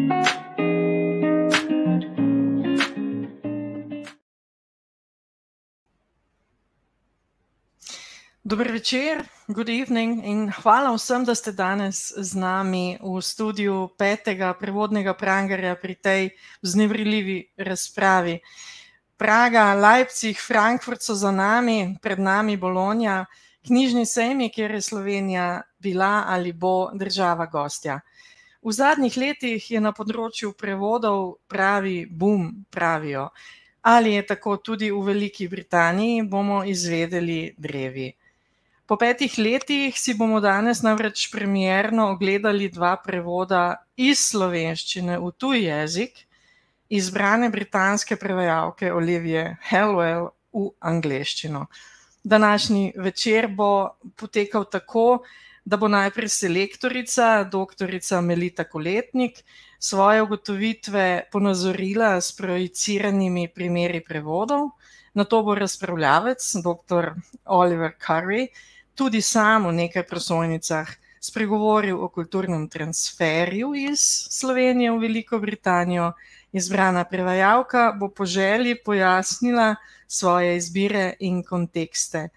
Dober večer, good evening in hvala vsem, da ste danes z nami v studiu 5. prevodnega prangerja pri tej vznemirljivi razpravi. Praga, Leipzig, Frankfurt so za nami, pred nami Bologna, knjižni sejmi, kjer je Slovenija bila ali bo država gostja. V zadnjih letih je na področju prevodov pravi boom, pravijo. Ali je tako tudi v Veliki Britaniji, bomo izvedeli drevi. Po 5 letih si bomo danes namreč premierno ogledali 2 prevoda iz slovenščine v tuj jezik, izbrane britanske prevajalke Olivie Hellewell v angleščino. Današnji večer bo potekal tako, da bo najprej selektorica, doktorica Melita Koletnik, svoje ugotovitve ponazorila s projiciranimi primeri prevodov, nato bo razpravljavec, dr. Oliver Curry, tudi sam v nekaj prosojnicah spregovoril o kulturnem transferju iz Slovenije v Veliko Britanijo. Izbrana prevajalka bo po želji pojasnila svoje izbire in kontekste.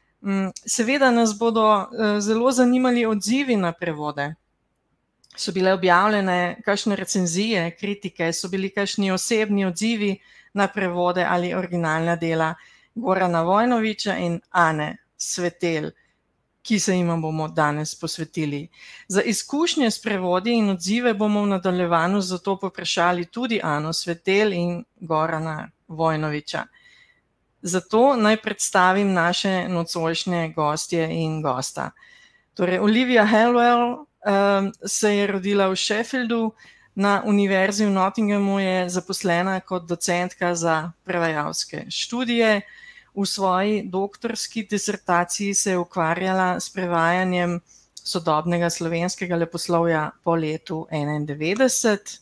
Seveda nas bodo zelo zanimali odzivi na prevode. So bile objavljene kakšne recenzije, kritike, so bili kakšni osebni odzivi na prevode ali originalna dela Gorana Vojnovića in Ane Svetel, ki se jima bomo danes posvetili. Za izkušnje s prevodi in odzive bomo v nadaljevanju zato poprašali tudi Ano Svetel in Gorana Vojnovića. Zato naj predstavim naše nocojšnje gostje in gosta. Torej, Olivia Hellewell se je rodila v Sheffieldu, na univerzi v Nottinghamu je zaposlena kot docentka za prevajalske študije. V svoji doktorski disertaciji se je ukvarjala s prevajanjem sodobnega slovenskega leposlovja po letu 1991.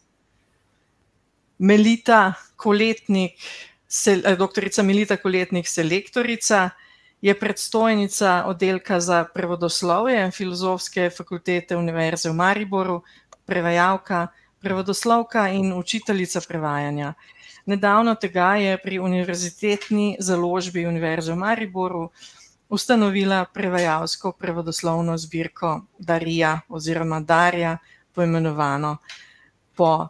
Melita Koletnik, doktorica Melita Koletnik, selektorica, je predstojnica oddelka za prevodoslovje Filozofske fakultete Univerze v Mariboru, prevajalka, prevodoslovka in učiteljica prevajanja. Nedavno tega je pri Univerzitetni založbi Univerze v Mariboru ustanovila prevajalsko prevodoslovno zbirko Darija oziroma Darja, poimenovano po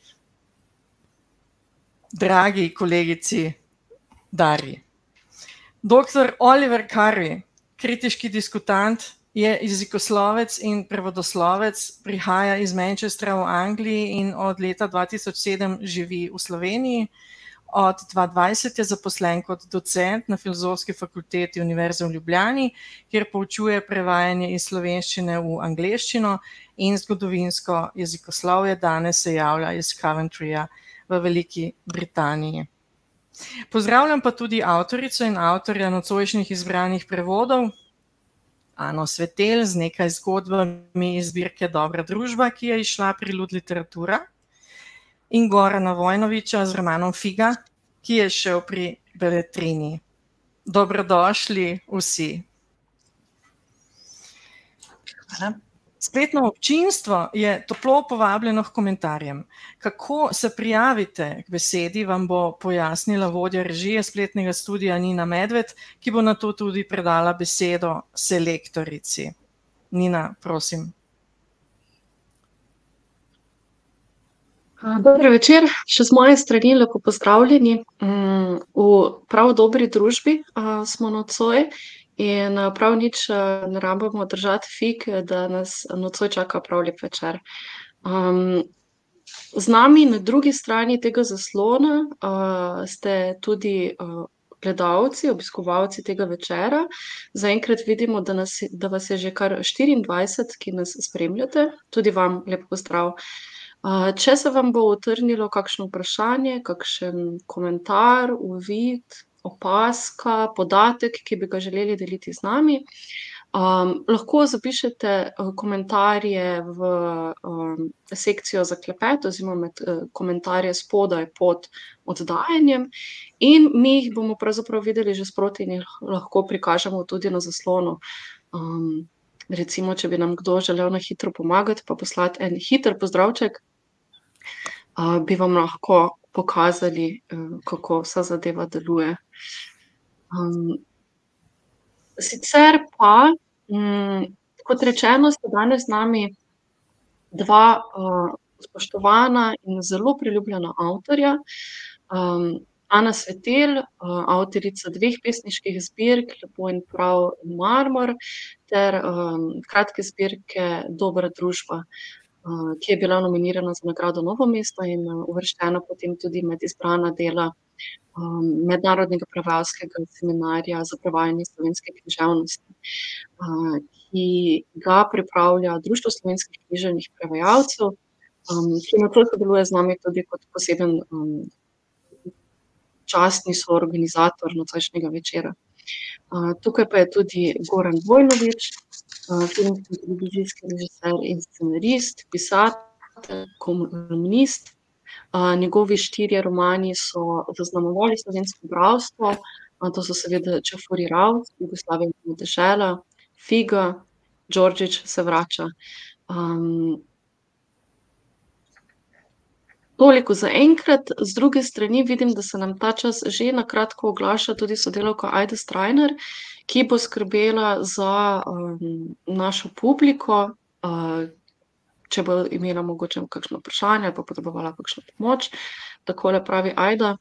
dragi kolegici Darji. Dr. Oliver Curry, kritiški diskutant, je jezikoslovec in prevodoslovec, prihaja iz Manchestra v Angliji in od leta 2007 živi v Sloveniji. Od 2020 je zaposlen kot docent na Filozofski fakulteti Univerze v Ljubljani, kjer poučuje prevajanje iz slovenščine v angleščino in zgodovinsko jezikoslovje. Danes se javlja iz Coventryja v Veliki Britaniji. Pozdravljam pa tudi avtorico in avtorja nocojšnjih izbranih prevodov, Ano Svetel z nekaj zgodbami iz zbirke Dobra, družba, ki je izšla pri LUD Literatura, in Gorana Vojnovića z romanom Figa, ki je šel pri Beletrini. Dobrodošli vsi. Hvala. Spletno občinstvo je toplo povabljeno k komentarjem. Kako se prijavite k besedi, vam bo pojasnila vodja režije spletnega studia Nina Medved, ki bo nato tudi predala besedo selektorici. Nina, prosim. Dober večer, še z moje strani lepo pozdravljeni. V prav dobri družbi smo nocoj. In prav nič ne rabimo držati fig, da nas nocoj čaka prav lep večer. Z nami na drugi strani tega zaslona ste tudi gledalci, obiskovalci tega večera. Zaenkrat vidimo, da vas je že kar 24, ki nas spremljate. Tudi vam lep pozdrav. Če se vam bo utrnilo kakšno vprašanje, kakšen komentar, uvid, opazka, podatek, ki bi ga želeli deliti z nami, lahko zapišete komentarje v sekcijo za klepet oziroma med komentarje spodaj pod oddajanjem in mi jih bomo pravzaprav videli že sproti in jih lahko prikažemo tudi na zaslonu. Recimo, če bi nam kdo želel na hitro pomagati, pa poslati en hiter pozdravček, bi vam lahko pokazali, kako vsa zadeva deluje. Sicer pa, kot rečeno, sta danes z nami dva spoštovana in zelo priljubljena avtorja. Ana Svetel, avtorica 2 pesniških zbirk, Lepo in prav in Marmor, ter kratke zbirke Dobra, družba, ki je bila nominirana za nagrado Novo mesto in uvrščena potem tudi med izbrana dela mednarodnega prevajalskega seminarja za prevajanje slovenske književnosti, ki ga pripravlja Društvo slovenskih književnih prevajalcev, ki nocoj sodeluje z nami tudi kot poseben častni soorganizator nocojšnjega večera. Tukaj pa je tudi Goran Vojnović, filmski in televizijski režiser in scenarist, pisatelj, kolumnist. Njegovi 4 romani so zaznamovali slovensko bralstvo, to so seveda Čafur in Ravs, Jugoslavija in dežela, Figa, Đorđić se vrača. Toliko zaenkrat, z druge strani vidim, da se nam ta čas že na kratko oglaša tudi sodelavka Ajda Strajnar, ki bo skrbela za našo publiko, če bo imela mogoče kakšno vprašanje ali pa potrebovala kakšno pomoč. Takole pravi Ajda.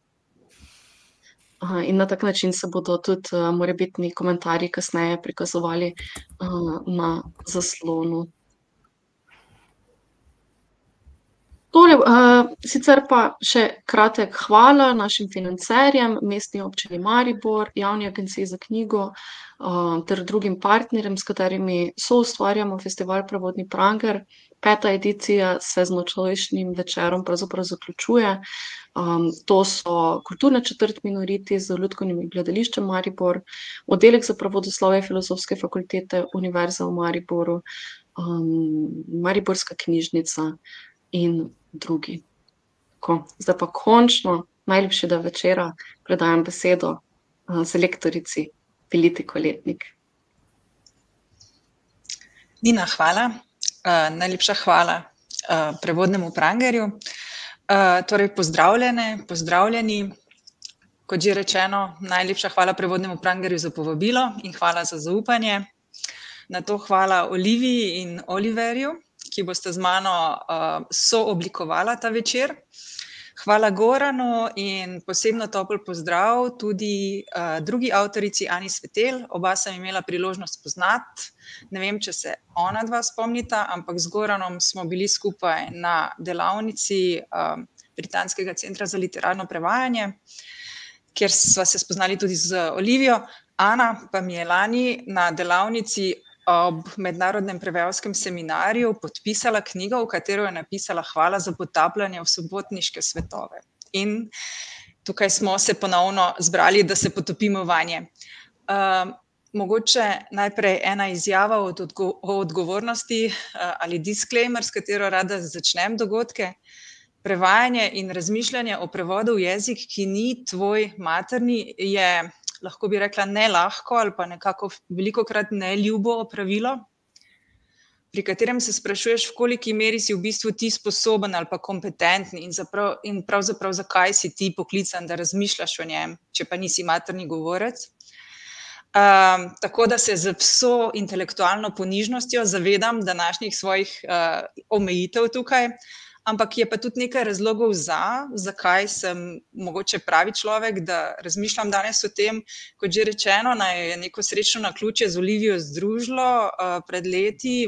In na tak način se bodo tudi morebitni komentarji kasneje prikazovali na zaslonu. Tole, sicer pa še kratek hvala našim financerjem, Mestni občini Maribor, Javni agenciji za knjigo ter drugim partnerjem, s katerimi soustvarjamo festival Prevodni pranger. 5. edicija se z nocojšnjim večerom pravzaprav zaključuje. To so Kulturna četrt Minoriti z Lutkovnim gledališčem Maribor, Oddelek za prevodoslovje Filozofske fakultete Univerze v Mariboru, Mariborska knjižnica in drugi. Tako, zdaj pa končno najlepšega večera predajam besedo selektorici Meliti Koletnik. Nina, hvala. Najlepša hvala Prevodnemu prangerju. Torej, pozdravljene, pozdravljeni. Kot že rečeno, najlepša hvala Prevodnemu prangerju za povabilo in hvala za zaupanje. Nato hvala Oliviji in Oliverju, ki boste z mano sooblikovala ta večer. Hvala Goranu in posebno topel pozdrav tudi drugi avtorici Ani Svetel. Oba sem imela priložnost poznati. Ne vem, če se ona dva spomnita, ampak z Goranom smo bili skupaj na delavnici Britanskega centra za literarno prevajanje, kjer sva se spoznali tudi z Olivijo. Ana pa mi je lani na delavnici ob mednarodnem prevajalskem seminarju podpisala knjigo, v katero je napisala Hvala za potapljanje v sobotniške svetove. In tukaj smo se ponovno zbrali, da se potopimo vanje. Mogoče najprej ena izjava o odgovornosti ali disclaimer, s katero rada začnem dogodke. Prevajanje in razmišljanje o prevodu v jezik, ki ni tvoj materni, je, lahko bi rekla, ne lahko ali pa nekako velikokrat neljubo opravilo, pri katerem se sprašuješ, v koliki meri si v bistvu ti sposoben ali pa kompetenten in pravzaprav zakaj si ti poklican, da razmišljaš o njem, če pa nisi materni govorec. Tako da se z vso intelektualno ponižnostjo zavedam današnjih svojih omejitev tukaj, ampak je pa tudi nekaj razlogov zakaj sem mogoče pravi človek, da razmišljam danes o tem. Kot že rečeno, naj je neko srečno naključje z Olivijo združilo pred leti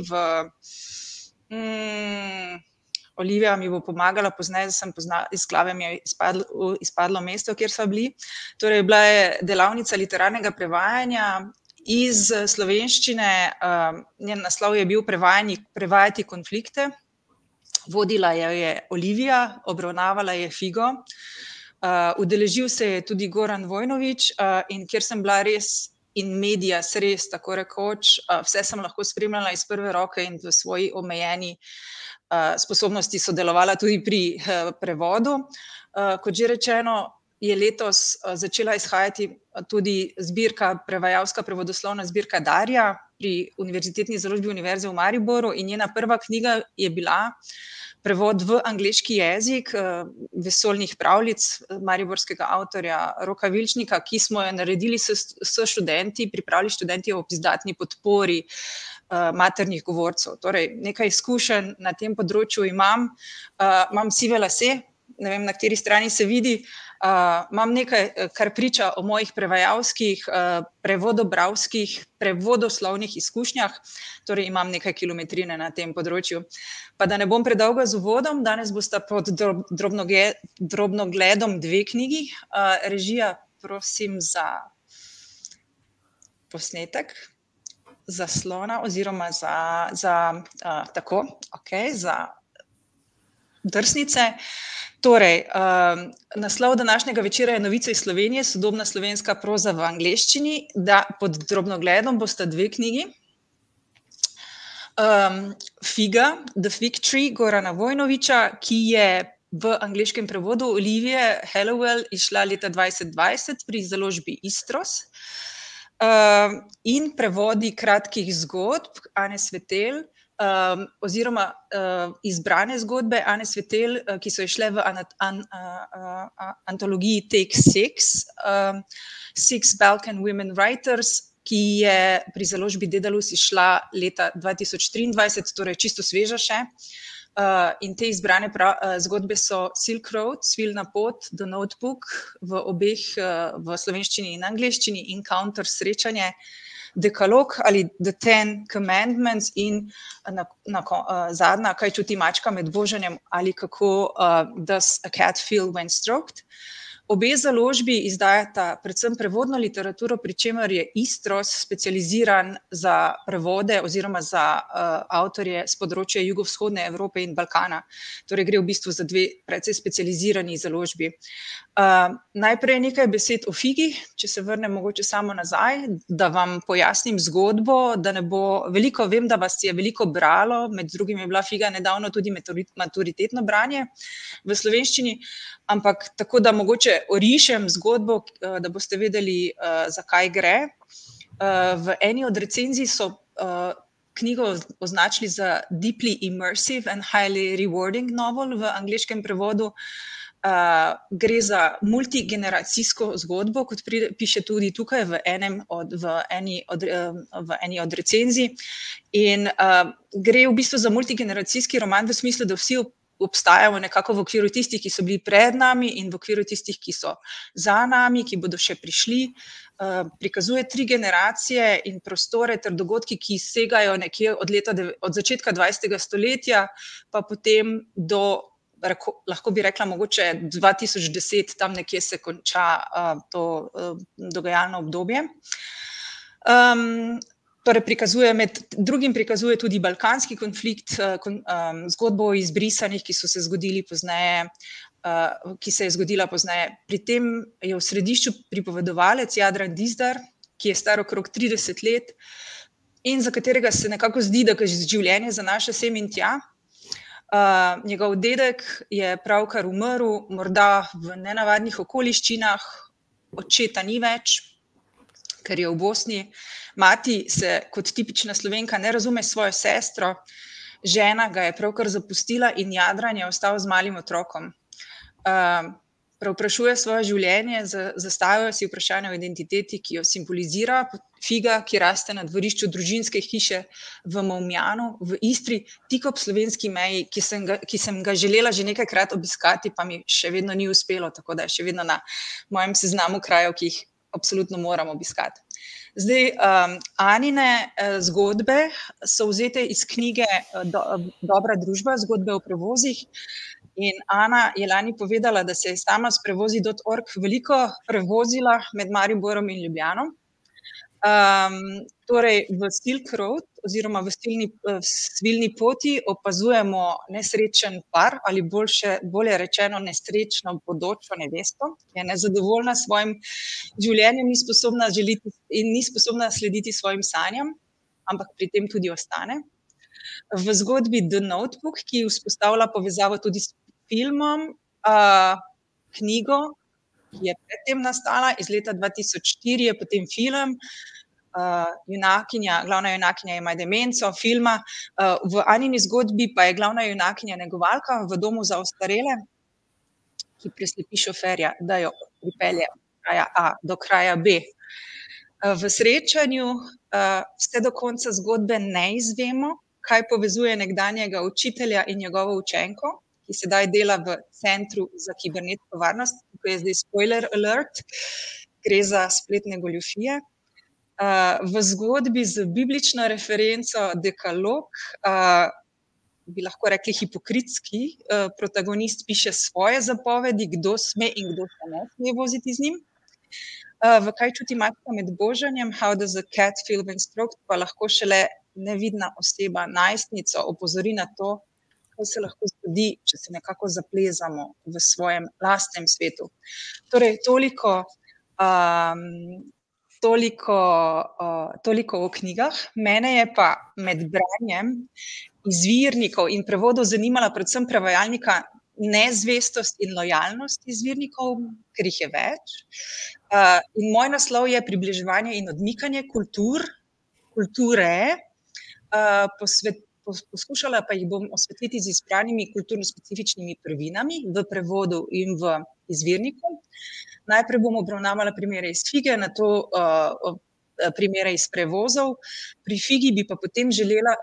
Olivia mi bo pomagala pozneje, da sem iz glave mi je izpadlo mesto, kjer sva bili. Torej, bila je delavnica literarnega prevajanja iz slovenščine, njen naslov je bil Prevajati konflikte. Vodila je Olivia, obravnavala je Figo, udeležil se je tudi Goran Vojnović in kjer sem bila res in medias res, tako rekoč, vse sem lahko spremljala iz prve roke in v svoji omejeni sposobnosti sodelovala tudi pri prevodu. Kot že rečeno, je letos začela izhajati tudi zbirka, prevajalska prevodoslovna zbirka Darja pri Univerzitetni založbi Univerze v Mariboru in njena prva knjiga je bila prevod v angleški jezik vesoljnih pravljic mariborskega avtorja Roka Vilčnika, ki smo jo naredili s študenti, pripravili študenti ob izdatni podpori maternih govorcev. Torej, nekaj izkušenj na tem področju imam sive lase, ne vem, na kateri strani se vidi, imam nekaj, kar priča o mojih prevajalskih, prevodobravskih, prevodoslovnih izkušnjah, torej imam nekaj kilometrine na tem področju. Pa da ne bom predolga z uvodom, danes bosta pod drobnogledom 2 knjigi. Režija, prosim za posnetek zaslona oziroma za drsnice. Torej, naslov današnjega večera je Novice iz Slovenije, sodobna slovenska proza v angleščini, da pod drobnogledom bosta 2 knjigi. Figa, The Fig Tree, Gorana Vojnovića, ki je v angleškem prevodu Olivie Hellewell izšla leta 2020 pri založbi Istros. In prevodi kratkih zgodb Ane Svetel, oziroma izbrane zgodbe Ane Svetel, ki so izšle v antologiji 𝐊𝐴𝐥𝐢𝐯𝐞𝐵, Six Balkan Women Writers, ki je pri založbi Dedalus izšla leta 2023, torej čisto sveža še. In te izbrane zgodbe so Silk Road, Svilna pot, The Notebook, v obeh, v slovenščini in angleščini, Encounter, Srečanje, Dekalog ali The 10 Commandments in zadnja, Kaj čuti mačka med božanjem ali kako Does a cat feel when stroked. Obe založbi izdajata predvsem prevodno literaturo, pri čemer je Istros specializiran za prevode oziroma za avtorje s področja jugovzhodne Evrope in Balkana. Torej gre v bistvu za 2 precej specializirani založbi. Najprej nekaj besed o Figi, če se vrnem mogoče samo nazaj, da vam pojasnim zgodbo, da ne bo veliko, vem, da vas je veliko bralo, med drugim je bila Figa nedavno tudi maturitetno branje v slovenščini, ampak tako, da mogoče orišem zgodbo, da boste vedeli, zakaj gre. V eni od recenzij so knjigo označili za deeply immersive and highly rewarding novel v angleškem prevodu. Gre za multigeneracijsko zgodbo, kot piše tudi tukaj v eni od recenzij. In gre v bistvu za multigeneracijski roman v smislu, da vsi obstajamo nekako v okviru tistih, ki so bili pred nami in v okviru tistih, ki so za nami, ki bodo še prišli. Prikazuje 3 generacije in prostore ter dogodki, ki segajo nekje od začetka 20. stoletja, pa potem do, lahko bi rekla, mogoče 2010, tam nekje se konča to dogajalno obdobje. Torej med drugim prikazuje tudi balkanski konflikt, zgodbo o izbrisanih, ki se je zgodila pozneje. Pri tem je v središču pripovedovalec Jadran Dizdar, ki je star okrog 30 let in za katerega se nekako zdi, da življenje zanaša sem in tja. Njegov dedek je pravkar umrl, morda v nenavadnih okoliščinah, očeta ni več, ker je v Bosni. Mati se kot tipična Slovenka ne razume s svojo sestro, žena ga je pravkar zapustila in Jadran je ostal z malim otrokom. Preoprašuje svoje življenje, zastavlja si vprašanje o identiteti, ki jo simbolizira figa, ki raste na dvorišču družinske hiše v Movmjanu v Istri, tik ob slovenski meji, ki sem ga želela že nekajkrat obiskati, pa mi še vedno ni uspelo, tako da je še vedno na mojem seznamu krajev, ki jih absolutno moram obiskati. Zdaj, Anine zgodbe so vzete iz knjige Dobra, družba, zgodbe o prevozih. In Ana je lani povedala, da se je sama s prevozi.org veliko prevozila med Mariborom in Ljubljano. Torej, v Silk Road oziroma v Svilni poti opazujemo nesrečen par ali bolje rečeno nesrečno bodočo nevesto, ki je nezadovoljna s svojim življenjem, ni sposobna slediti svojim sanjam, ampak pri tem tudi ostane. V zgodbi The Notebook, ki vzpostavlja povezavo tudi s filmom, knjigo, ki je predtem nastala, iz leta 2004 je potem film, glavna junakinja ima demenco filma, v Anini zgodbi pa je glavna junakinja negovalka v domu za ostarele, ki preslepi šoferja, da jo pripelje od kraja A do kraja B. V Srečanju vse do konca zgodbe ne izvemo, kaj povezuje nekdanjega učitelja in njegovo učenko, ki sedaj dela v Centru za kibernetsko varnost, tukaj je zdaj spoiler alert, gre za spletne goljufije. V zgodbi z biblično referenco Dekalog, bi lahko rekli hipokritski, protagonist piše svoje zapovedi, kdo sme in kdo se ne sme voziti z njim. V Kaj čuti mačka med božanjem, 𝐿𝐴𝐵𝐵𝐾 pa lahko šele nevidna oseba najstnico opozori na to, kaj se lahko zgodi, če se nekako zaplezamo v svojem lastnem svetu. Torej, toliko o knjigah. Mene je pa med branjem izvirnikov in prevodov zanimala predvsem prevajalnika nezvestost in lojalnost izvirnikov, ker jih je več. In moj naslov je Približevanje in odmikanje kulture. Poskušala pa jih bom osvetliti z izbranimi kulturno-specifičnimi prvinami v prevodu in v izvirniku. Najprej bom obravnavala primere iz fige, nato primere iz prevozov. Pri figi bi pa potem želela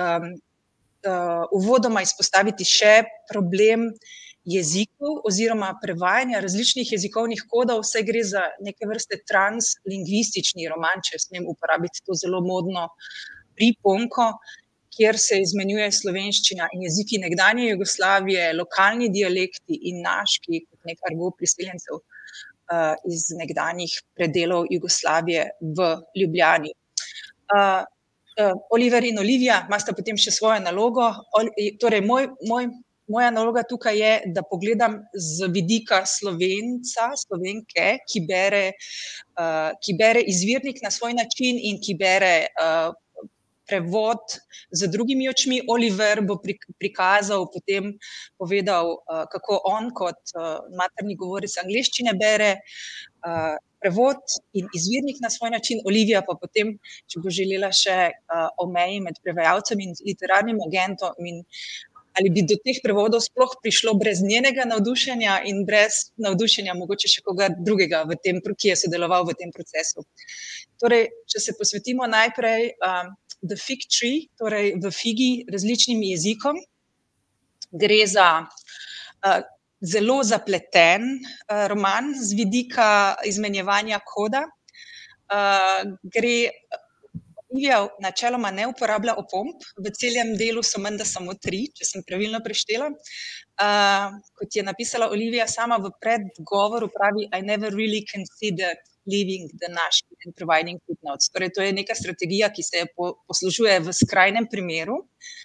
uvodoma izpostaviti še problem jezikov oziroma prevajanja različnih jezikovnih kodov, saj gre za neke vrste translingvistični roman, če smem uporabiti to zelo modno priponko, kjer se izmenjuje slovenščina in jeziki nekdanje Jugoslavije, lokalni dialekti in naški, kot nek argo priseljencev iz nekdanjih predelov Jugoslavije v Ljubljani. Oliver in Olivia imata potem še svojo nalogo. Torej, moja naloga tukaj je, da pogledam z vidika Slovenca, Slovenke, ki bere izvirnik na svoj način in ki bere prevod z drugimi očmi. Oliver bo prikazal, potem povedal, kako on kot materni govorec angleščine bere prevod in izvirnik na svoj način. Olivia pa potem, če bo želela, še o meji med prevajalcem in literarnim agentom in ali bi do teh prevodov sploh prišlo brez njenega navdušenja in brez navdušenja mogoče še koga drugega, ki je sodeloval v tem procesu. Torej, če se posvetimo najprej The Fig Tree, torej v figi različnim jezikom, gre za zelo zapleten roman z vidika izmenjevanja koda. Olivia načeloma ne uporablja opomb, v celem delu so menda samo 3, če sem pravilno preštela. Kot je napisala Olivia sama v predgovoru, pravi I never really considered leaving the national and providing footnotes. Torej, to je neka strategija, ki se poslužuje v skrajnem primeru.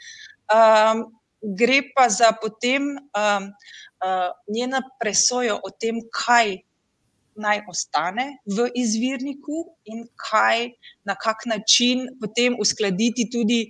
Gre pa za potem njena presojo o tem, kaj naj ostane v izvirniku in na kak način potem uskladiti tudi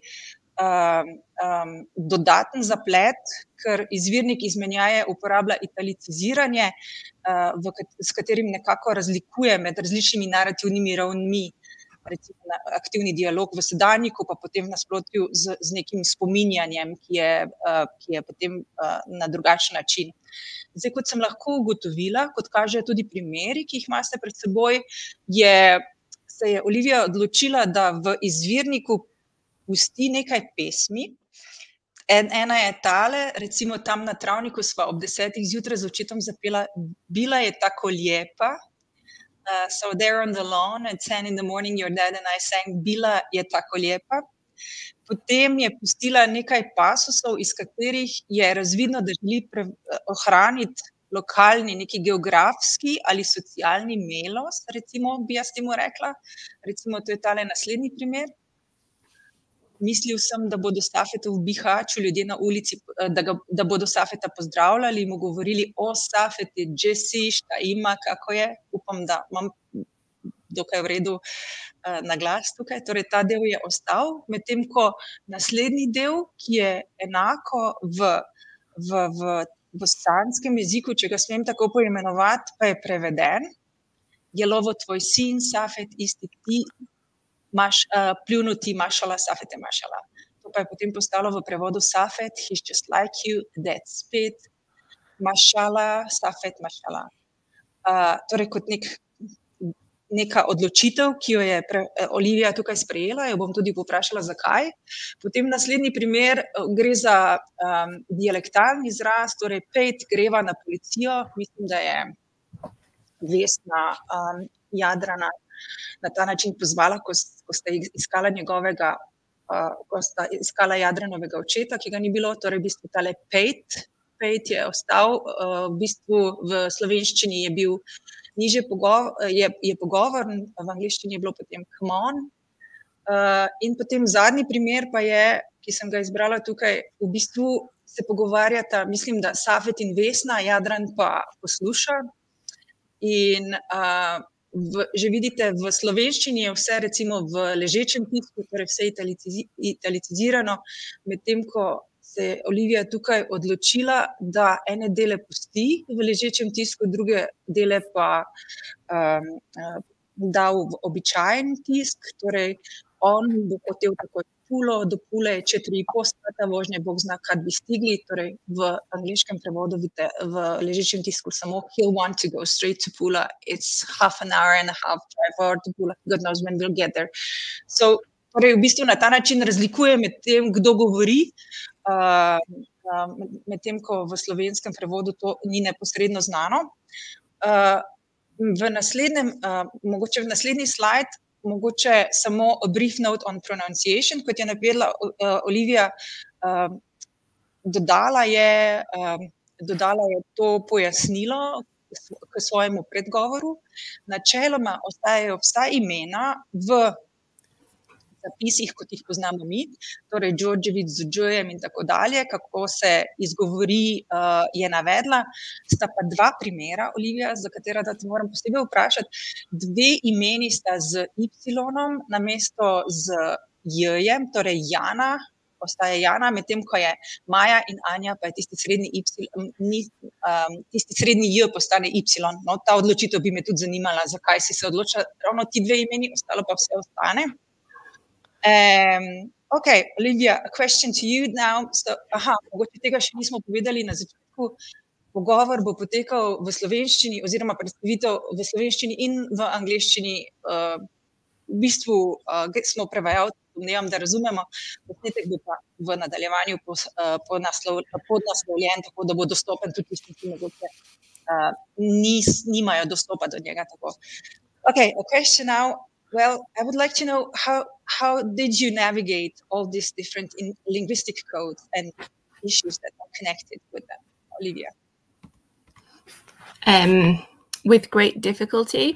dodaten zaplet, ker izvirnik izmenjaje uporablja italiciziranje, s katerim nekako razlikuje med različnimi narativnimi ravnmi, recimo aktivni dialog v sedanjiku, pa potem v nasprotju z nekim spominjanjem, ki je potem na drugačen način. Zdaj, kot sem lahko ugotovila, kot kažejo tudi primeri, ki jih imate pred seboj, se je Olivia odločila, da v izvirniku pusti nekaj pesmi. Ena je tale, recimo tam na travniku sva ob 10 zjutraj z očetom zapela Bila je tako lijepa. So there on the lawn at 10 in the morning your dad and I sang Bila je tako lijepa. Potem je pustila nekaj pasusov, iz katerih je razvidno, da želi ohraniti lokalni, neki geografski ali socialni melos, recimo bi jaz temu rekla. Recimo, to je tale naslednji primer. Mislil sem, da bodo Safeta v Bihaću ljudje na ulici, da bodo Safeta pozdravljali, mu govorili o Safeti, �ㄗ 𝐿𝐴𝐵𝐵𝐾, kako je. Upam, da imam dokaj v redu na glas tukaj. Torej, ta del je ostal, medtem ko naslednji del, ki je enako v bosanskem jeziku, če ga smem tako poimenovati, pa je preveden. Je lovo tvoj sin, Safet, isti ti. pljunuti mašala, Safet je mašala. To pa je potem postalo v prevodu Safet, he's just like you, that's spit, mašala, Safet, mašala. Torej kot neka odločitev, ki jo je Olivia tukaj sprejela, jo bom tudi povprašala, zakaj. Potem naslednji primer gre za dialektalni izraz, torej pejt greva na policijo, mislim, da je Vesna Jadrana na ta način pozvala, ko sta iskala Jadranovega očeta, ki ga ni bilo, torej v bistvu tale pejt je ostal, v bistvu v slovenščini je bil nižje pogovoren, v angleščini je bilo potem come on. In potem zadnji primer pa je, ki sem ga izbrala tukaj, v bistvu se pogovarjata, mislim, da Safet in Vesna, Jadran pa posluša. In že vidite, v slovenščini je vse recimo v ležečem tisku, torej vse italicizirano, medtem ko se je Olivia tukaj odločila, da ene dele pusti v ležečem tisku, druge dele pa da v običajen tisk, torej on bo hotel takoj pulo, do pule je 4,5 sata vožnje, Bog zna, kad bi stigli, torej v angleškem prevodu vidite v ležečem tisku samo he'll want to go straight to Pula, it's half an hour and a half drive over to Pula, God knows when we'll get there. So, torej v bistvu na ta način razlikuje med tem, kdo govori, medtem ko v slovenskem prevodu to ni neposredno znano. Mogoče v naslednji slajd, mogoče samo a brief note on pronunciation, kot je navedla Olivia, dodala je to pojasnilo k svojemu predgovoru. Načeloma ostajajo vsa imena v zapisih, kot jih poznamo mi, torej �ㄒ𝐥𝐢𝐯𝐞𝐴 z 𝐿 in tako dalje, kako se izgovori, je navedla. Sta pa dva primera, Olivia, za katera te moram posebej vprašati. Dve imeni sta z Y namesto z j-jem, torej Jana, ostaja Jana, medtem ko je Maja in Anja, pa je tisti srednji j postane Y. No, ta odločitev bi me tudi zanimala, zakaj si se odločila ravno ti dve imeni, ostalo pa vse ostane. Okay, Olivia, a question to you now. Mogoče tega še nismo povedali na začetku. Pogovor bo potekal v slovenščini oziroma predstavitev v slovenščini in v angleščini. V bistvu smo prevajalci, domnevam, da razumemo. Posnetek bo pa v nadaljevanju podnaslovljen, tako da bo dostopen tudi tistim, ki mogoče nimajo dostopa do njega tako. Okay, a question now. Well, I would like to know how did you navigate all these different linguistic codes and issues that are connected with them, Olivia? With great difficulty,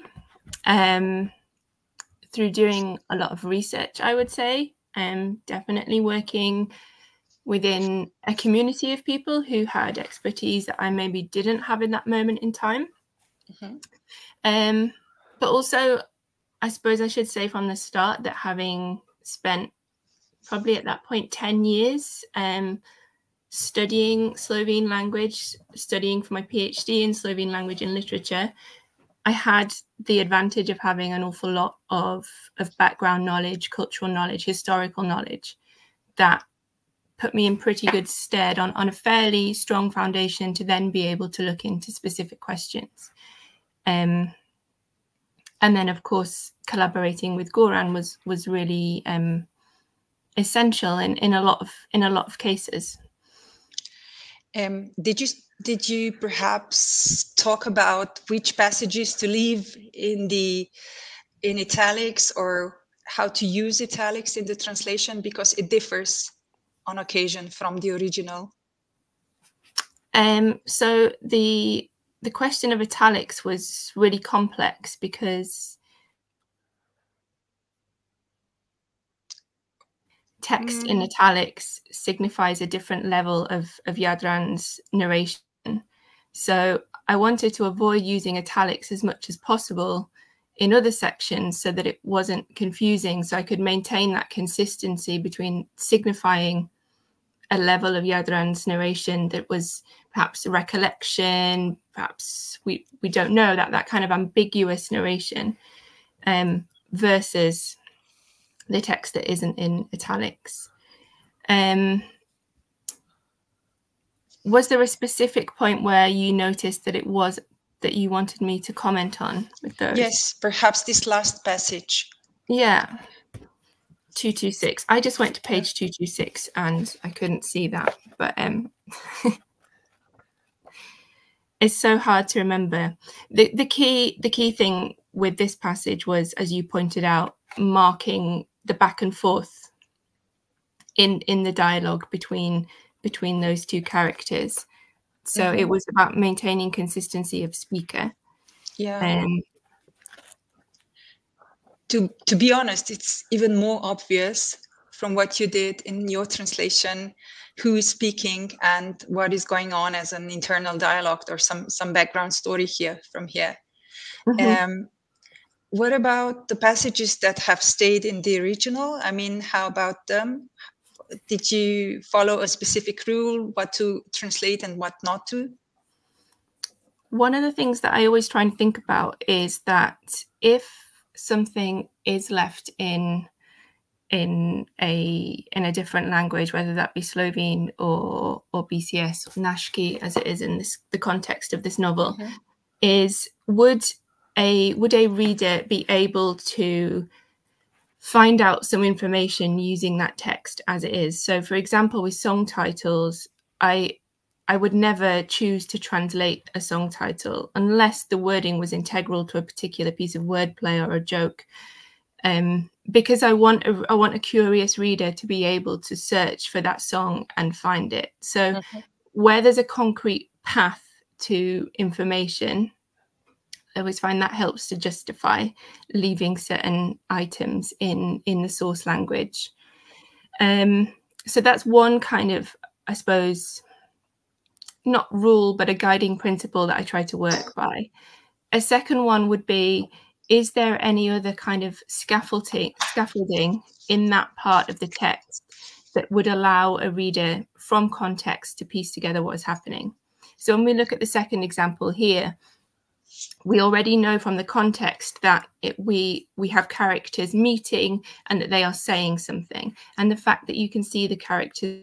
through doing a lot of research, I would say, definitely working within a community of people who had expertise that I maybe didn't have in that moment in time. Mm-hmm. But also, I suppose I should say from the start that having spent probably at that point 10 years studying Slovene language, studying for my PhD in Slovene language and literature, I had the advantage of having an awful lot of background knowledge, cultural knowledge, historical knowledge that put me in pretty good stead on a fairly strong foundation to then be able to look into specific questions. And then, of course, collaborating with Goran was really essential in a lot of cases. Did you perhaps talk about which passages to leave in italics, or how to use italics in the translation, because it differs on occasion from the original? So the question of italics was really complex because text in italics signifies a different level of Jadran's narration. So I wanted to avoid using italics as much as possible in other sections so that it wasn't confusing, so I could maintain that consistency between signifying a level of Jadran's narration that was perhaps a recollection, perhaps we don't know, that kind of ambiguous narration, versus the text that isn't in italics. Was there a specific point where you noticed that it was that you wanted me to comment on with those? Yes, perhaps this last passage. Yeah. 226. I just went to page 226 and I couldn't see that, but it's so hard to remember. The key thing with this passage was, as you pointed out, marking the back and forth in the dialogue between those two characters. So it was about maintaining consistency of speaker. Yeah. To be honest, it's even more obvious from what you did in your translation, who is speaking and what is going on as an internal dialogue or some background story here from here. What about the passages that have stayed in the original? I mean, how about them? Did you follow a specific rule, what to translate and what not to? One of the things that I always try and think about is that if something is left in a different language, whether that be Slovene or BCS or Nashki, as it is in the context of this novel, is would a reader be able to find out some information using that text as it is? So, for example, with song titles, I would never choose to translate a song title unless the wording was integral to a particular piece of wordplay or a joke, because I want a curious reader to be able to search for that song and find it. So where there's a concrete path to information, I always find that helps to justify leaving certain items in the source language. So that's one kind of, I suppose, not rule, but a guiding principle that I try to work by. A second one would be, is there any other kind of scaffolding in that part of the text that would allow a reader from context to piece together what is happening? So when we look at the second example here, we already know from the context that we have characters meeting and that they are saying something. And the fact that you can see the characters,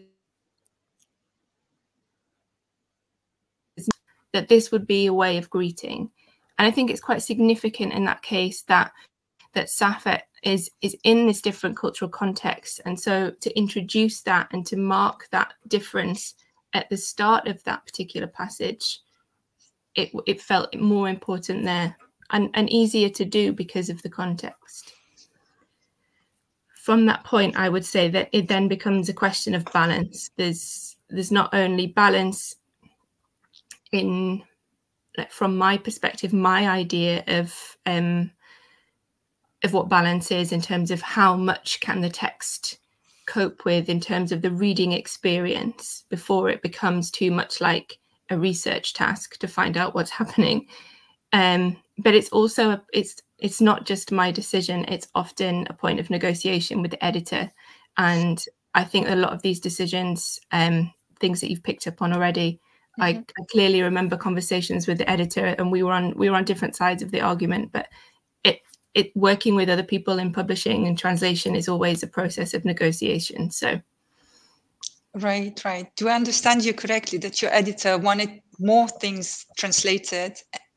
that this would be a way of greeting. And I think it's quite significant in that case that Safet is in this different cultural context. And so to introduce that and to mark that difference at the start of that particular passage, it felt more important there and easier to do because of the context. From that point, I would say that it then becomes a question of balance. There's not only balance in, from my perspective, my idea of what balance is in terms of how much can the text cope with in terms of the reading experience before it becomes too much like a research task to find out what's happening. But it's also, it's not just my decision, it's often a point of negotiation with the editor. And I think a lot of these decisions, things that you've picked up on already, I clearly remember conversations with the editor, and we were on different sides of the argument, but it working with other people in publishing and translation is always a process of negotiation. So right. Do I understand you correctly that your editor wanted more things translated?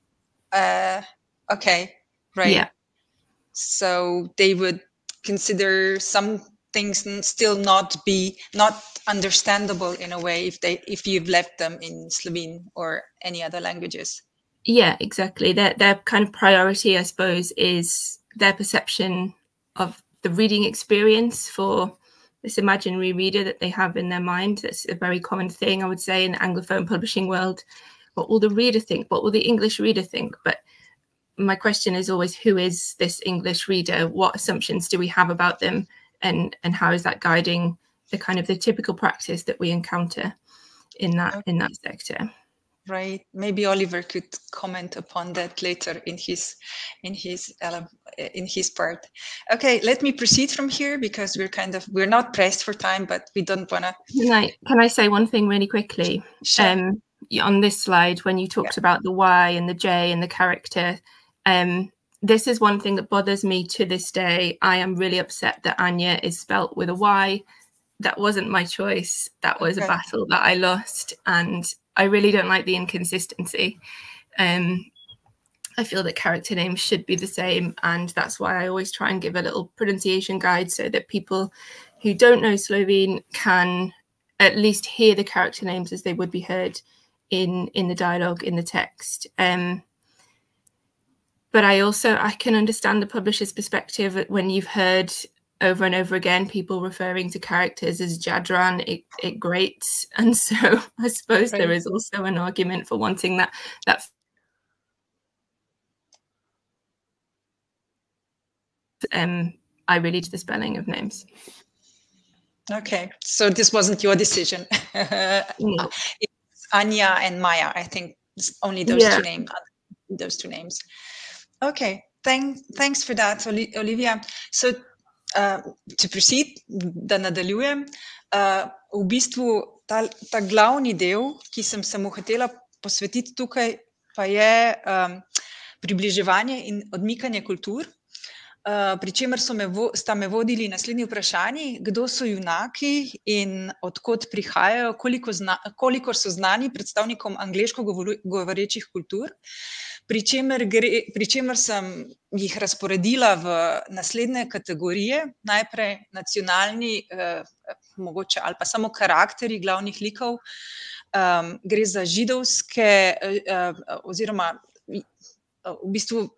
Okay, right. Yeah. So they would consider some things still not understandable in a way if you've left them in Slovene or any other languages. Yeah, exactly. Their kind of priority, I suppose, is their perception of the reading experience for this imaginary reader that they have in their mind. That's a very common thing, I would say, in the Anglophone publishing world. What will the reader think? What will the English reader think? But my question is always, who is this English reader? What assumptions do we have about them? And how is that guiding the kind of the typical practice that we encounter in that sector? Right. Maybe Oliver could comment upon that later in his part. Okay, let me proceed from here because we're not pressed for time, but we don't want to. Can I say one thing really quickly? Sure. On this slide, when you talked about the Y and the J and the character, this is one thing that bothers me to this day. I am really upset that 𝐴ņa is spelt with a Y. That wasn't my choice. That was a battle that I lost, and I really don't like the inconsistency. I feel that character names should be the same, and that's why I always try and give a little pronunciation guide so that people who don't know Slovene can at least hear the character names as they would be heard in the dialogue, in the text. But I can understand the publisher's perspective when you've heard over and over again people referring to characters as 𝐿𝐴𝐥𝐿, 𝐿𝐴𝐥𝐿. And so I suppose there is also an argument for wanting that I really do the spelling of names. Okay, so this wasn't your decision. No. It's 𝐴ņa and Maja, I think, only those two names. Okay, thanks for that, Olivia. So to proceed, da nadaljujem, v bistvu ta glavni del, ki sem se mu hotela posvetiti tukaj, pa je približevanje in odmikanje kultur, pri čemer sta me vodili naslednji vprašanji: kdo so junaki in odkot prihajajo, kolikor so znani predstavnikom angleško govorečih kultur, pri čemer sem jih razporedila v naslednje kategorije. Najprej nacionalni, mogoče ali pa samo karakteri glavnih likov. Gre za židovske oziroma v bistvu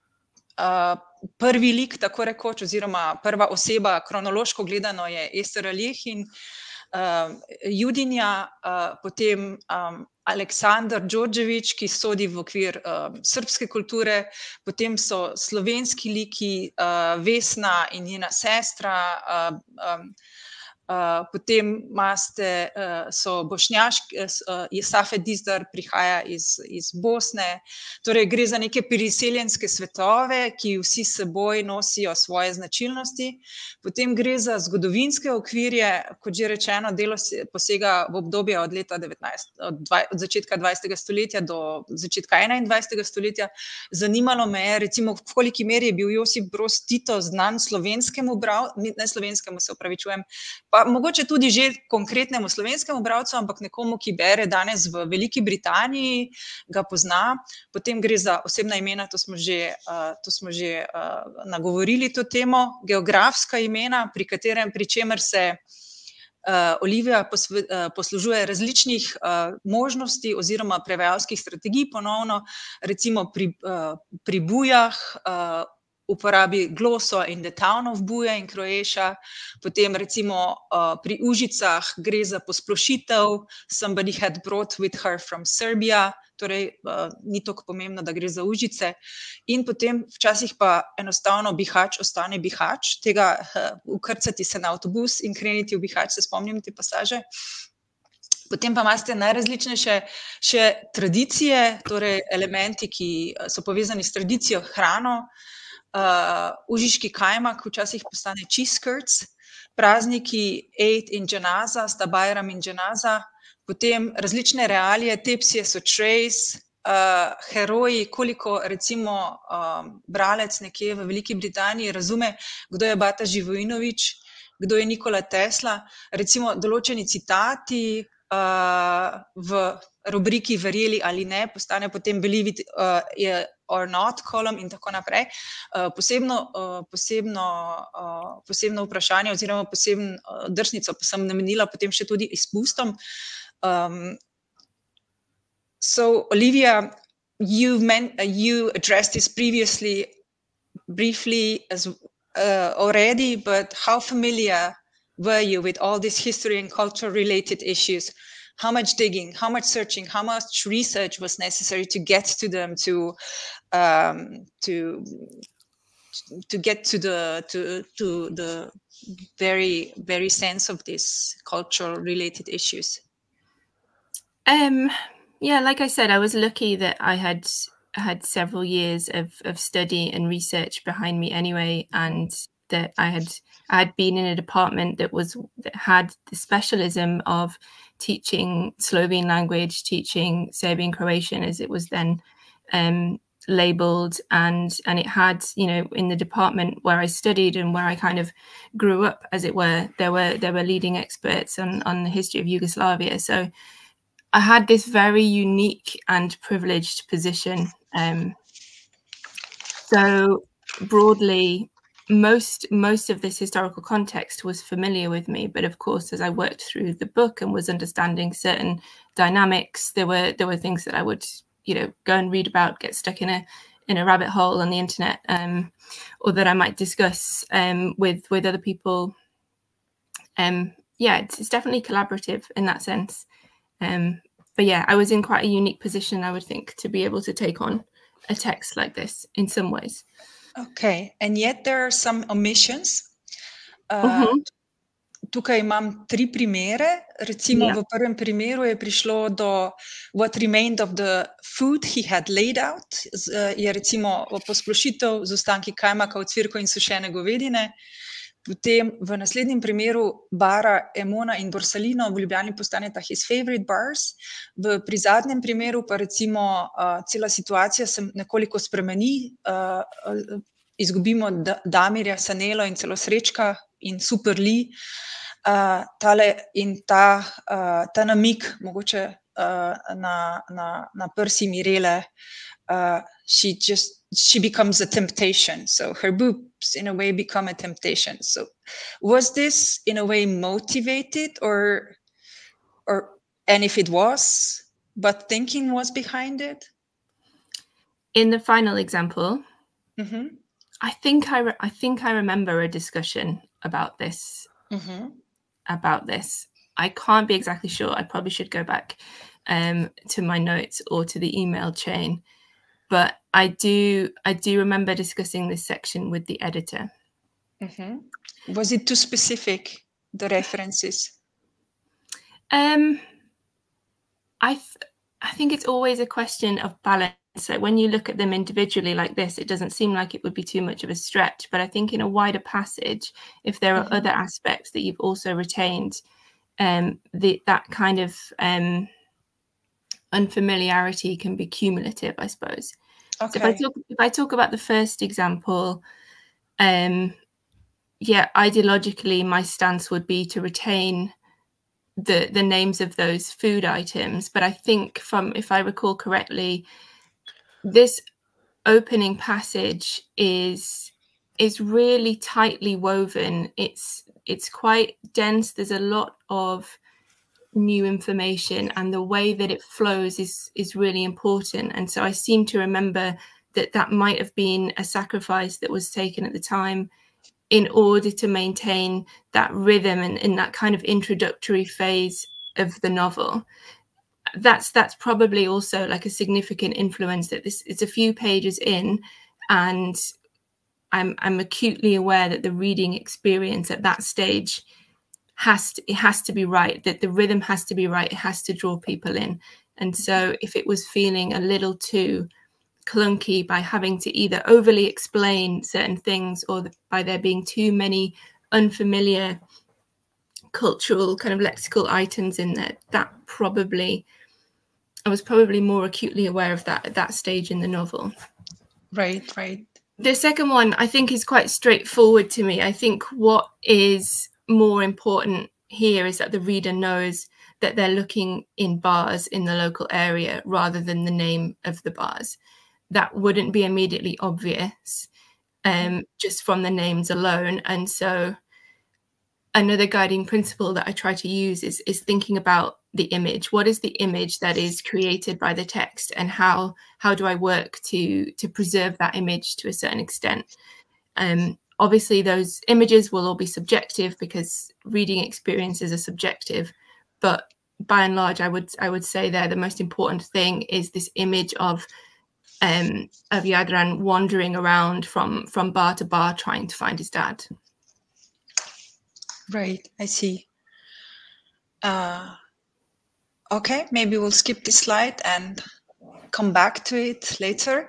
prvi lik, tako rekoč, oziroma prva oseba, kronološko gledano, je Ester Aljechin, Judinja, potem Aleksandar Đorđević, ki sodi v okvir srbske kulture, potem so slovenski liki, Vesna in njena sestra, potem so bošnjaški, Safet Dizdar prihaja iz Bosne. Torej gre za neke priseljenske svetove, ki vsi s seboj nosijo svoje značilnosti. Potem gre za zgodovinske okvirje, kot že rečeno, delo posega v obdobje od začetka 20. stoletja do začetka 21. stoletja. Zanimalo me je, recimo, v koliki meri je bil Josip Broz Tito znan slovenskemu bralcu, ne slovenskemu, se opravičujem, pa mogoče tudi že konkretnemu slovenskemu bralcu, ampak nekomu, ki bere danes v Veliki Britaniji, ga pozna. Potem gre za osebna imena, to smo že nagovorili to temo, geografska imena, pri čemer se Olivia poslužuje različnih možnosti oziroma prevajalskih strategij ponovno, recimo pri Bujah, uporabi gloso in the town of Buja in Croatia, potem recimo pri Užicah gre za posplošitev, somebody had brought with her from Serbia, torej ni toliko pomembno, da gre za Užice, in potem včasih pa enostavno Bihać ostane Bihać, tega ukrcati se na avtobus in kreniti v Bihać, se spomnim te pasaže. Potem pa imate najrazličnejše še tradicije, torej elementi, ki so povezani s tradicijo, hrano, užiški kajmak včasih postane 𝐶𝐴𝐵, prazniki Eid in dženaza, sta Bajram in dženaza, potem različne realije, Tepsije so Trace, heroji, koliko recimo bralec nekje v Veliki Britaniji razume, kdo je Bata Živojinović, kdo je Nikola Tesla, recimo določeni citati v rubriki Verjeli ali ne, postane potem Believe it or not column in tako naprej. Posebno vprašanje oziroma posebno drsnico pa sem namenila potem še tudi izpustom. So, Olivia, you addressed this previously, briefly already, but how familiar were you with all these history and culture related issues? How much digging, how much searching, how much research was necessary to get to them, to get to the very, very sense of these cultural related issues? Yeah, like I said, I was lucky that I had several years of study and research behind me anyway, and that I had been in a department that had the specialism of teaching Slovene language, teaching Serbian Croatian as it was then labeled, and it had, you know, in the department where I studied and where I kind of grew up, as it were, there were leading experts on the history of Yugoslavia. So I had this very unique and privileged position. So broadly, most of this historical context was familiar with me, but of course, as I worked through the book and was understanding certain dynamics, there were things that I would, you know, go and read about, get stuck in a rabbit hole on the internet, or that I might discuss with other people. Yeah, it's definitely collaborative in that sense. But yeah, I was in quite a unique position, I would think, to be able to take on a text like this in some ways. Okay, and yet there are some omissions. Tukaj imam 3 primere. Recimo v prvem primeru je prišlo do what remained of the food he had laid out. Je recimo posplošitev z ostanki kajmaka, 𝐒𝐲𝐢𝐵 in sušene govedine. Potem v naslednjem primeru bara Emona in Borsalino v Ljubljani postaneta his favorite bars. Pri zadnjem primeru pa recimo cela situacija se nekoliko spremeni. Izgubimo Damirja, Sanelo in celo Srečka in super Lee. In ta namig mogoče na prsi Mirele, she becomes a temptation. So her boobs in a way become a temptation. So was this in a way motivated and if it was, but thinking was behind it? In the final example, I think I remember a discussion about this. I can't be exactly sure. I probably should go back to my notes or to the email chain, but I do remember discussing this section with the editor. Was it too specific, the references? I think it's always a question of balance. So when you look at them individually like this, it doesn't seem like it would be too much of a stretch. But I think in a wider passage, if there are other aspects that you've also retained, that kind of unfamiliarity can be cumulative, I suppose. Okay. So if I talk about the first example, yeah, ideologically, my stance would be to retain the names of those food items. But I think if I recall correctly, this opening passage is really tightly woven. It's quite dense. There's a lot of new information, and the way that it flows is really important. And so I seem to remember that might have been a sacrifice that was taken at the time in order to maintain that rhythm and in that kind of introductory phase of the novel. That's probably also like a significant influence, that it's a few pages in, and I'm acutely aware that the reading experience at that stage has to be right, that the rhythm has to be right, it has to draw people in. And so if it was feeling a little too clunky by having to either overly explain certain things or by there being too many unfamiliar cultural kind of lexical items in there, I was probably more acutely aware of that at that stage in the novel. Right. The second one, I think, is quite straightforward to me. I think what is more important here is that the reader knows that they're looking in bars in the local area rather than the name of the bars. That wouldn't be immediately obvious just from the names alone. And so another guiding principle that I try to use is thinking about the image. What is the image that is created by the text, and how do I work to preserve that image to a certain extent? Obviously, those images will all be subjective because reading experiences are subjective. But by and large, I would say there the most important thing is this image of Jadran wandering around from bar to bar trying to find his dad. Right, I see. Okay, maybe we'll skip this slide and come back to it later.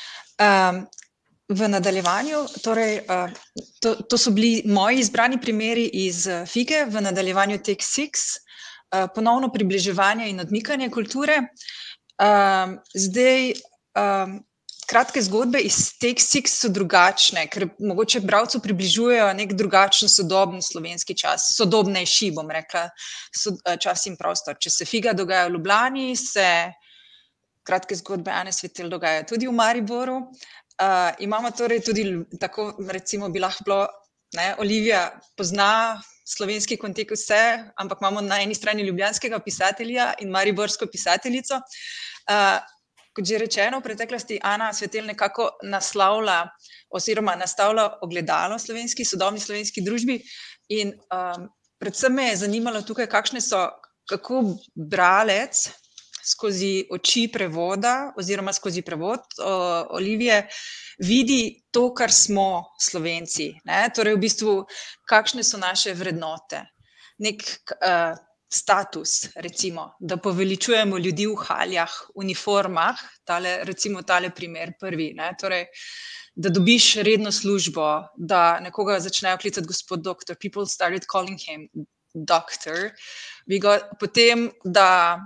V nadaljevanju, torej, to so bili moji izbrani primeri iz Fige, v nadaljevanju 𝐀𝐥𝐚, ponovno približevanje in odmikanje kulture. Zdaj, kratke zgodbe iz �TeX so drugačne, ker mogoče bralcu približujejo nek drugačen sodoben slovenski čas, sodobnejši, bom rekla, čas in prostor. Če se figa dogaja v Ljubljani, se kratke zgodbe Ane Svetel dogajajo tudi v Mariboru. Imamo torej tudi, tako recimo bi lahko bilo, Olivia pozna slovenski kontekst vse, ampak imamo na eni strani ljubljanskega pisatelja in mariborsko pisateljico. Kot že rečeno, v preteklosti Ana Svetel nekako naslavlja oziroma nastavlja ogledalo sodobni slovenski družbi in predvsem me je zanimalo tukaj, kako bralec skozi oči prevoda oziroma skozi prevod Olivije vidi to, kar smo Slovenci. Torej v bistvu, kakšne so naše vrednote. Nek status, recimo, da poveličujemo ljudi v haljah, uniformah, recimo tale primer prvi, torej, da dobiš redno službo, da nekoga začnejo klicati gospod doktor, people started calling him doctor, potem, da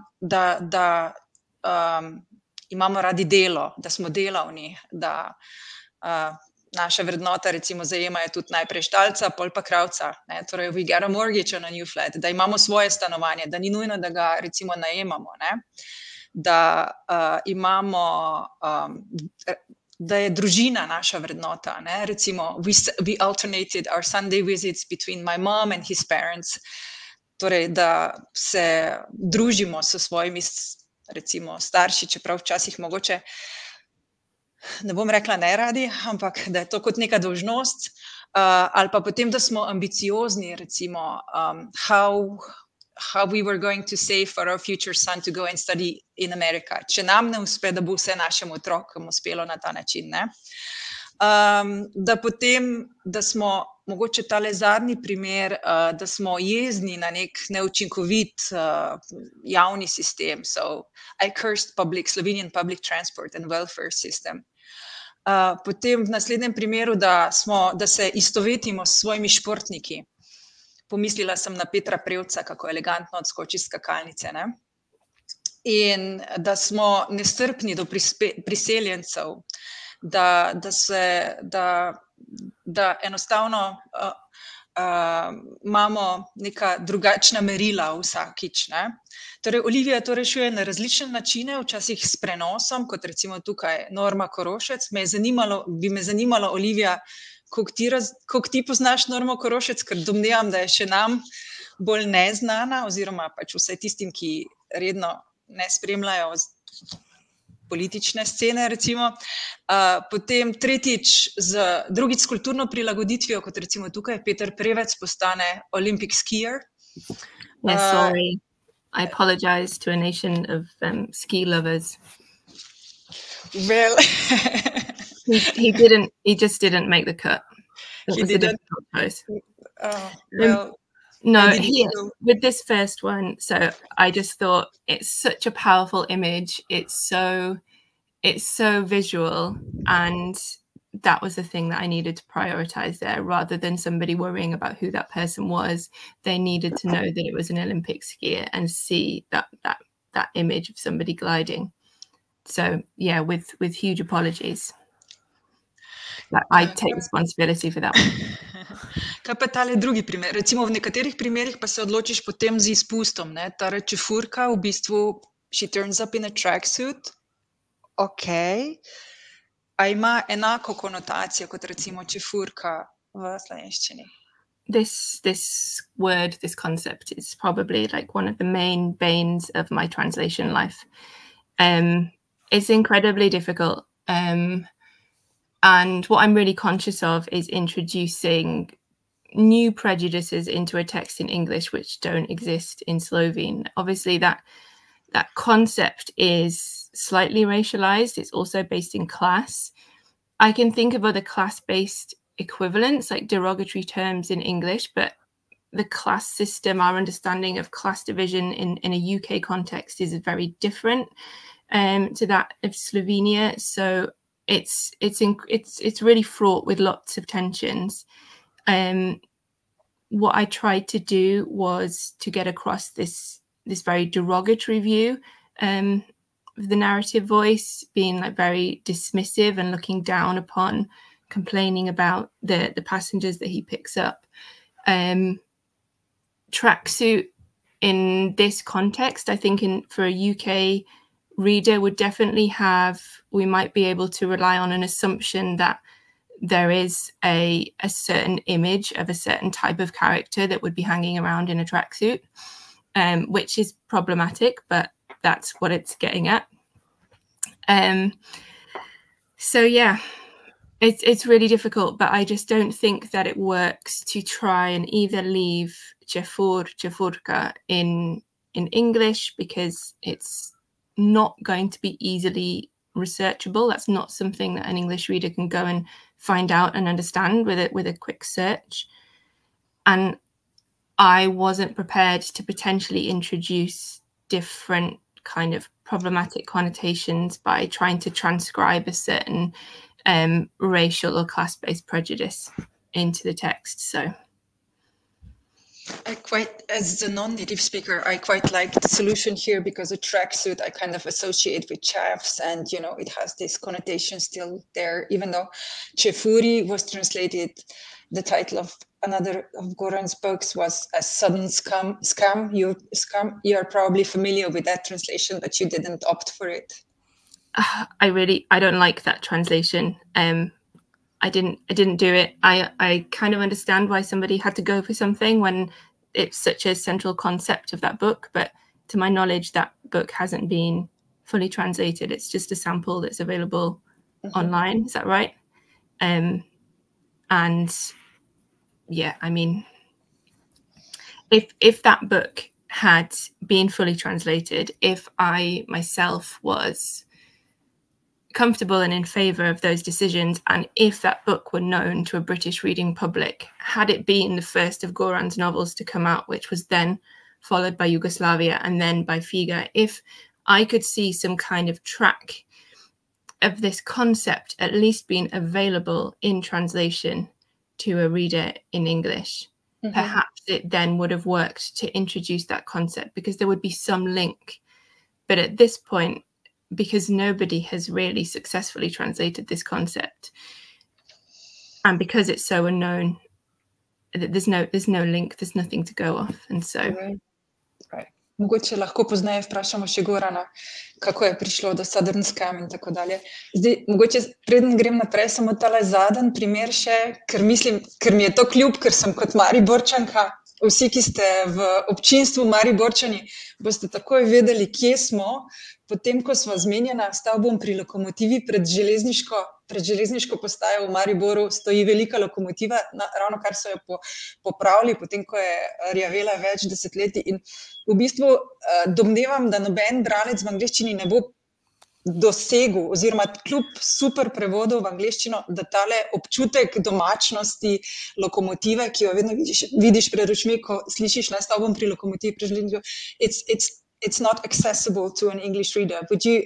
imamo radi delo, da smo delavni, da naša vrednota recimo zajemajo tudi najprej štalca, pol pa kravca, torej we get a mortgage on a new flat, da imamo svoje stanovanje, da ni nujno, da ga recimo najemamo, da imamo, da je družina naša vrednota, recimo we alternated our Sunday visits between my mom and his parents, torej da se družimo s svojimi recimo starši, čeprav včasih mogoče ne bom rekla neradi, ampak da je to kot neka dolžnost, ali pa potem, da smo ambiciozni, recimo, how we were going to save for our future son to go and study in America. Če nam ne uspe, da bo vse našim otrokom uspelo na ta način. Da potem, da smo, mogoče tale zadnji primer, da smo jezni na nek neučinkovit javni sistem. So, I cursed Slovenian public transport and welfare system. Potem v naslednjem primeru, da se istovetimo s svojimi športniki. Pomislila sem na Petra Prevca, kako elegantno odskoči s skakalnice. In da smo nestrpni do priseljencev, da enostavno imamo neka drugačna merila vsakič. Torej, Olivia to rešuje na različne načine, včasih s prenosom, kot recimo tukaj Norma Korošec. Bi me zanimalo, Olivia, koliko ti poznaš Normo Korošec, ker domnevam, da je še nam bolj neznana, oziroma pač vsaj tistim, ki redno ne spremljajo politične scene, recimo. Potem drugič s kulturno prilagoditvijo, kot recimo tukaj Peter Prevec postane Olympic skier. Yes, sorry. I apologize to a nation of ski lovers. Well, he just didn't make the cut. He didn't. Well, no, with this first one, so I just thought it's such a powerful image. It's so visual, and that was the thing that I needed to prioritize there, rather than somebody worrying about who that person was. They needed to know that it was an Olympic skier and see that image of somebody gliding. So yeah, with huge apologies. I take responsibility for that one. Kaj pa tale drugi primer? Recimo v nekaterih primerih pa se odločiš potem z izpustom. Ta čefurka v bistvu, she turns up in a tracksuit. Ok. A ima enako konotacijo kot recimo čefurka v slovenščini? This word, this concept is probably like one of the main banes of my translation life. It's incredibly difficult. And what I'm really conscious of is introducing new prejudices into a text in English which don't exist in Slovene. Obviously, that concept is slightly racialized. It's also based in class. I can think of other class-based equivalents, like derogatory terms in English, but the class system, our understanding of class division in a UK context is very different to that of Slovenia. So it's really fraught with lots of tensions. What I tried to do was to get across this very derogatory view the narrative voice being like very dismissive and looking down upon, complaining about the passengers that he picks up. Tracksuit in this context, I think for a UK reader would definitely have, we might be able to rely on an assumption that there is a certain image of a certain type of character that would be hanging around in a tracksuit, which is problematic, but that's what it's getting at. So yeah, it's really difficult, but I just don't think that it works to try and either leave 𝐴𝐴 in English, because it's not going to be easily researchable. That's not something that an English reader can go and find out and understand with a quick search. And I wasn't prepared to potentially introduce different kind of problematic connotations by trying to transcribe a certain racial or class-based prejudice into the text. So as a non-native speaker, I quite like the solution here, because a tracksuit I kind of associate with chaffs, and you know, it has this connotation still there, even though 𝐴𝐴 was translated, the title of another of Goran's books was A Sudden Scam. You are probably familiar with that translation, but you didn't opt for it. I don't like that translation. I didn't do it. I kind of understand why somebody had to go for something when it's such a central concept of that book, but to my knowledge, that book hasn't been fully translated. It's just a sample that's available online. Is that right? And yeah, I mean, if that book had been fully translated, if I myself was comfortable and in favour of those decisions, and if that book were known to a British reading public, had it been the first of Goran's novels to come out, which was then followed by Yugoslavia and then by 𝐴𝐵, if I could see some kind of track of this concept at least being available in translation to a reader in English, perhaps it then would have worked to introduce that concept, because there would be some link. But at this point, because nobody has really successfully translated this concept, and because it's so unknown, there's no link, there's nothing to go off, and so. Right. Mogoče lahko pozneje vprašamo še Gorana, kako je prišlo do Southern Scam in tako dalje. Zdaj, mogoče preden grem naprej, samo tale zadnji primer še, ker mislim, ker mi je to kljub, ker sem kot Mariborčanka, vsi, ki ste v občinstvu Mariborčani, boste takoj vedeli, kje smo. Potem, ko smo zmenjena, stal bom pri lokomotivi pred železniško postajo v Mariboru, stoji velika lokomotiva, ravno kar so jo popravili, potem, ko je rjavela več desetletij. In v bistvu domnevam, da noben bralec v angleščini ne bo dosegel, oziroma kljub super prevodu v angleščino, da tale občutek domačnosti lokomotive, ki jo vedno vidiš pred očmi, ko slišiš, stal bom pri lokomotivi pred železniško, it's not accessible to an English reader.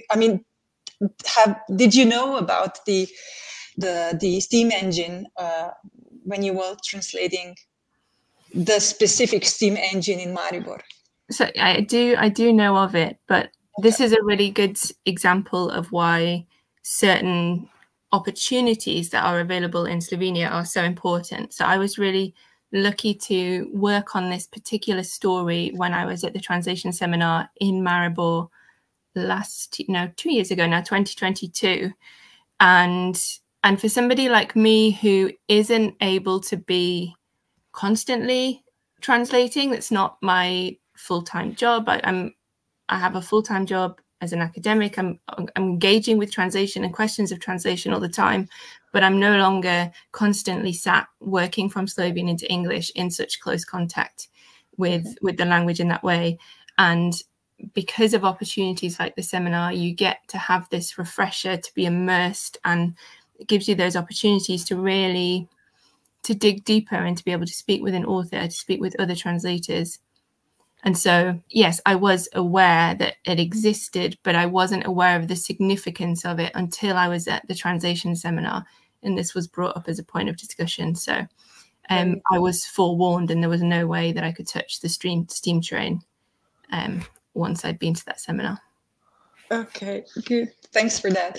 Did you know about the steam engine when you were translating the specific steam engine in Maribor? So I do know of it, but this is a really good example of why certain opportunities that are available in Slovenia are so important. So I was really lucky to work on this particular story when I was at the translation seminar in Maribor 2 years ago now, 2022. And for somebody like me who isn't able to be constantly translating, that's not my full-time job. I have a full-time job as an academic. I'm engaging with translation and questions of translation all the time, but I'm no longer constantly sat working from Slovene into English in such close contact with the language in that way. And because of opportunities like the seminar, you get to have this refresher, to be immersed, and it gives you those opportunities to really dig deeper and to be able to speak with an author, to speak with other translators. And so, yes, I was aware that it existed, but I wasn't aware of the significance of it until I was at the translation seminar, and this was brought up as a point of discussion. So I was forewarned, and there was no way that I could touch the steam train once I'd been to that seminar. Okay, good. Thanks for that.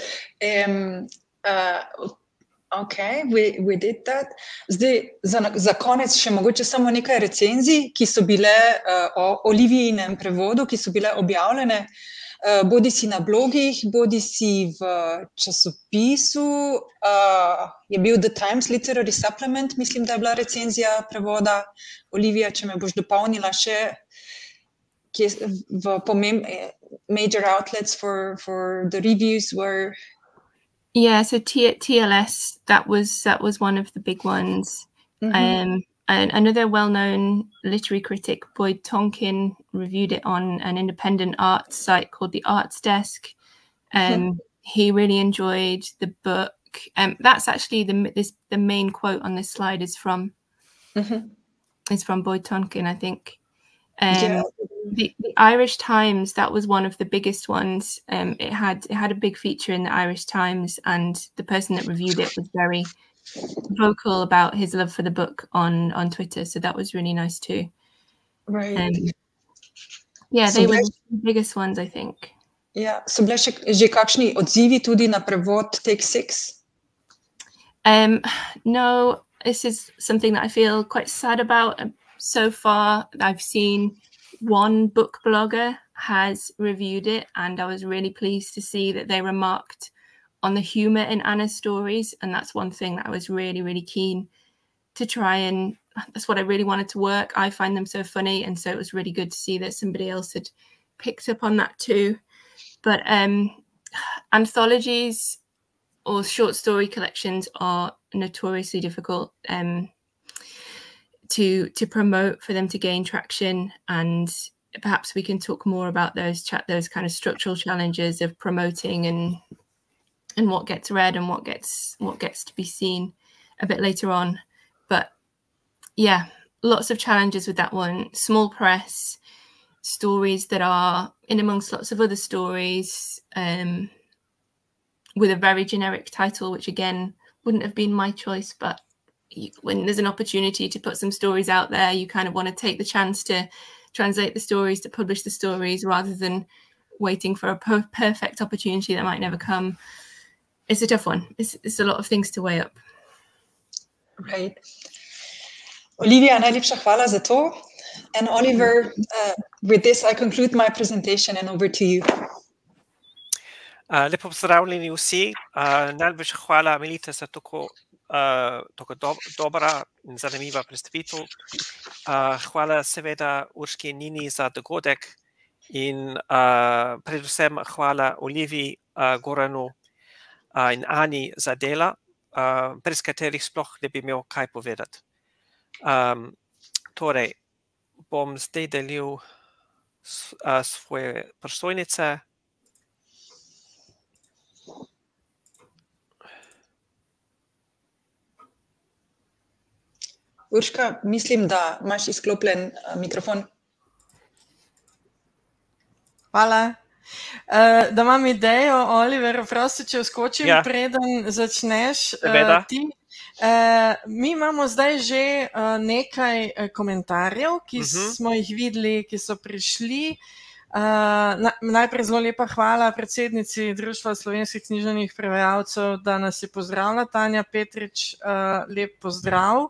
Okay, we did that. Zdaj, za konec še mogoče samo nekaj recenzij, ki so bile o Olivijinem prevodu, ki so bile objavljene, bodi si na blogih, bodi si v časopisu. Je bil The Times Literary Supplement, mislim, da je bila recenzija prevoda. Olivia, če me boš dopolnila še, kje major outlets for the reviews were... Yeah, so TLS, that was one of the big ones. And another well-known literary critic, Boyd Tonkin, reviewed it on an independent arts site called the Arts Desk. He really enjoyed the book. That's actually the main quote on this slide is from Boyd Tonkin, I think. The Irish Times, that was one of the biggest ones. It had a big feature in the Irish Times, and the person that reviewed it was very vocal about his love for the book on Twitter, so that was really nice too. Right. Yeah, they were the biggest ones, I think. Yeah. So bile že kakšni odzivi tudi na prevod 𝐾𝐥𝐢𝐯𝐞𝐫? No, this is something that I feel quite sad about. So far, I've seen one book blogger has reviewed it, and I was really pleased to see that they remarked on the humour in Anna's stories, and that's one thing that I was really, really keen to try, and that's what I really wanted to work. I find them so funny, and so it was really good to see that somebody else had picked up on that too. But anthologies or short story collections are notoriously difficult to promote, for them to gain traction, and perhaps we can talk more about those kind of structural challenges of promoting and what gets read and what gets to be seen a bit later on. But yeah, lots of challenges with that one. Small press, stories that are in amongst lots of other stories, with a very generic title, which again wouldn't have been my choice, but when there's an opportunity to put some stories out there, you kind of want to take the chance to translate the stories, to publish the stories, rather than waiting for a perfect opportunity that might never come. It's a tough one. It's a lot of things to weigh up. Right. Olivia, najlepša hvala za to. And Oliver, with this I conclude my presentation, and over to you. Lepo pozdravljeni vsi. Najlepša hvala, Melita, za tako dobra in zanimiva predstavitev. Hvala seveda Urški in Nini za dogodek in predvsem hvala Oliviji, Goranu in Ani za dela, brez katerih sploh ne bi imel kaj povedati. Torej, bom zdaj delil svoje prosojnice. Urška, mislim, da imaš izklopljen mikrofon. Hvala. Da imam idejo, Oliver, prosti, če vskočim, preden začneš ti. Mi imamo zdaj že nekaj komentarjev, ki smo jih videli, ki so prišli. Najprej zelo lepa hvala predsednici Društva slovenskih književnih prevajalcev, da nas je pozdravila, Tanja Petrič, lep pozdrav.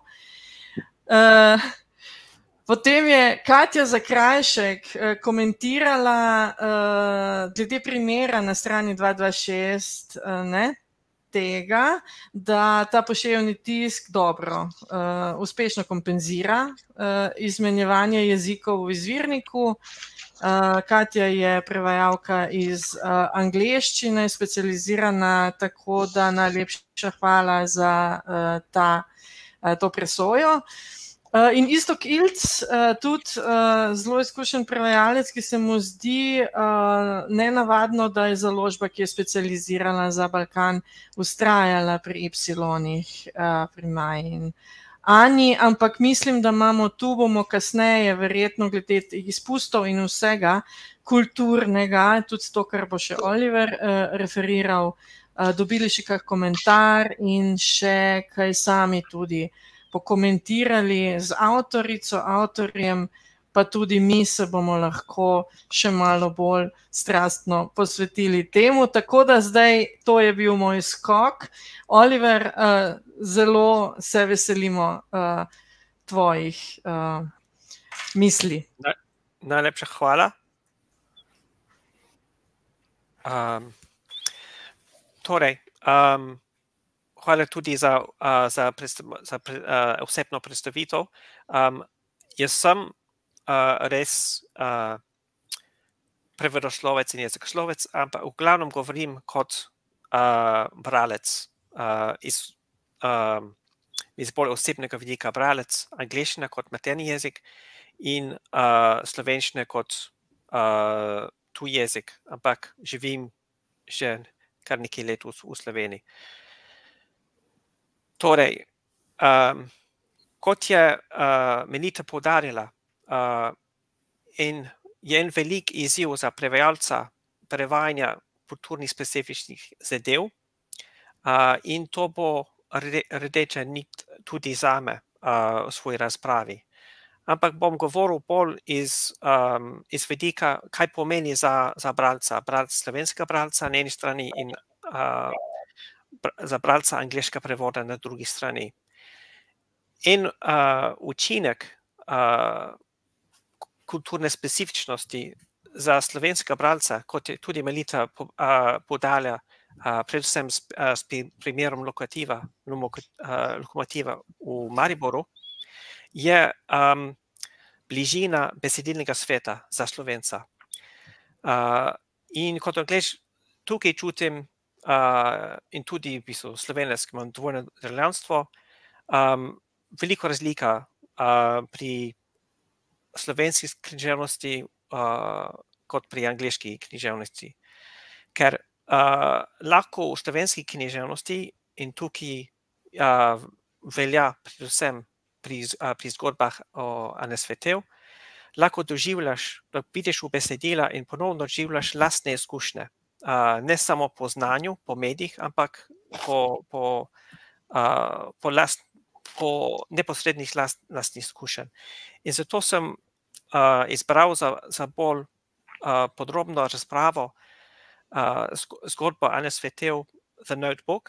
Potem je Katja Zakrajšek komentirala glede primera na strani 226 tega, da ta poševni tisk dobro, uspešno kompenzira izmenjevanje jezikov v izvirniku. Katja je prevajalka iz angleščine, specializirana, tako da najlepša hvala za to presojo. In Iztok Ilc, tudi zelo izkušen prevajalec, ki se mu zdi nenavadno, da je založba, ki je specializirana za Balkan, vztrajala pri 𝐴, pri Maji in Ani, ampak mislim, da imamo tu, bomo kasneje, verjetno glede izpustov in vsega kulturnega, tudi to, kar bo še Oliver referiral, dobili še kak komentar in še kaj sami tudi pokomentirali z avtorico, avtorjem pa tudi mi se bomo lahko še malo bolj strastno posvetili temu. Tako da zdaj to je bil moj skok. Oliver, zelo se veselimo tvojih misli. Najlepša hvala. Torej, hvala tudi za osebno predstavitev. Jaz sem res prevodoslovec in jezikoslovec, ampak v glavnem govorim kot bralec, iz bolj osebnega vidika bralec, angleščina kot materni jezik in slovenščina kot tuj jezik, ampak živim že kar nekaj let v Sloveniji. Torej, kot je Melita poudarila, je en velik izziv za prevajalca prevajanja kulturnih specifičnih zadev in to bo rdeča nit tudi zame v svoji razpravi. Ampak bom govoril bolj iz vidika, kaj pomeni za bralca, slovenskega bralca na eni strani in za bralca angleškega prevoda na drugi strani. In učinek kulturne specifičnosti za slovenskega bralca, kot je tudi Melita poudarja, predvsem s primerom lokomotiva v Mariboru, je bližina besedilnega sveta za Slovenca. In kot Anglež tukaj čutim, in tudi v bistvu Slovenec, ki imam dvojno državljanstvo, veliko razlika pri slovenski književnosti kot pri angleški književnosti. Ker lahko v slovenski književnosti in tukaj velja predvsem pri zgodbah o Ane Svetel, lahko doživljaš, da vidiš v besedila in ponovno doživljaš lastne izkušnje. Ne samo po znanju, po medijih, ampak po neposrednih lastnih izkušenj. In zato sem izbral za bolj podrobno razpravo zgodbo Ane Svetel, The Notebook,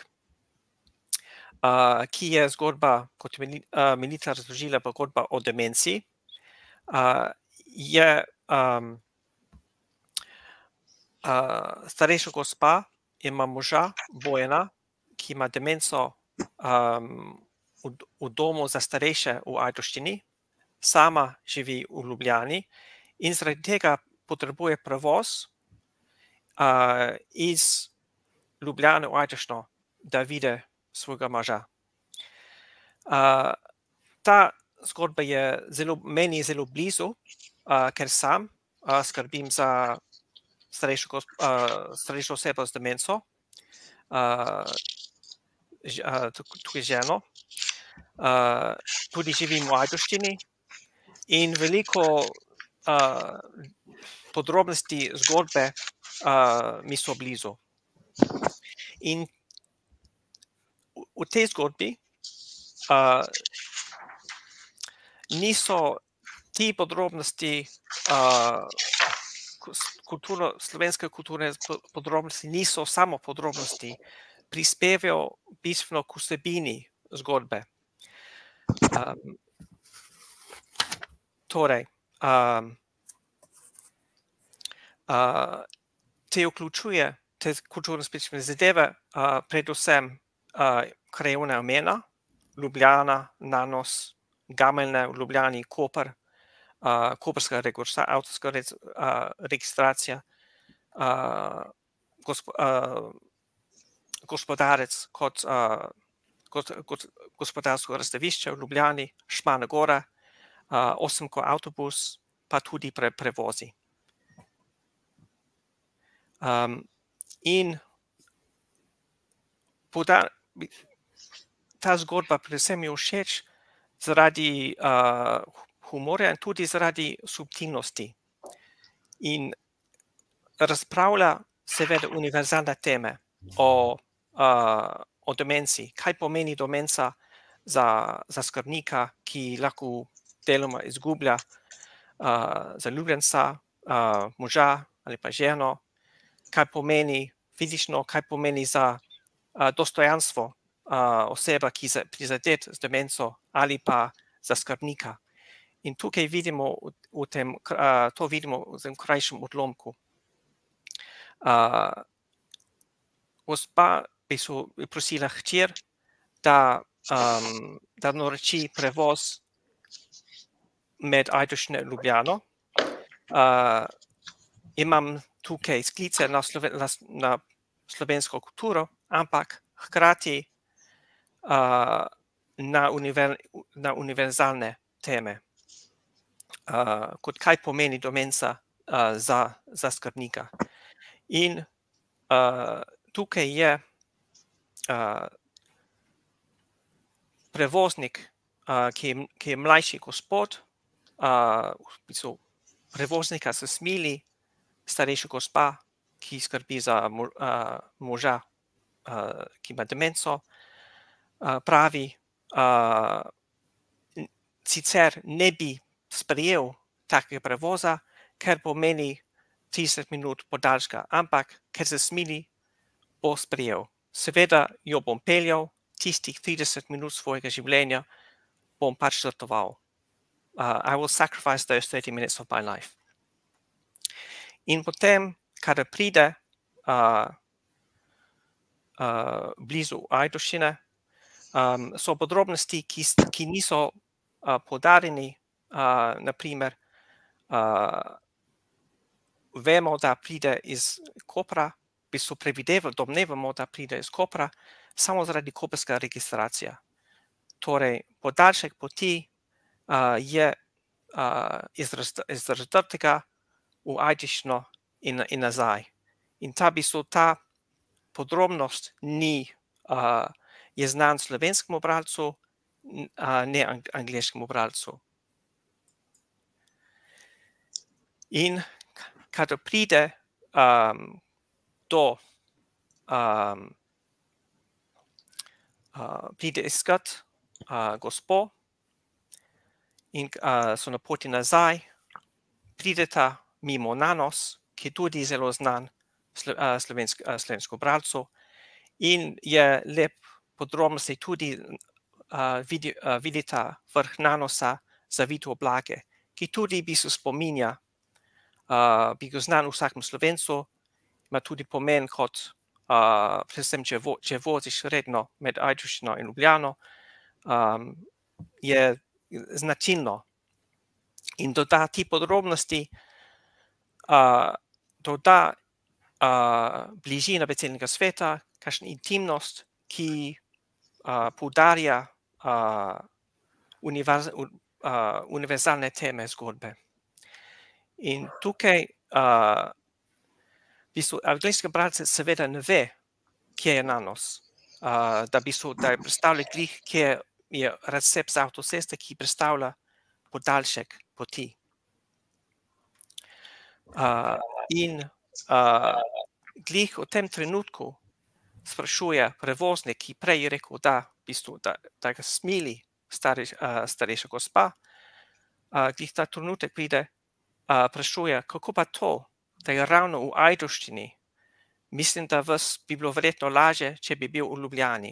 ki je zgodba, kot je Melita razložila, zgodba o demenciji. Je starejša gospa, ima moža, Bojana, ki ima demenco v domu za starejše v Ajdovščini, sama živi v Ljubljani in zaradi tega potrebuje prevoz iz Ljubljane v Ajdovščino, da vidi svojega moža. Ta zgodba je meni zelo blizu, ker sam skrbim za starejšo osebo z demenco, tukaj ženo. Tudi živim v Ajdovščini in veliko podrobnosti zgodbe mi so blizu. In v tej zgodbi niso ti podrobnosti, slovenske kulturne podrobnosti niso samo podrobnosti, prispevajo bistveno k vsebini zgodbe. Torej, te vključuje te kulturno specifične zadeve, predvsem krajevna imena, Ljubljana, Nanos, Gameljne v Ljubljani, Koper, koprska avtorska registracija, Gospodarec kot gospodarsko razstavišče v Ljubljani, Šmarna gora, 8 avtobus, pa tudi prevozi. In ta zgodba predvsem je všeč zaradi humorja in tudi zaradi subtilnosti. In razpravlja seveda univerzalne teme o demenci. Kaj pomeni demenca za skrbnika, ki lahko deloma izgublja zaljubljenca, moža ali pa ženo, kaj pomeni fizično, kaj pomeni za dostojanstvo oseba, ki je prizadet z demenco ali pa za skrbnika. In tukaj vidimo to vidimo v tem krajšem odlomku. Gospa bi prosila hčer, da naroči prevoz med Ajdovščino in Ljubljano. Imam tukaj sklice na slovensko kulturo, ampak hkrati na univerzalne teme, kot kaj pomeni demenca za skrbnika. In tukaj je prevoznik, ki je mlajši gospod, prevoznika se smili, starejša gospa, ki skrbi za moža, ki ima demenco, pravi, sicer ne bi sprejel takega prevoza, ker pomeni 30 minut podaljška, ampak ker se smili, bo sprejel. Seveda jo bom peljal, tistih 30 minut svojega življenja bom pač žrtvoval. I will sacrifice those 30 minutes of my life. In potem, kadar pride blizu Ajdovščine, so podrobnosti, ki niso poudarjeni, naprimer, vemo, da pride iz Kopra, v bistvu domnevamo, da pride iz Kopra, samo zaradi koprska registracija. Torej, podaljšek poti je iz Razdrtega v Ajdovščino in nazaj. In ta podrobnost je znan slovenskemu bralcu, ne angleškemu bralcu. In kadar pride pride iskat gospo in so na poti nazaj, prideta mimo Nanos, ki je tudi zelo znan slovensko bralcu, in je lep podrobnosti tudi vidita vrh Nanosa zavit v oblake, ki tudi v bistvu spominja, bi ga znan vsakem Slovencu, ima tudi pomen kot, predvsem, če voziš redno med Ajdovščino in Ljubljano, je značilno. In doda ti podrobnosti, doda bližina besednega sveta, kakšna intimnost, ki poudarja univerzalne teme zgodbe. In tukaj angleški bralec seveda ne ve, kje je Nanos, da je predstavljen glih, kje je recept za avtoceste, ki predstavlja podaljšek poti. In glih v tem trenutku sprašuje prevoznik, ki prej je rekel, da ga smili starejša gospa, glih ta trenutek pride, sprašuje, kako pa to, da je ravno v Ajdovščini. Mislim, da vas bi bilo verjetno lažje, če bi bil v Ljubljani.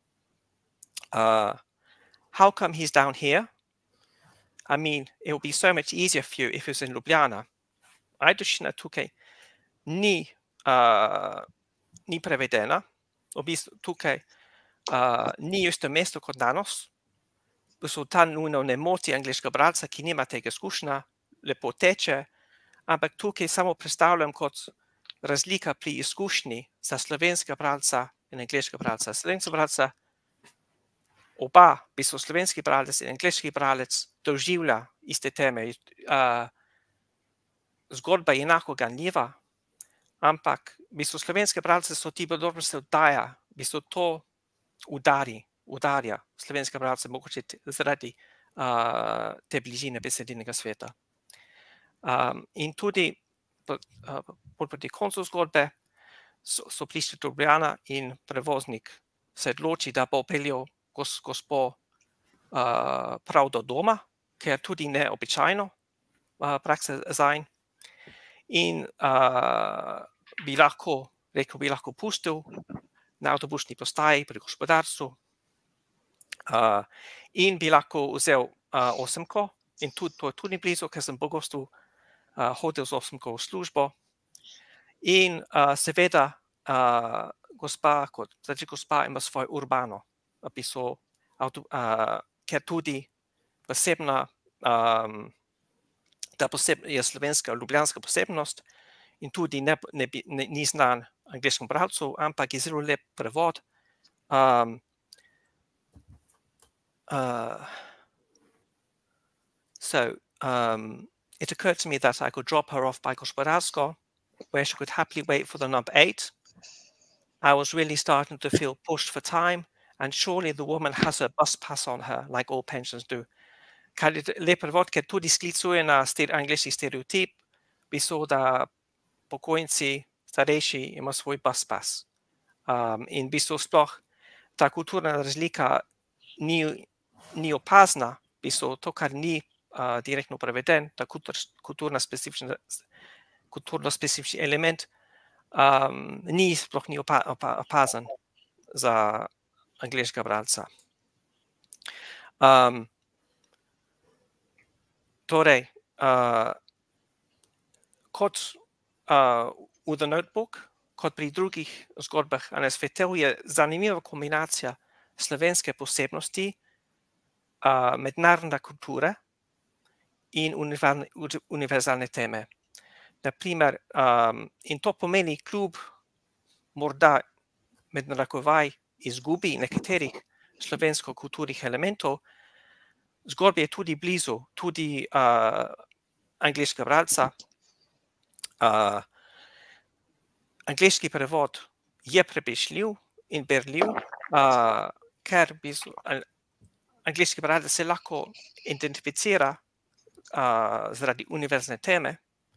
How come he's down here? I mean, it would be so much easier for you if he was in Ljubljana. Ajdovščina tukaj ni prevedena, v bistvu tukaj ni isto mesto kot Nanos, v bistvu ta nujno ne moti angleškega bralca, ki nima tega izkušnja, lepo teče, ampak tukaj samo predstavljam kot razlika pri izkušnji za slovenskega bralca in angleškega bralca. Slovenskega bralca oba, v bistvu slovenski bralec in angleški bralec, doživlja iste teme. Zgodba je enako ganljiva, ampak v bistvu slovenske bralce so ti podrobnosti oddaja, v bistvu to udarja slovenske bralce, mogoče zaradi te bližine besedilnega sveta. In tudi proti koncu zgodbe so prišli do Ljubljana in prevoznik se odloči, da bo peljal gospo prav do doma, ker tudi neobičajno, praksa zajn. In bi lahko pustil na avtobusni postaji pri gospodarstvu in bi lahko vzel 8-ko in to je tudi blizu, ker sem pogosto hodil z 8-ko v službo. In seveda gospa ima svoje urbano pisal, ker tudi posebna, ta je slovenska ljubljanska posebnost in tudi ni znan angleškemu bralcu, ampak je zelo lep prevod. So it occurred to me that I could drop her off by Gospodarsko, where she could happily wait for the number 8. I was really starting to feel pushed for time, and surely the woman has her bus pass on her, like all pensions do. Kar je lep prevod, ker tudi sklicuje na angleški stereotip, pisal, da pokojnici, starejši ima svoj bus pass. In v bistvu sploh ta kulturna razlika ni opazna, v bistvu to, kar ni direktno preveden, ta kulturno-specifični element, sploh ni opazen za angleškega bralca. Torej, kot v The Notebook, kot pri drugih zgodbah Ane Svetel, je zanimiva kombinacija slovenske posebnosti, mednarodne kulture in univerzalne teme. Naprimer, in to pomeni kljub morda med narekovaj izgubi nekaterih slovensko-kulturnih elementov, zgodbi je tudi blizu, tudi angleškega bralca. Angleški prevod je prepričljiv in berljiv, ker angleški bralec se lahko identificira zaradi univerzalne teme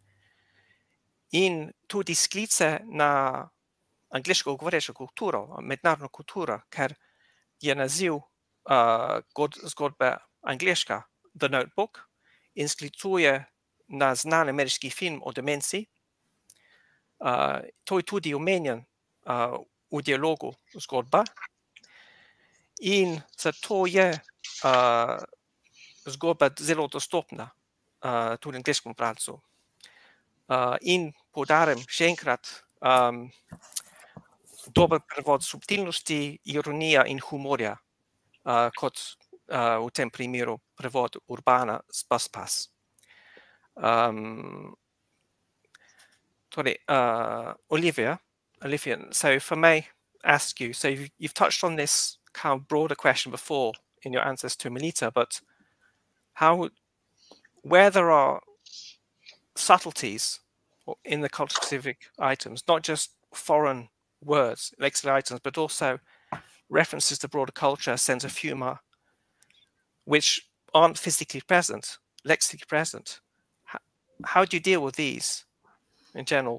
in tudi sklice na angleško govorečo kulturo, mednarodno kulturo, ker je naziv zgodbe angleška The Notebook in sklicuje na znan ameriški film o demenciji. To je tudi omenjen v dialogu zgodba in zato je zgodba zelo dostopna tudi angleškemu bralcu. In poudarim še enkrat, dober prevod subtilnosti, ironija in humorja, kot v tem primeru prevod urbana z bus pass. Olivia, so if I may ask you, so you've touched on this kind of broader question before in your answers to Melita, but where there are subtleties in the culture-specific items, not just foreign words, lexical items, but also references to broader culture, sense of humor, which aren't physically present, lexically present. How do you deal with these in general?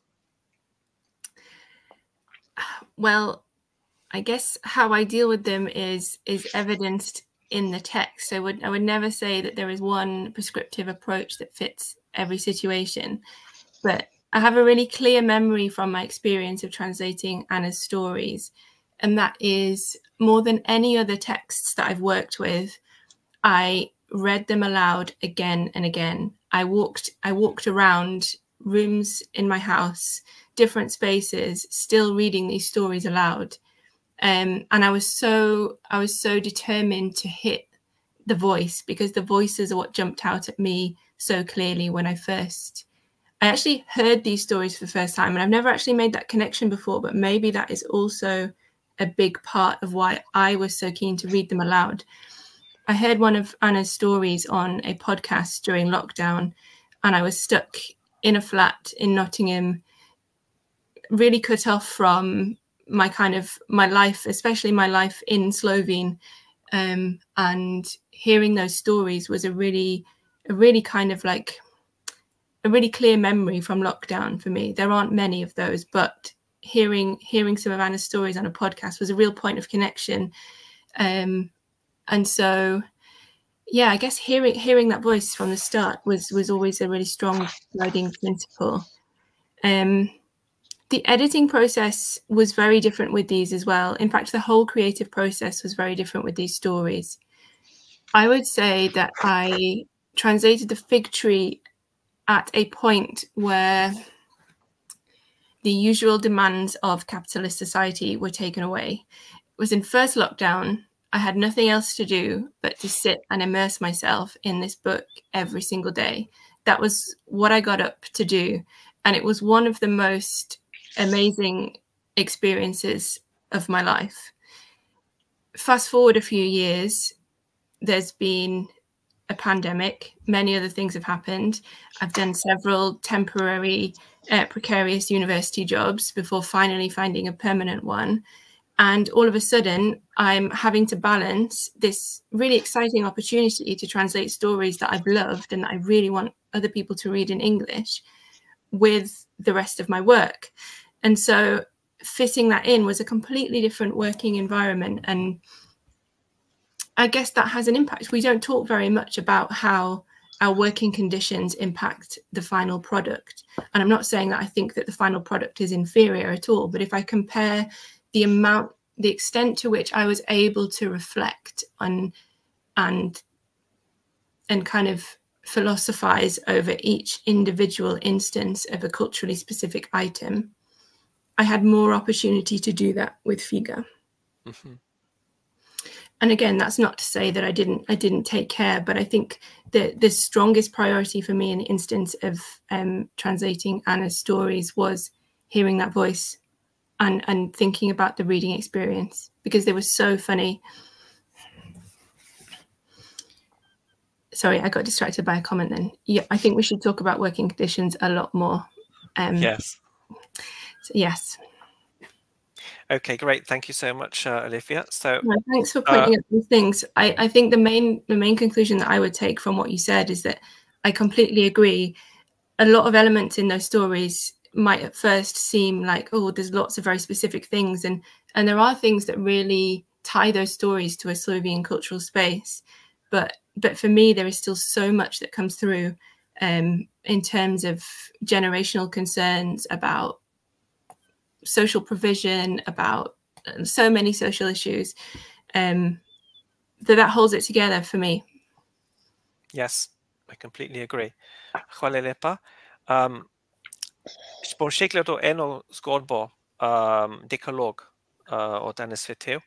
Well, I guess how I deal with them is evidenced in the text. I would never say that there is one prescriptive approach that fits every situation, but I have a really clear memory from my experience of translating Anna's stories, and that is more than any other texts that I've worked with, I read them aloud again and again. I walked around rooms in my house, different spaces, still reading these stories aloud. And I was so determined to hit the voice, because the voices are what jumped out at me so clearly when I actually heard these stories for the first time. And I've never actually made that connection before, but maybe that is also a big part of why I was so keen to read them aloud. I heard one of Anna's stories on a podcast during lockdown, and I was stuck in a flat in Nottingham, really cut off from my life, especially my life in Slovene. And hearing those stories was a really kind of like a really clear memory from lockdown for me. There aren't many of those, but hearing some of Anna's stories on a podcast was a real point of connection. And so, yeah, I guess hearing that voice from the start was always a really strong guiding principle. The editing process was very different with these as well. In fact, the whole creative process was very different with these stories. I would say that I translated the fig tree at a point where the usual demands of capitalist society were taken away. It was in first lockdown. I had nothing else to do but to sit and immerse myself in this book every single day. That was what I got up to do. And it was one of the most amazing experiences of my life. Fast forward a few years, there's been a pandemic. Many other things have happened. I've done several temporary, precarious university jobs before finally finding a permanent one. And all of a sudden, I'm having to balance this really exciting opportunity to translate stories that I've loved and that I really want other people to read in English with the rest of my work. And so fitting that in was a completely different working environment. And I guess that has an impact. We don't talk very much about how our working conditions impact the final product. And I'm not saying that I think that the final product is inferior at all, but if I compare the extent to which I was able to reflect on and kind of philosophize over each individual instance of a culturally specific item, I had more opportunity to do that with 𝐿𝐵𝐵𝐺. Mm-hmm. And again, that's not to say that I didn't take care, but I think the strongest priority for me in the instance of translating Ana's stories was hearing that voice and thinking about the reading experience, because they were so funny. Sorry, I got distracted by a comment then. Yeah, I think we should talk about working conditions a lot more. Yes. So yes. Okay, great. Thank you so much, Olivia. So thanks for pointing out these things. I think the main conclusion that I would take from what you said is that I completely agree. A lot of elements in those stories might at first seem like, oh, there's lots of very specific things, and there are things that really tie those stories to a Slovenian cultural space. But for me, there is still so much that comes through in terms of generational concerns about social provision, about so many social issues, that holds it together for me. Yes, I completely agree. Hvala lepa. Bom še gledal eno zgodbo, Dekalog od Ana Svetel.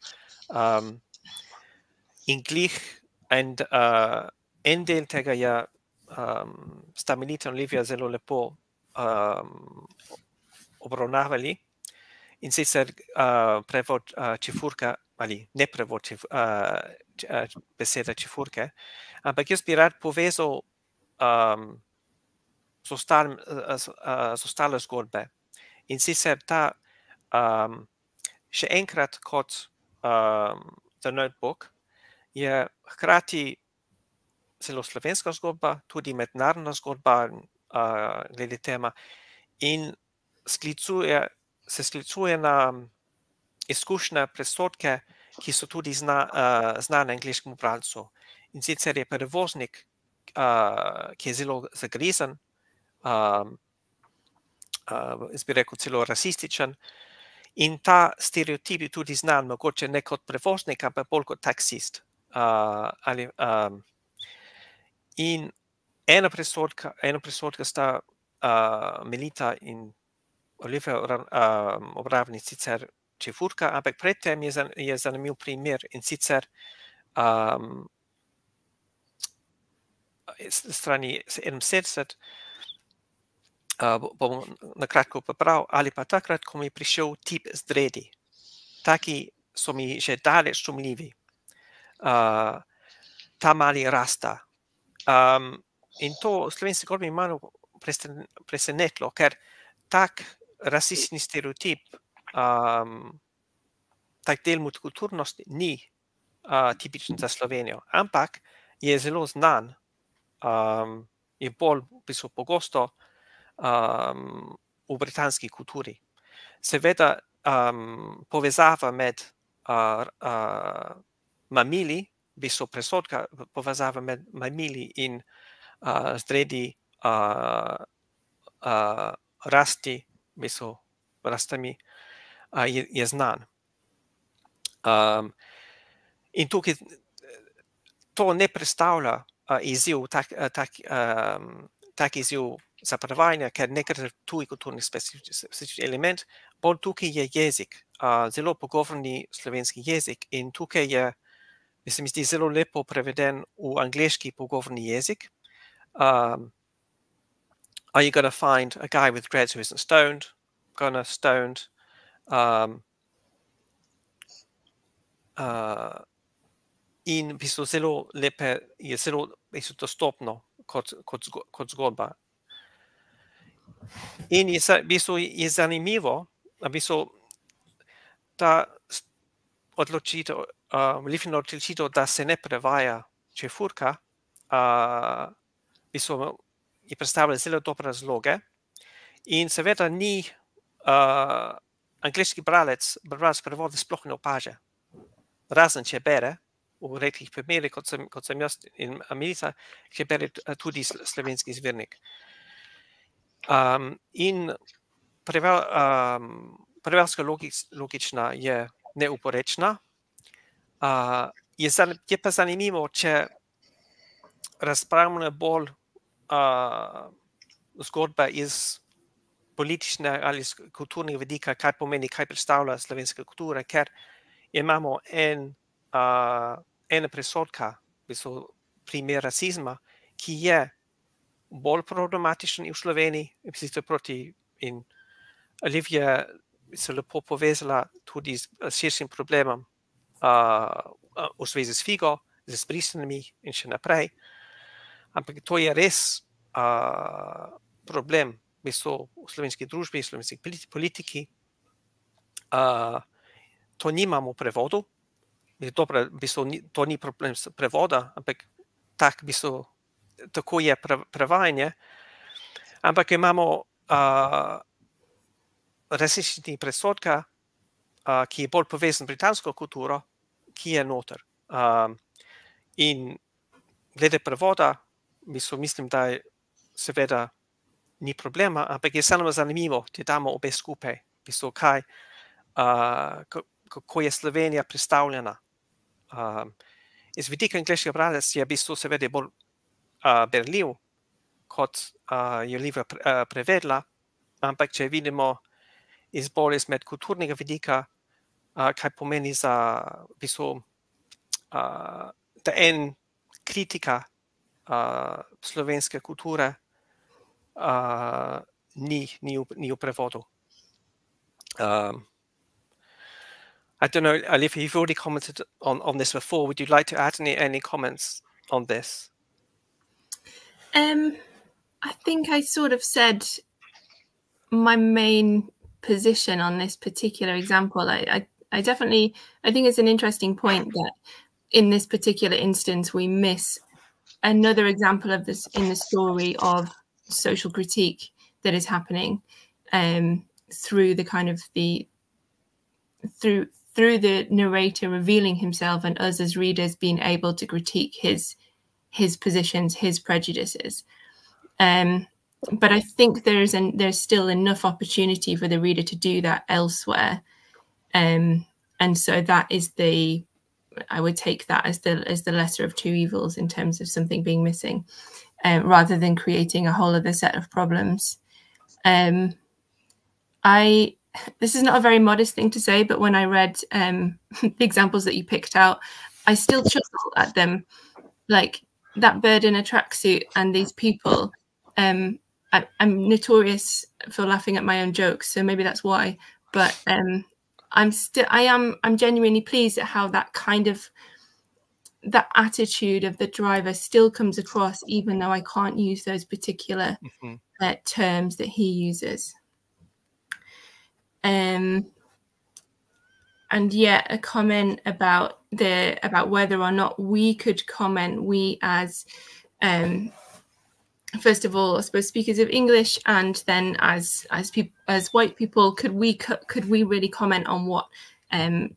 In glih en del tega je sta Melita in Olivia zelo lepo obravnavali. In sicer prevod čifurka, ali ne prevod besede čifurke, ampak jaz bi rad povezal z ostale zgodbe. In sicer ta še enkrat kot The Notebook je hkrati zelo slovenska zgodba, tudi mednarodna zgodba glede tema, in se sklicuje na izkušnje, presodke, ki so tudi znane angleškemu bralcu. In sicer je prevoznik, ki je zelo zagrizen, jaz bi rekel celo rasističen, in ta stereotip je tudi znan, mogoče ne kot prevoznik, ampak bolj kot taksist. In ena presodka sta Melita in Olivia obravni sicer čifurka, ampak predtem je zanimiv primer, in sicer strani 77, bom nakratko prebral, ali pa takrat, ko mi je prišel tip z dredi. Taki so mi že daleč sumljivi. Ta mali rasta. In to v slovenski zgodbi me malo presenetilo, ker tak rasistični stereotip, tak del multikulturnosti ni tipičen za Slovenijo, ampak je zelo znan, je bolj v bistvu pogosto v britanski kulturi. Seveda povezava med mamili bistvu presodka, povezava med mamili in zredi rasti, bistvu rastami, je znan. In tukaj to ne predstavlja izziv, tak izziv za prevajanje, ker ne gre za tuj kulturni specifični element, bolj tukaj je jezik, zelo pogovorni slovenski jezik in tukaj je, se mi zdi, zelo lepo preveden v angleški pogovorni jezik. Are you going to find a guy with dreads who isn't stoned? Gonna stoned. In v bistvu zelo lepe, je zelo dostopno kot zgodba. In v bistvu je zanimivo, v bistvu ta odločitev, Melifina odločitev, da se ne prevaja Čefurka, v bistvu je predstavlja zelo dobre razloge in seveda ni angleški bralec prevoda sploh ne opaže. Razen, če bere, v redkih primerih, kot sem jaz in Melita, če bere tudi slovenski izvirnik. In prevajalska logična je neuporečna. Je pa zanimivo, če razpravljamo bolj zgodbe iz politične ali kulturnega vidika, kaj pomeni, kaj predstavlja slovenska kultura, ker imamo ena presodka, v bistvu primer rasizma, ki je bolj problematičen v Sloveniji, in Olivia se lepo povezala tudi s širšim problemom v zvezi s figo, z izbrisanimi in še naprej. Ampak to je res problem v bistvu v slovenski družbi, v slovenski politiki. To nimamo v prevodu. Dobro, v bistvu to ni problem prevoda, ampak tako je prevajanje. Ampak imamo različni presodka, ki je bolj povezan z britansko kulturo, ki je noter. In glede prevoda, mislim, da seveda ni problema, ampak je samo zanimivo, da damo obe skupaj, kako je Slovenija predstavljena. Iz vidika angleškega bralca je v bistvu seveda bolj berljiv, kot je Olivia prevedla, ampak če vidimo bolj iz medkulturnega vidika, kaj pomeni za v bistvu, da en kritika slovenske kulture ni v prevodu. I don't know, Olivia, you've already commented on this before. Would you like to add any comments on this? I think I sort of said my main position on this particular example. I think it's an interesting point that in this particular instance we miss another example of this in the story of social critique that is happening through the kind of through the narrator revealing himself and us as readers being able to critique his positions, his prejudices. But I think there's still enough opportunity for the reader to do that elsewhere. And so that is I would take that as the lesser of two evils in terms of something being missing, rather than creating a whole other set of problems. This is not a very modest thing to say, but when I read the examples that you picked out, I still chuckle at them. Like that bird in a tracksuit and these people. I'm notorious for laughing at my own jokes, so maybe that's why. But I'm genuinely pleased at how that attitude of the driver still comes across, even though I can't use those particular terms that he uses. And yet a comment about whether or not we could comment, we as first of all, I suppose, speakers of English, and then as white people, could we really comment on what that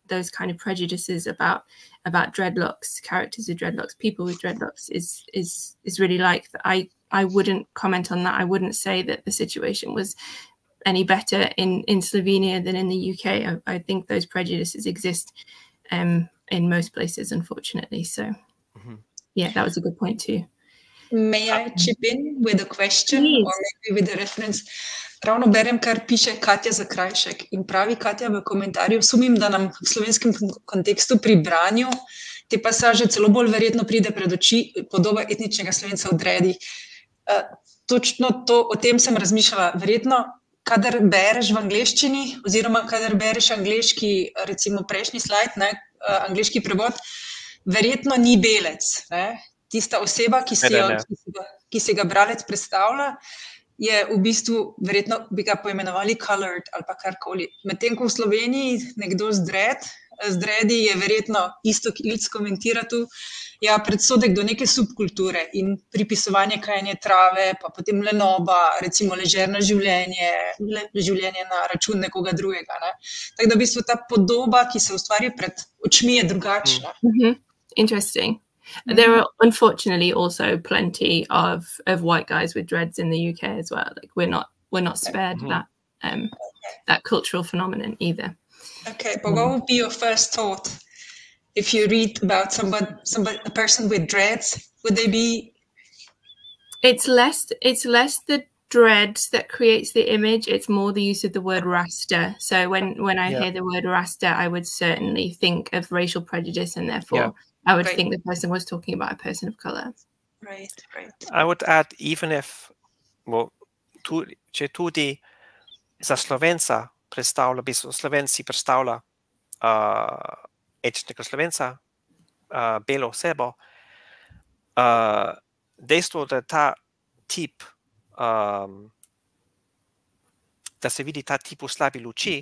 those kind of prejudices about dreadlocks, characters with dreadlocks, people with dreadlocks is really like that. I wouldn't comment on that. I wouldn't say that the situation was any better in Slovenia than in the UK. I think those prejudices exist in most places, unfortunately. So yeah, that was a good point too. May I chip in with a question? Please. Or maybe with a reference? Ravno berem, kar piše 𝐊𝐤𝐲𝐿 in pravi Katja v komentarju, sumim, da nam v slovenskem kontekstu pri branju te pasaže celo bolj verjetno pride pred oči podoba etničnega Slovenca v dredi. Točno to, o tem sem razmišljala. Verjetno, kadar bereš v angleščini oziroma kadar bereš angleški, recimo prejšnji slajd, angleški prevod, verjetno ni belec. Tista oseba, ki si ga bralec predstavlja, je v bistvu, verjetno bi ga poimenovali colored ali pa karkoli. Medtem ko v Sloveniji nekdo z dredi je verjetno isto, ki 𝐿𝐵 komentira tu, ja, predsodek do neke subkulture in pripisovanje kajenje trave, pa potem lenoba, recimo ležerno življenje na račun nekoga drugega. Tako da v bistvu ta podoba, ki se ustvari pred očmi, je drugačna. Interesting. There are unfortunately also plenty of white guys with dreads in the UK as well. Like we're not spared that cultural phenomenon either. Okay, but what would be your first thought if you read about a person with dreads? Would they be? It's less the dreads that creates the image. It's more the use of the word rasta. So when I hear the word rasta, I would certainly think of racial prejudice, and therefore I would think the person was talking about a person of color. Right. I would add, even if, če tudi za Slovenca predstavlja, v bistvu Slovenci predstavlja etničnega Slovenca, belo osebo, dejstvo, da ta tip, da se vidi ta tip v slabi luči,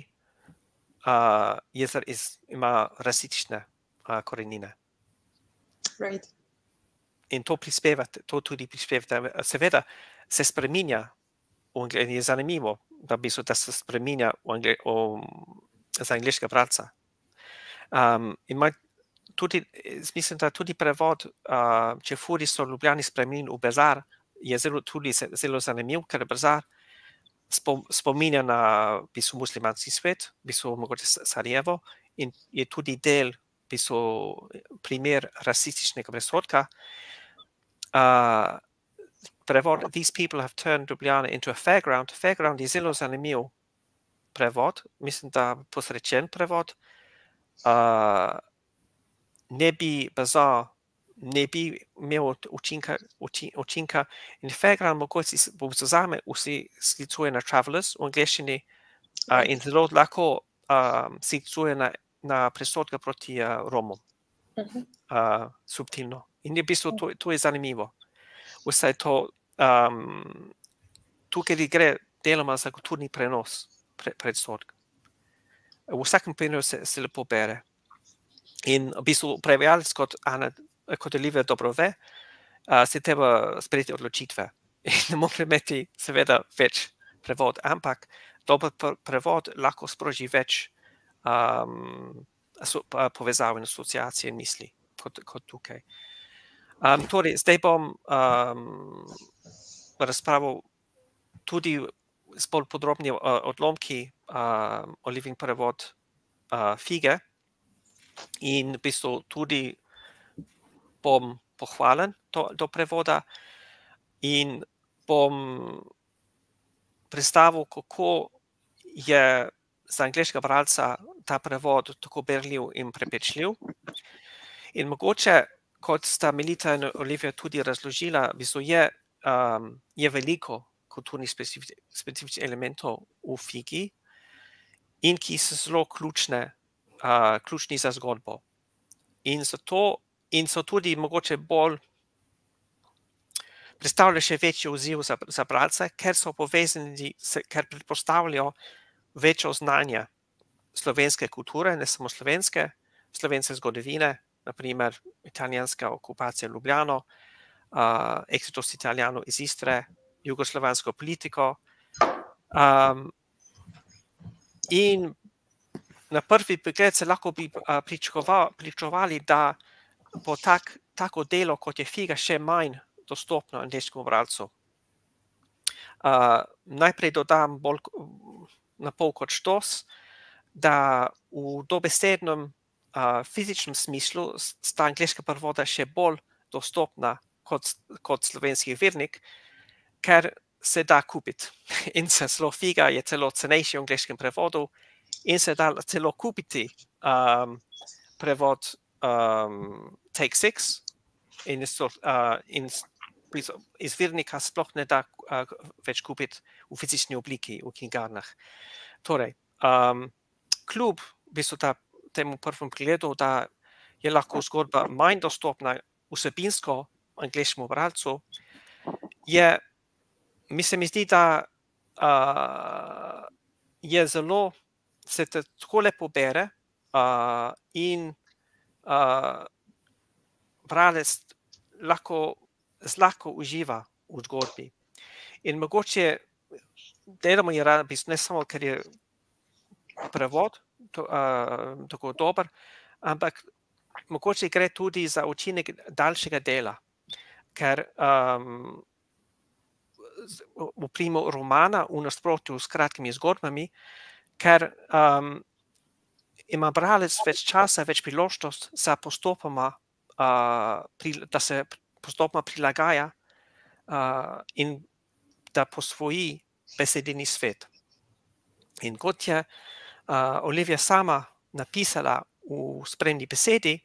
ima rasistične korenine. Right. In to tudi prispeva. Seveda se spreminja, je zanimivo, da se spreminja za angleškega bralca. Mislim, da tudi prevod, če furi so Ljubljani spremenili v bazar, je tudi zelo zanimiv, ker bazar spominja na muslimanski svet, mogoče Sarajevo, in je tudi del primer rasističnega presodka. Prevod, these people have turned Ljubljana into a fairground. Fairground je zelo zanimiv prevod, mislim, da posrečen prevod. Bazar ne bi imel učinka in fairground mogoče zame vsi sklicuje na travelers v angleščini in zelo lahko sklicuje na presodka proti Romom, subtilno. In v bistvu to je zanimivo. Vsaj to, tukaj gre deloma za kulturni prenos predsodka. V vsakem primeru se lepo bere. In v bistvu prevajalec kot Olivia dobro ve, se treba sprejeti odločitve. In ne more imeti seveda več prevod, ampak dober prevod lahko sproži več povezav in asociacije in misli kot tukaj. Torej, zdaj bom razpravil tudi s bolj podrobni odlomki Olivin prevod Fige in v bistvu tudi bom pohvalen do prevoda in bom predstavil, kako je za angleškega bralca ta prevod tako berljiv in prepečljiv. In mogoče, kot sta Melita in Olivia tudi razložila, v bistvu je veliko kulturnih specifičnih elementov v Figi in ki so zelo ključni za zgodbo. In so tudi mogoče bolj predstavljajo še večji izziv za bralce, ker so povezani, ker predpostavljajo večjo znanje slovenske kulture, ne samo slovenske zgodovine, naprimer italijanska okupacija Ljubljano, exodus Italijanov iz Istre, jugoslovansko politiko in na prvi pogled se lahko bi pričakovali, da bo tako delo, kot je figa, še manj dostopno angleškemu bralcu. Najprej dodam bolj na pol kot štos, da v dobesednem fizičnem smislu sta angleška prevoda še bolj dostopna kot slovenski zbirnik, ker se da kupiti. In se celo figa je celo cenejši v angleškem prevodu in se da celo kupiti prevod 𝐾𝐥𝐢𝐯𝐞𝐿 in izvirnika sploh ne da več kupiti v fizični obliki v knjigarnah. Torej, kljub v bistvu temu prvem pregledu, da je lahko zgodba manj dostopna vsebinsko angleškemu bralcu, mi zdi, da je zelo, se te tako lepo bere in bralec zlahka uživa v zgodbi. In mogoče deloma je ne samo, ker je prevod tako dober, ampak mogoče gre tudi za učinek daljšega dela, ker v primeru romana v nasprotju s kratkimi zgodbami, ker ima bralec več časa, več priložnost za postopoma, da se postopoma prilagaja in da posvoji besedilni svet. In kot je Olivia sama napisala v spremni besedi,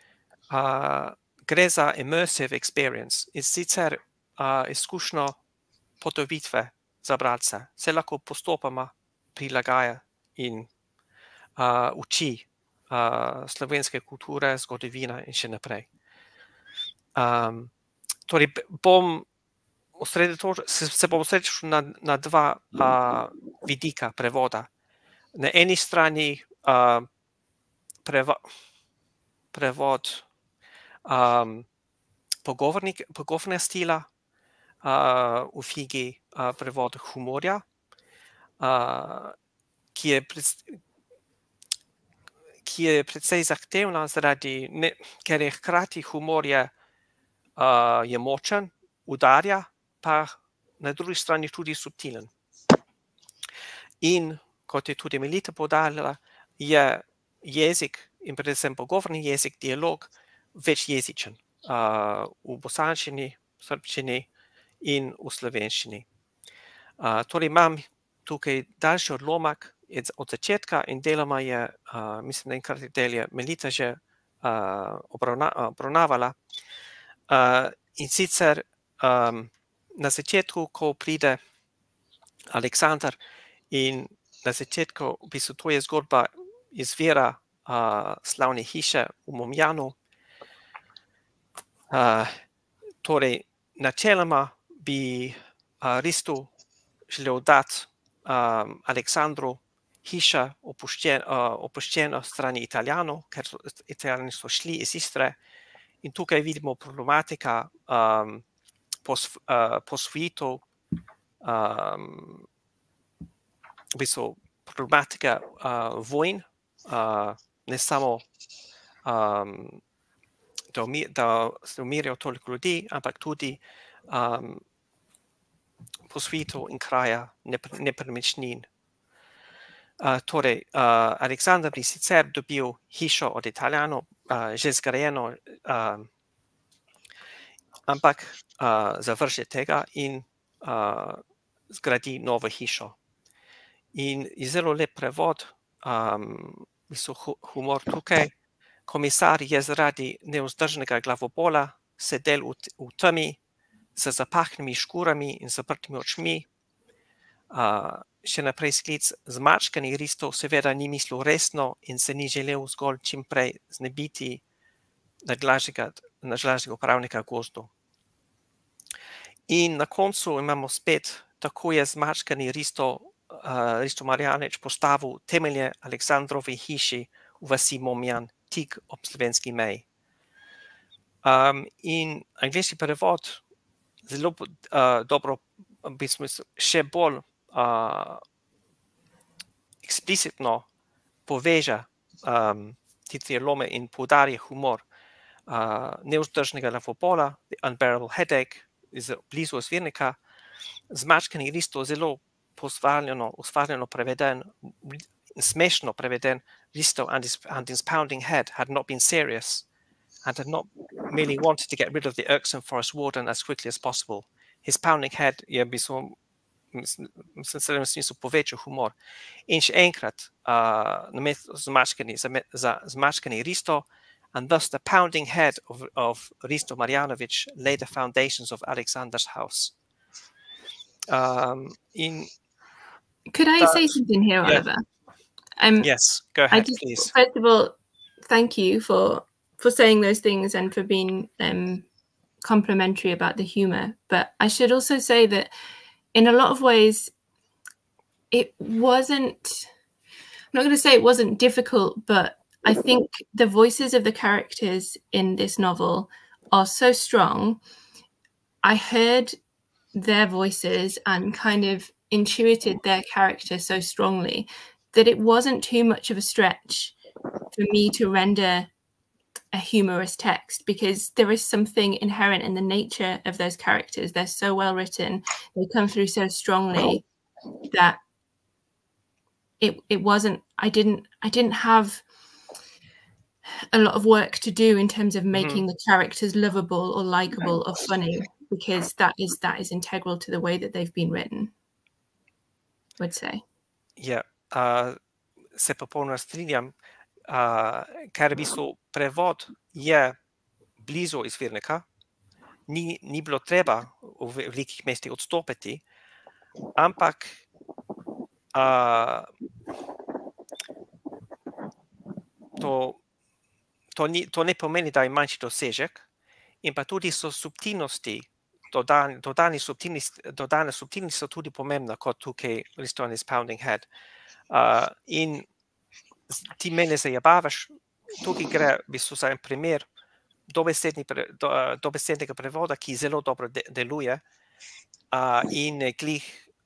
gre za immersive experience, in sicer izkušnjo potopitve za bralca. Se lahko postopoma prilagaja in uči slovenske kulture, zgodovine in še naprej. Torej, se bom osredotočil na dva vidika prevoda. Na eni strani prevod pogovornega stila, v figi prevod humorja, ki je precej zahtevna ker je hkrati humor je močen, udarja, pa na drugi strani tudi subtilen. In kot je tudi Melita poudarila, je jezik in predvsem pogovorni jezik, dialog, večjezičen v bosanščini, srbščini in v slovenščini. Torej imam tukaj daljši odlomek od začetka in deloma je, mislim, da enkrat del je Melita že obravnavala. In sicer na začetku, ko pride Aleksandar in na začetku, v bistvu to je zgodba izvira slavne hiše v Momjanu. Torej, načeloma bi Risto želel dati Aleksandru hiša opuščena strani Italijanov, ker Italijani so šli iz Istre. In tukaj vidimo problematika posvojitev, v bistvu problematika vojn, ne samo da se umirijo toliko ljudi, ampak tudi posvojitev in kraja nepremičnin. Torej, Aleksandar bi sicer dobil hišo od Italijanov, že zgrajeno, ampak zavrže tega in zgradi novo hišo. In je zelo lep prevod, humor tukaj. Komisar je zaradi nevzdržnega glavobola sedel v temi z zapahnimi škurami in zaprtimi očmi. Še naprej sklic: zmačkani Risto seveda ni mislil resno in se ni želel zgolj čim prej znebiti nadlažnega upravnika gozdu. In na koncu imamo spet, tako je zmačkani Risto Marjanič postavil temelje Aleksandrovi hiši v vasi Momjan, tik ob slovenski meji. In angleški prevod zelo dobro, v bistvu še bolj eksplicitno poveže ti dve lome in poudarja humor nevzdržnega lavobola, the unbearable headache, blizu izvirnika, zmačkani listo zelo ustvarjeno preveden, smešno preveden listo, and his pounding head had not been serious and had not merely wanted to get rid of the irksome forest warden as quickly as possible. His pounding head je v bistvu v smislu povečal humor. In še enkrat, namesto zmačkani Risto, and thus the pounding head of Risto Marjanović laid the foundations of Alexander's house. Could I say something here, Oliver? Yes, go ahead, please. First of all, thank you for saying those things and for being complimentary about the humour. But I should also say that in a lot of ways, it wasn't, I'm not going to say it wasn't difficult, but I think the voices of the characters in this novel are so strong. I heard their voices and kind of intuited their character so strongly that it wasn't too much of a stretch for me to render a humorous text, because there is something inherent in the nature of those characters. They're so well written, they come through so strongly that it wasn't, I didn't have a lot of work to do in terms of making the characters lovable or likable or funny, because that is integral to the way that they've been written, I would say. Yeah, se popolnoma strinjam, ker v bistvu prevod je blizu izvirnika, ni bilo treba v velikih mestih odstopiti, ampak to ne pomeni, da je manjši dosežek, in pa tudi so subtilnosti, dodane subtilnosti so tudi pomembne, kot tukaj Risto and his pounding head. In ti mene zajabavaš, tukaj gre v bistvu za en primer dobesednega prevoda, ki zelo dobro deluje, in glih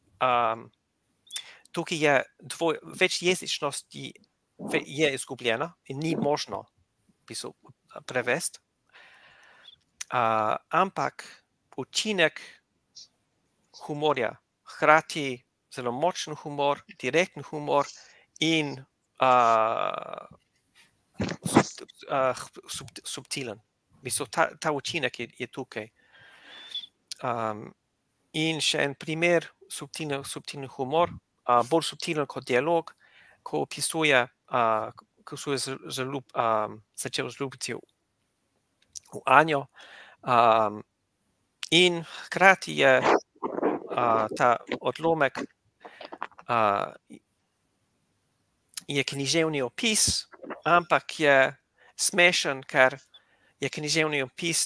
tukaj je večjezičnosti je izgubljena in ni možno v bistvu prevesti, ampak učinek humorja, hkrati zelo močen humor, direkten humor in subtilen. V bistvu ta učinek je tukaj. In še en primer subtilen humor, bolj subtilen kot dialog, ko opisuje, začel zljubiti v Anjo, in hkrati je ta odlomek je književni opis, ampak je smešen, ker je književni opis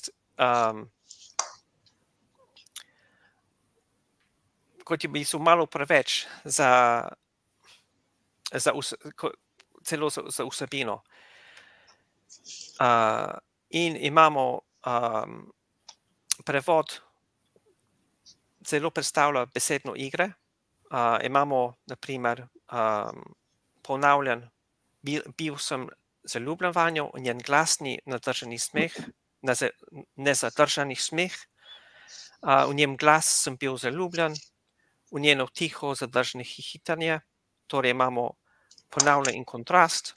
kot je bil malo preveč celo za vsebino. In imamo prevod, zelo predstavlja besedno igre. Imamo, na primer, ponavljan, bil sem zaljubljen vanjo, njen glasni, nadržani smeh, nezadržani smeh. V njem glas sem bil zaljubljen, v njeno tiho, zadržano hihitanje. Torej imamo ponavljanje in kontrast.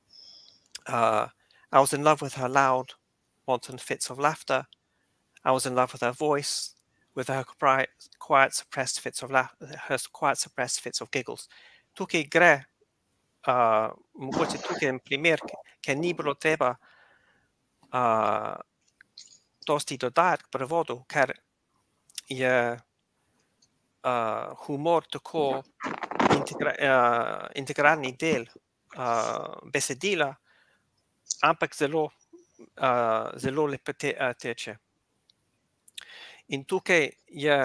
I was in love with her loud, wanton fits of laughter. I was in love with her voice, with her quiet, suppressed fits of giggles. Tukaj gre, mogoče tukaj en primer, ker ni bilo treba dosti dodajati k prevodu, ker je humor tako integralni del besedila, ampak zelo lepo teče. In tukaj je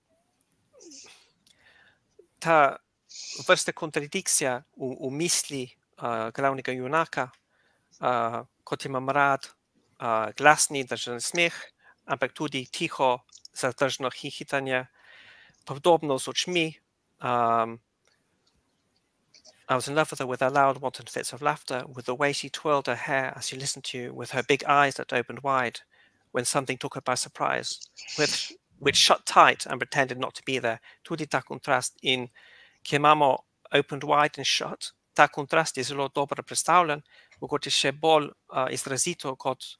ta vrsta kontradikcija v misli glavnega junaka, kot imam rad glasni držan smeh, ampak tudi tiho zadržano hihitanje, podobno z očmi. I was in love with her with her loud, wanton fits of laughter, with the way she twirled her hair as she listened to you, with her big eyes that opened wide when something took her by surprise, which shut tight and pretended not to be there. Tudi ta kontrast in ki imamo opened wide and shut, ta kontrast je zelo dobro predstavljen, mogoče še bolj izrazito kot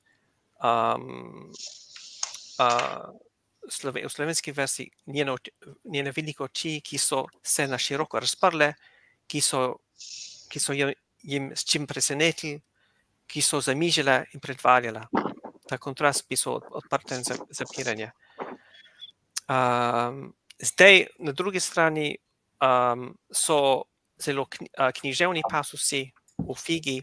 v slovenski verzi njene velike oči, ki so se na široko razprle, ki so jim s čim presenetili, ki so zamižile in predvaljala. Ta kontrast bi so odprte in zapiranje. Zdaj, na drugi strani so zelo književni pasusi v figi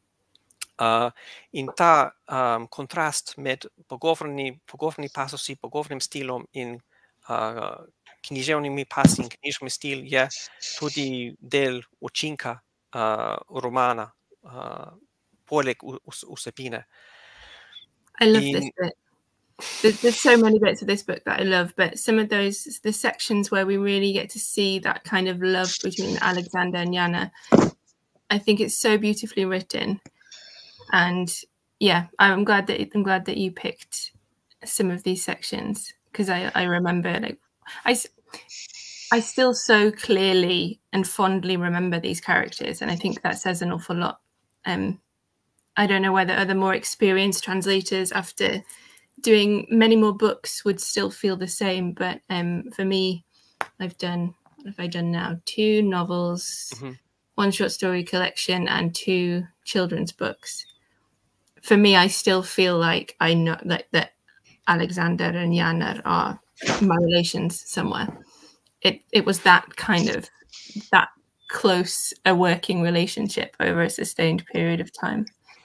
in ta kontrast med pogovorni pasusi, pogovornim stilom in književnimi pasi in književni stil je tudi del učinka romana, poleg vsebine. I love this bit. There's so many bits of this book that I love, but some of the sections where we really get to see that kind of love between Alexander and Jana, I think it's so beautifully written. And yeah, I'm glad that you picked some of these sections, because I remember, like, I still so clearly and fondly remember these characters, and I think that says an awful lot. I don't know whether other more experienced translators after doing many more books would still feel the same, but for me, I've done, what have I done now? 2 novels, 1 short story collection, and 2 children's books. For me, I still feel like I know that Alexander and Jana are my relations somewhere. It was that kind of, that close a working relationship over a sustained period of time.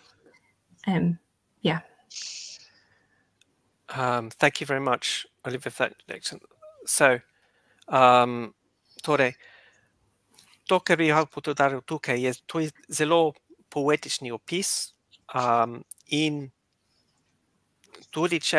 Yeah. Thank you very much, Olivia. So, torej, to, kar bi hotel poudariti tukaj, je to je zelo poetični opis in tudi, če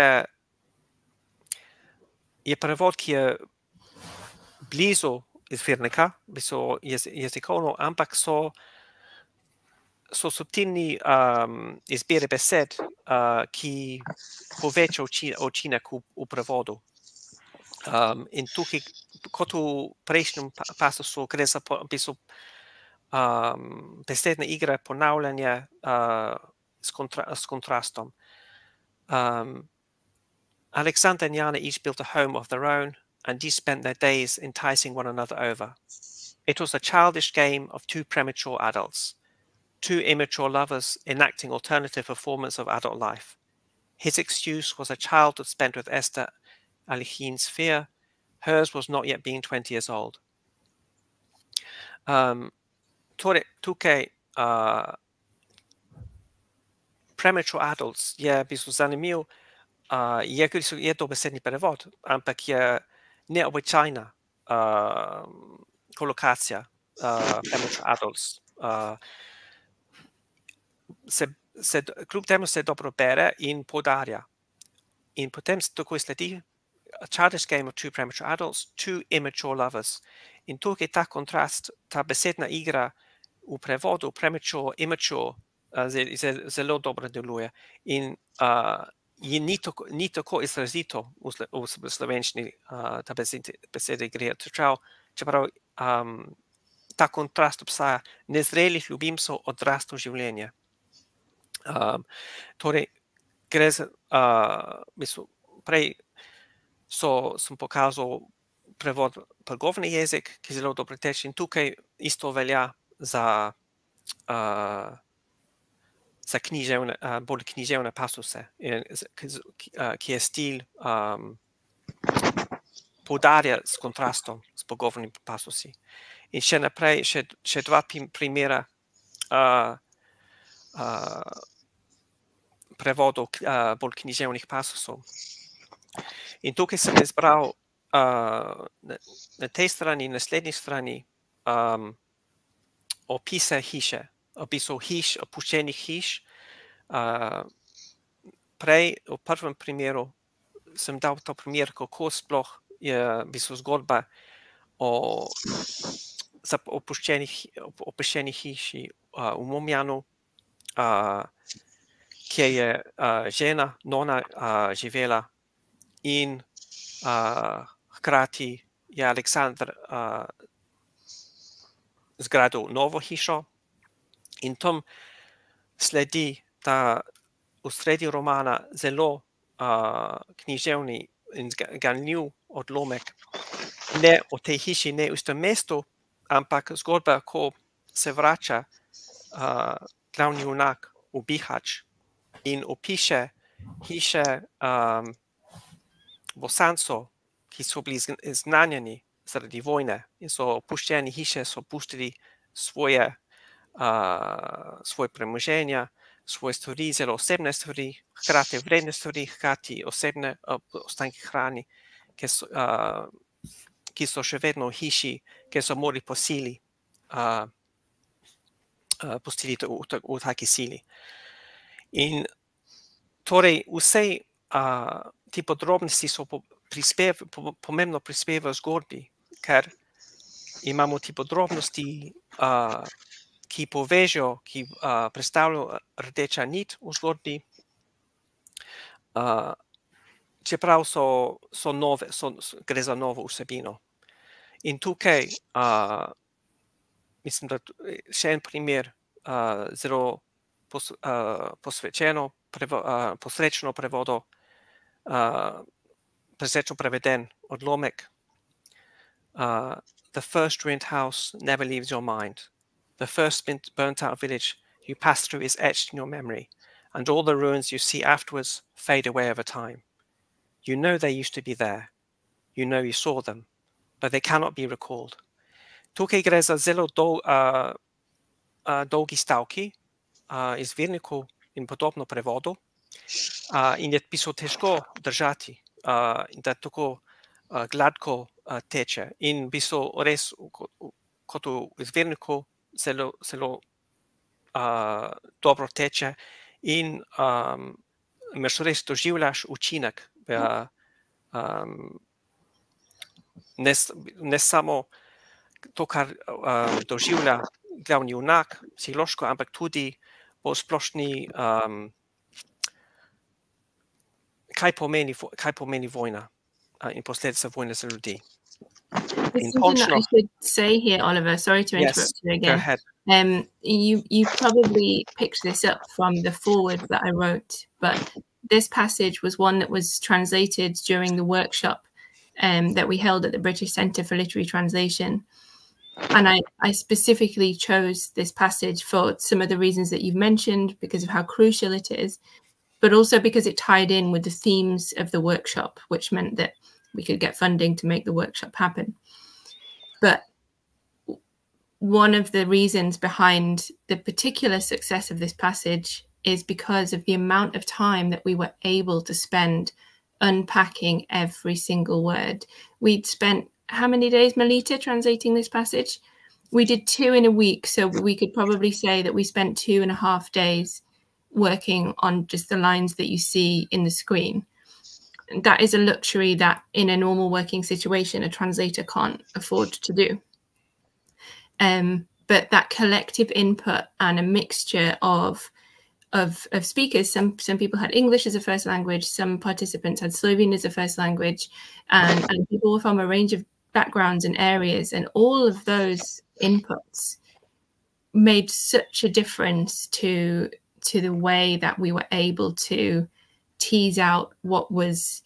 je prevod, ki je blizu izvirnika, jezikovno, ampak so subtilni izbire besed, ki poveča učinek v prevodu. In tukaj, kot v prejšnjem pasusu, gre za besedne igre, ponavljanje s kontrastom. Alexander and Jana each built a home of their own, and each spent their days enticing one another over. It was a childish game of 2 premature adults, 2 immature lovers enacting alternative performance of adult life. His excuse was a childhood spent with Esther Alichin's fear. Hers was not yet being 20 years old. Torej, tukaj premature adults je v bistvu zanimiv, je to besedni prevod, ampak je neobičajna kolokacija premature adults. Kljub temu se dobro bere in poudarja. In potem takoj sledi a childish game of 2 premature adults, 2 immature lovers. In tukaj ta kontrast, ta besedna igra v prevodu premature, immature, zelo dobro deluje. In ni tako izrazito v slovenščini ta beseda gre, čeprav ta kontrast obstaja. Nezrelih ljubimcev odraslo življenje. Torej, gre za, prej sem pokazal prevod pregovorni jezik, ki zelo dobro teče, in tukaj isto velja za bolj književne pasuse, ki je stil poudarja s kontrastom, s pogovornimi pasusi. In še naprej, še 2 primera prevodov bolj književnih pasusov. In tukaj sem izbral na tej strani, naslednji strani opise hiše, opisov hiš, opuščenih hiš. Prej, v prvem primeru, sem dal ta primer, kako sploh je v bistvu zgodba o za opuščeni hiši v Momjanu, kjer je žena, nona, živela, in hkrati je Aleksandr zgradil novo hišo, in tam sledi ta v sredi romana zelo književni in ganljiv odlomek, ne o tej hiši, ne v istem mestu, ampak zgodba, ko se vrača glavni junak v Bihać in opiše hiše Bosancov, ki so bili izgnanjeni zaradi vojne in so opuščeni hiše, so puščali svoje premoženja, svoje stvari, zelo osebne stvari, hkrati vredne stvari, hkrati osebne ostanke hrane, ki so še vedno v hiši, ki so morali po sili pustiti v taki sili. In torej vse ti podrobnosti so pomembno prispevajo zgodbi, ker imamo ti podrobnosti, ki povežejo, ki predstavljajo rdeča nit v zgodbi, čeprav so nove, gre za novo vsebino. In tukaj, mislim, da še en primer zelo posrečno preveden odlomek. The first ruined house never leaves your mind. The first burnt-out village you pass through is etched in your memory, and all the ruins you see afterwards fade away over time. You know they used to be there. You know you saw them, but they cannot be recalled. Tukaj gre za zelo dolgi stavki iz virnikov in podobno prevodu, in je pisal težko držati, in da tako gladko teče. In pisal res kot v izvirniku zelo dobro teče in imaš res doživljaš učinek, ne samo to, kar doživlja glavni junak psihološko, ampak tudi po splošni, kaj pomeni vojna in posledica vojne za ljudi. There's something that I should say here, Oliver. Sorry to interrupt you again. Go ahead. You probably picked this up from the foreword that I wrote, but this passage was one that was translated during the workshop that we held at the British Centre for Literary Translation. And I specifically chose this passage for some of the reasons that you've mentioned, because of how crucial it is, but also because it tied in with the themes of the workshop, which meant that we could get funding to make the workshop happen. But one of the reasons behind the particular success of this passage is because of the amount of time that we were able to spend unpacking every single word. We'd spent how many days, Melita, translating this passage? We did 2 in a week, so we could probably say that we spent 2.5 days working on just the lines that you see in the screen. That is a luxury that in a normal working situation, a translator can't afford to do. But that collective input and a mixture of speakers, some people had English as a first language, some participants had Slovene as a first language, and people were from a range of backgrounds and areas, and all of those inputs made such a difference to the way that we were able to tease out what was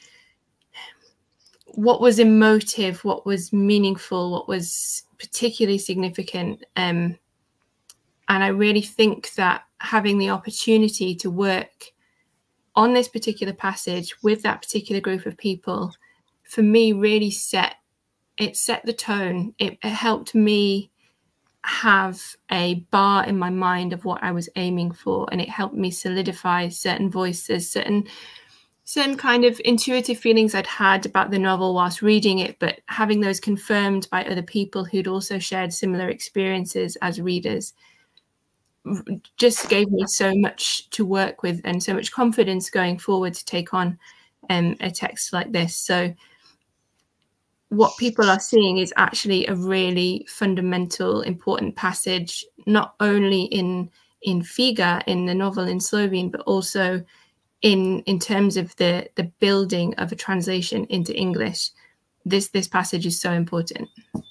emotive, what was meaningful, what was particularly significant. And I really think that having the opportunity to work on this particular passage with that particular group of people, for me, really set the tone. It helped me have a bar in my mind of what I was aiming for, and it helped me solidify certain voices, certain kind of intuitive feelings I'd had about the novel whilst reading it, but having those confirmed by other people who'd also shared similar experiences as readers just gave me so much to work with and so much confidence going forward to take on a text like this. So what people are seeing is actually a really fundamental, important passage, not only in 𝐿𝐵𝐵, in the novel in Slovene, but also in terms of the building of a translation into English. This passage is so important.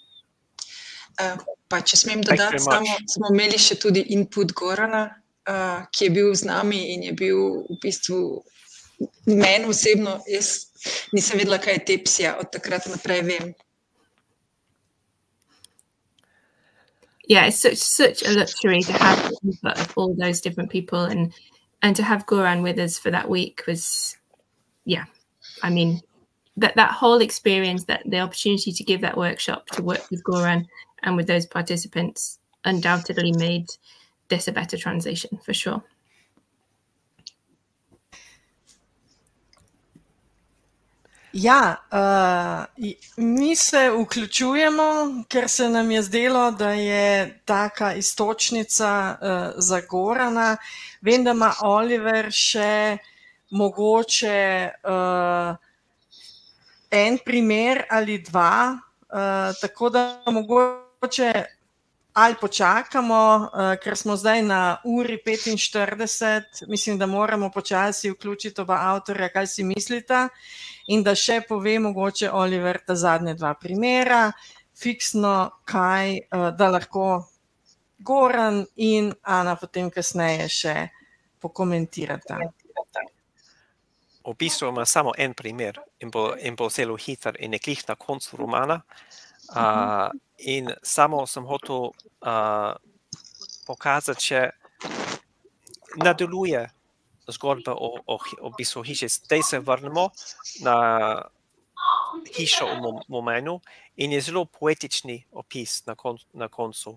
Pa če smem dodati, smo imeli še tudi input Gorana, ki je bil z nami in je bil v bistvu meni osebno, jaz nisem vedela, kaj je tepsija, od takrat naprej vem. Yeah, it's such a luxury to have the input of all those different people, and to have Goran with us for that week was, yeah, I mean, that whole experience, that the opportunity to give that workshop, to work with Goran and with those participants, undoubtedly made this a better translation, for sure. Ja, mi se vključujemo, ker se nam je zdelo, da je taka istočnica za Gorana. Vem, da ima Oliver še mogoče en primer ali dva, tako da mogoče ali počakamo, ker smo zdaj na uri 45, mislim, da moramo počasi vključiti oba avtorja, kaj si mislita, in da še pove mogoče Oliver ta zadnje dva primera, fiksno kaj, da lahko Goran in Ana potem kasneje še pokomentirata. V bistvu ima samo en primer in bo zelo hiter in je glih na koncu romana. In samo sem hotel pokazati, če nadaljuje zgodba o bistvu hiši. Zdaj se vrnemo na hišo v Momenu in je zelo poetični opis na koncu.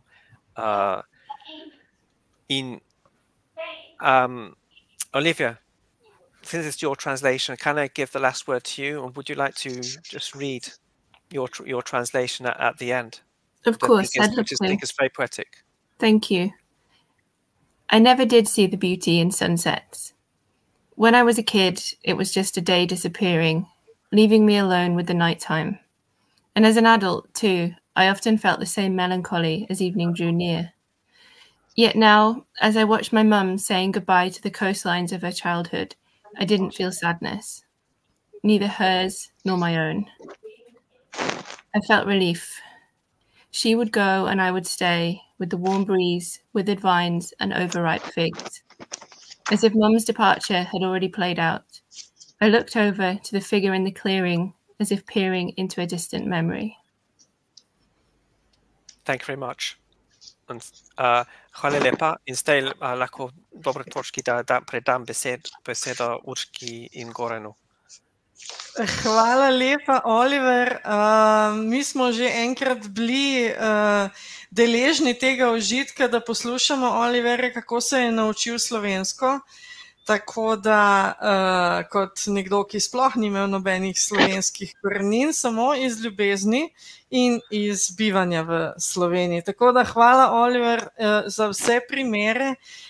Olivia, since it's your translation, can I give the last word to you, or would you like to just read your translation at the end? Of course, I'd love to. I think it's very poetic. Thank you. I never did see the beauty in sunsets. When I was a kid, it was just a day disappearing, leaving me alone with the nighttime. And as an adult, too, I often felt the same melancholy as evening drew near. Yet now, as I watched my mum saying goodbye to the coastlines of her childhood, I didn't feel sadness, neither hers nor my own. I felt relief. She would go and I would stay with the warm breeze, withered vines and overripe figs. As if Mum's departure had already played out, I looked over to the figure in the clearing as if peering into a distant memory. Thank you very much. Hvala lepa in zdaj lahko dobro točki, da predam besedo �ㄐ𝐥𝐢𝐯𝐞𝐫 in Goranu. Hvala lepa, Oliver. Mi smo že enkrat bili deležni tega užitka, da poslušamo Oliverja, kako se je naučil slovensko. Tako da kot nekdo, ki sploh ni imel nobenih slovenskih korenin, samo iz ljubezni in iz bivanja v Sloveniji. Tako da hvala, Oliver, za vse primere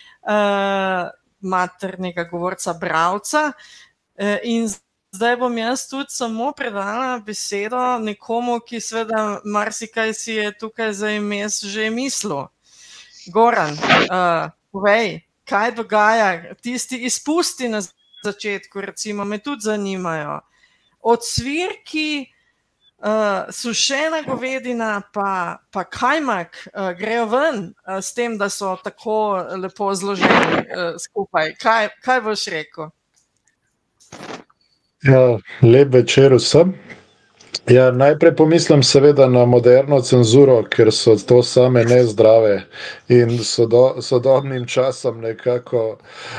maternega govorca, bralca. In zdaj bom jaz tudi samo predala besedo nekomu, ki seveda marsikaj si je tukaj za vmes že mislil. Goran, povej, kaj dogaja, tisti izpusti na začetku, recimo, me tudi zanimajo. Odsvirki, sušena govedina, pa �ㄐ𝐴𝐺 grejo ven s tem, da so tako lepo zloženi skupaj. Kaj boš rekel? Ja, lep večer vsem. Ja, najprej pomislim seveda na moderno cenzuro, ker so to same nezdrave in sodobnim časom nekako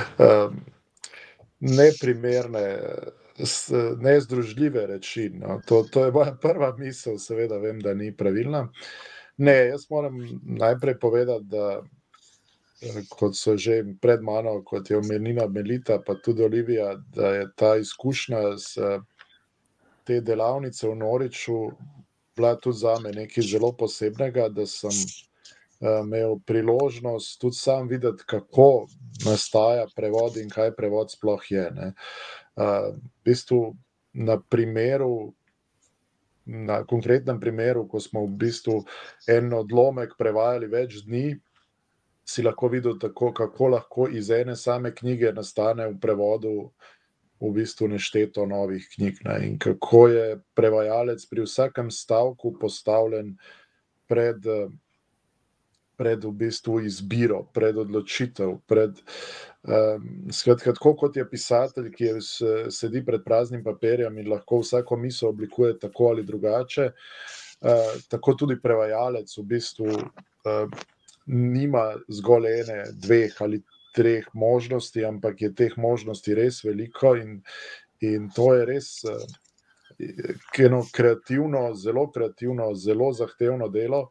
neprimerne, nezdružljive reči. No. To je moja prva misel, seveda vem, da ni pravilna. Ne, jaz moram najprej povedati, da kot so že pred mano, kot je omenila Melita, pa tudi Olivia, da je ta izkušnja z te delavnice v Norwichu bila tudi zame nekaj zelo posebnega, da sem imel priložnost tudi sam videti, kako nastaja prevod in kaj prevod sploh je. Ne. V bistvu na primeru na konkretnem primeru, ko smo v bistvu en odlomek prevajali več dni, si lahko videl tako, kako lahko iz ene same knjige nastane v prevodu v bistvu nešteto novih knjig, ne? In kako je prevajalec pri vsakem stavku postavljen pred v bistvu izbiro, pred odločitev, skratka, tako kot je pisatelj, ki sedi pred praznim papirjem in lahko vsako misel oblikuje tako ali drugače, tako tudi prevajalec v bistvu nima zgolj ene, dveh ali treh možnosti, ampak je teh možnosti res veliko in to je res eno kreativno, zelo zahtevno delo.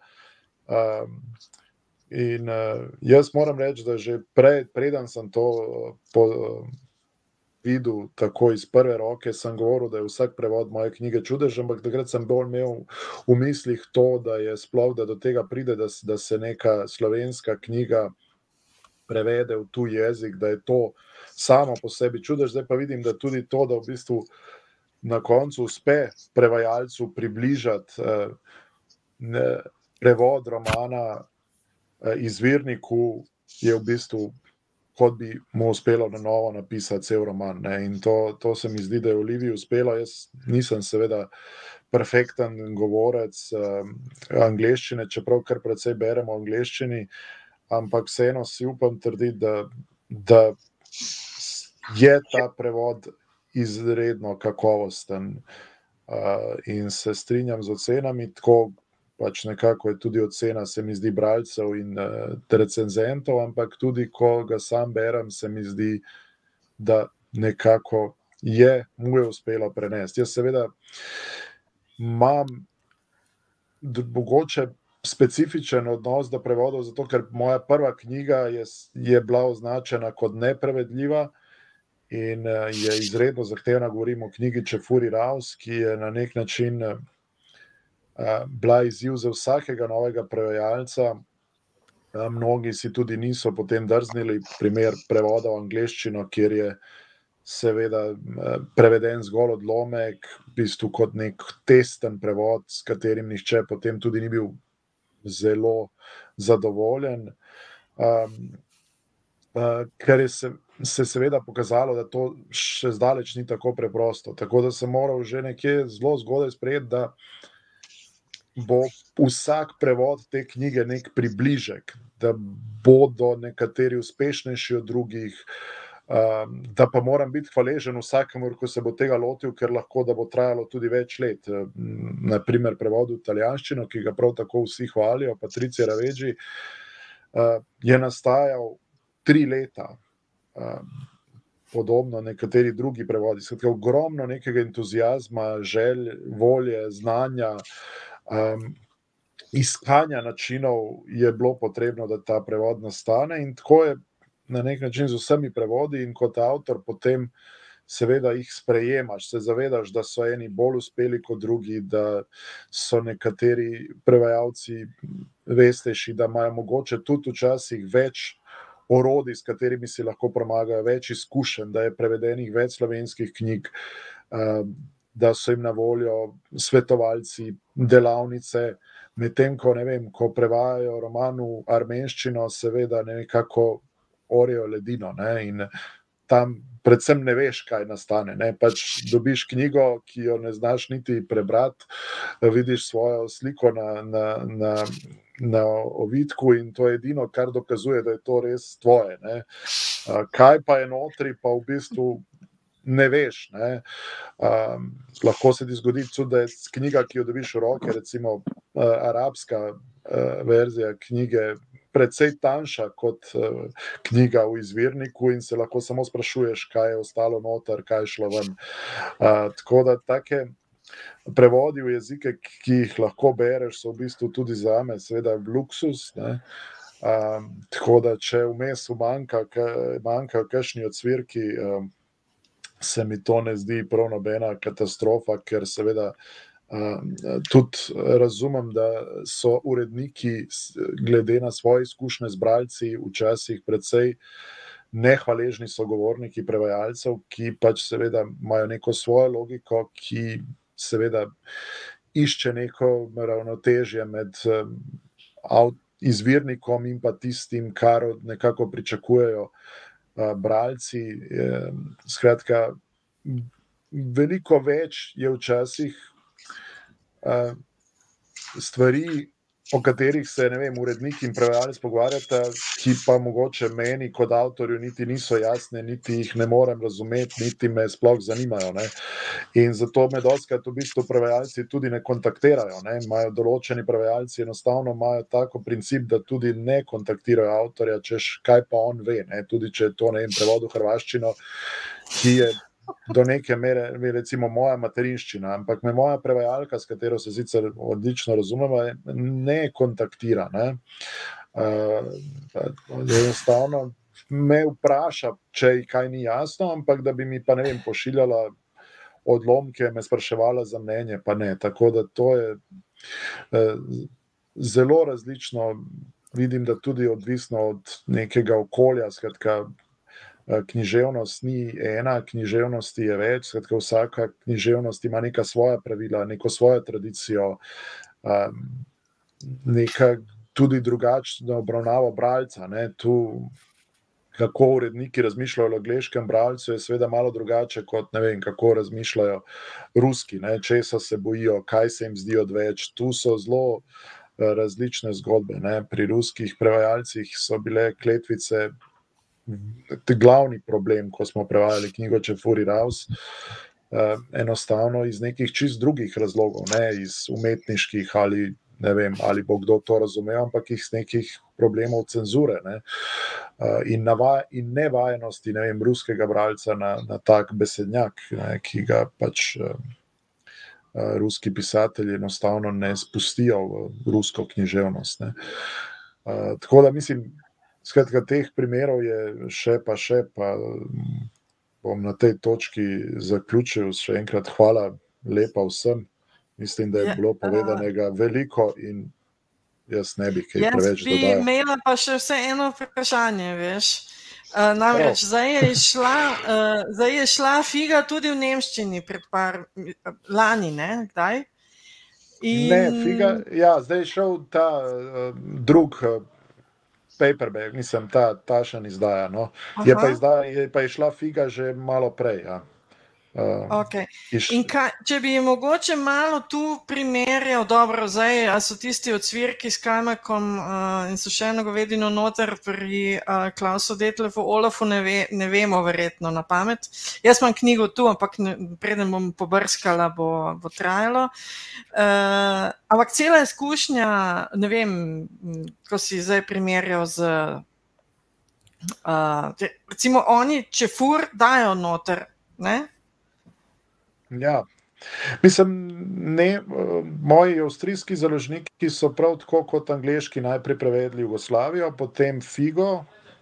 In jaz moram reči, da že preden sem to videl tako iz prve roke, sem govoril, da je vsak prevod moje knjige čudež, ampak takrat sem bolj imel v mislih to, da je sploh, da do tega pride, da se neka slovenska knjiga prevede v tuj jezik, da je to samo po sebi čudež. Zdaj pa vidim, da tudi to, da v bistvu na koncu uspe prevajalcu približati prevod romana izvirniku, je v bistvu, kot bi mu uspelo na novo napisati cel roman, ne? In to se mi zdi, da je Oliviji uspelo. Jaz nisem seveda perfekten govorec angleščine, čeprav kar precej berem v angleščini, ampak vseeno si upam trditi, da je ta prevod izredno kakovosten in se strinjam z ocenami, tako pač nekako je tudi ocena, se mi zdi, bralcev in recenzentov, ampak tudi, ko ga sam berem, se mi zdi, da nekako mu je uspelo prenesti. Jaz seveda imam mogoče specifičen odnos do prevodov, zato ker moja prva knjiga je bila označena kot neprevedljiva in je izredno zahtevna, govorim o knjigi Čefuri Raus, ki je na nek način bila izziv za vsakega novega prevajalca. Mnogi si tudi niso potem drznili, primer prevoda v angleščino, kjer je seveda preveden zgolj odlomek, v bistvu kot nek testen prevod, s katerim nihče potem tudi ni bil zelo zadovoljen. Ker je se seveda pokazalo, da to še zdaleč ni tako preprosto. Tako da sem moral že nekje zelo zgodaj sprejeti, da bo vsak prevod te knjige nek približek, da bodo nekateri uspešnejši od drugih, da pa moram biti hvaležen vsakemu, ko se bo tega lotil, ker lahko, da bo trajalo tudi več let. Naprimer, prevod v italijanščino, ki ga prav tako vsi hvalijo, Patricia 𝐊𝐿𝐵𝐺, je nastajal 3 leta. Podobno nekateri drugi prevodi. Skratka, ogromno nekega entuziazma, želj, volje, znanja, iskanja načinov je bilo potrebno, da ta prevod nastane, in tako je na nek način z vsemi prevodi, in kot avtor potem seveda jih sprejemaš, se zavedaš, da so eni bolj uspeli kot drugi, da so nekateri prevajalci vestejši, da imajo mogoče tudi včasih več orodij, s katerimi si lahko pomagajo, več izkušenj, da je prevedenih več slovenskih knjig, da so jim na voljo svetovalci, delavnice, medtem ko, ne vem, ko prevajajo roman v armenščino, seveda nekako orijo ledino, ne? In tam predvsem ne veš, kaj nastane, ne? Pač dobiš knjigo, ki jo ne znaš niti prebrati, vidiš svojo sliko na ovitku in to je edino, kar dokazuje, da je to res tvoje, ne? Kaj pa je notri, pa v bistvu ne veš, ne? Lahko se ti zgodi tudi, da je knjiga, ki jo dobiš v roke, recimo arabska verzija knjige, precej tanjša kot knjiga v izvirniku in se lahko samo sprašuješ, kaj je ostalo noter, kaj je šlo ven. Tako da take prevodi v jezike, ki jih lahko bereš, so v bistvu tudi zame seveda luksus, ne? Tako da, če vmes manjkajo kakšni odsvirki, se mi to ne zdi prav nobena katastrofa, ker seveda tudi razumem, da so uredniki glede na svoje izkušnje z bralci včasih precej nehvaležni sogovorniki prevajalcev, ki pač seveda imajo neko svojo logiko, ki seveda išče neko ravnotežje med izvirnikom in pa tistim, kar nekako pričakujejo bralci. Skratka, veliko več je včasih stvari, o katerih se, ne vem, urednik in prevajalec pogovarjata, ki pa mogoče meni kot avtorju niti niso jasne, niti jih ne morem razumeti, niti me sploh zanimajo, ne. In zato me dostikrat v bistvu prevajalci tudi ne kontaktirajo, ne. Imajo določeni prevajalci enostavno imajo tako princip, da tudi ne kontaktirajo avtorja, češ kaj pa on ve, ne. Tudi če je to, ne vem, prevod v hrvaščino, ki je do neke mere, recimo moja materinščina, ampak me moja prevajalka, s katero se sicer odlično razumeva, ne kontaktira, ne. Enostavno me vpraša, če ji kaj ni jasno, ampak da bi mi pa, ne vem, pošiljala odlomke, me spraševala za mnenje, pa ne. Tako da to je zelo različno, vidim, da tudi odvisno od nekega okolja, skratka, književnost ni ena, književnosti je več, skratka vsaka književnost ima neka svoja pravila, neko svojo tradicijo, neka tudi drugačno obravnavo bralca, ne. Tu, kako uredniki razmišljajo o angleškem bralcu, je seveda malo drugače kot, ne vem, kako razmišljajo ruski, ne, česa se bojijo, kaj se jim zdi odveč. Tu so zelo različne zgodbe, ne. Pri ruskih prevajalcih so bile kletvice glavni problem, ko smo prevajali knjigo 𝐿𝐵𝐵𝐿, enostavno iz nekih čist drugih razlogov, ne iz umetniških ali, ne vem, ali bo kdo to razumel, ampak iz nekih problemov cenzure, ne, in nevajenosti, ne vem, ruskega bralca na tak besednjak, ne, ki ga pač ruski pisatelji enostavno ne spustijo v rusko književnost, ne. Tako da mislim, skratka, teh primerov je še, pa bom na tej točki zaključil. Še enkrat hvala lepa vsem. Mislim, da je bilo povedanega veliko in jaz ne bi kaj preveč dodajal. Jaz bi imela pa še vse eno vprašanje, veš. Namreč, zdaj je šla figa tudi v nemščini pred lani, ne? Kdaj? Ne, figa, ja, zdaj je šel ta drug paperback, mislim, ta še ni izdaja, no. Je pa šla figa že malo prej, ja. Okay. In če bi mogoče malo tu primerjal, dobro, zdaj, a so tisti ocvirki s 𝐿𝐵𝐿 in so še eno govedino noter pri 𝐊𝐿𝐵𝐿 Detlefu Olafu, ne vemo verjetno na pamet. Jaz imam knjigo tu, ampak preden bom pobrskala, bo trajalo. Ampak cela izkušnja, ne vem, ko si zdaj primerjal z, recimo oni čefur dajo noter, ne? Ja, mislim, ne, moji avstrijski založniki so prav tako kot angleški najprej prevedli Jugoslavijo, potem figo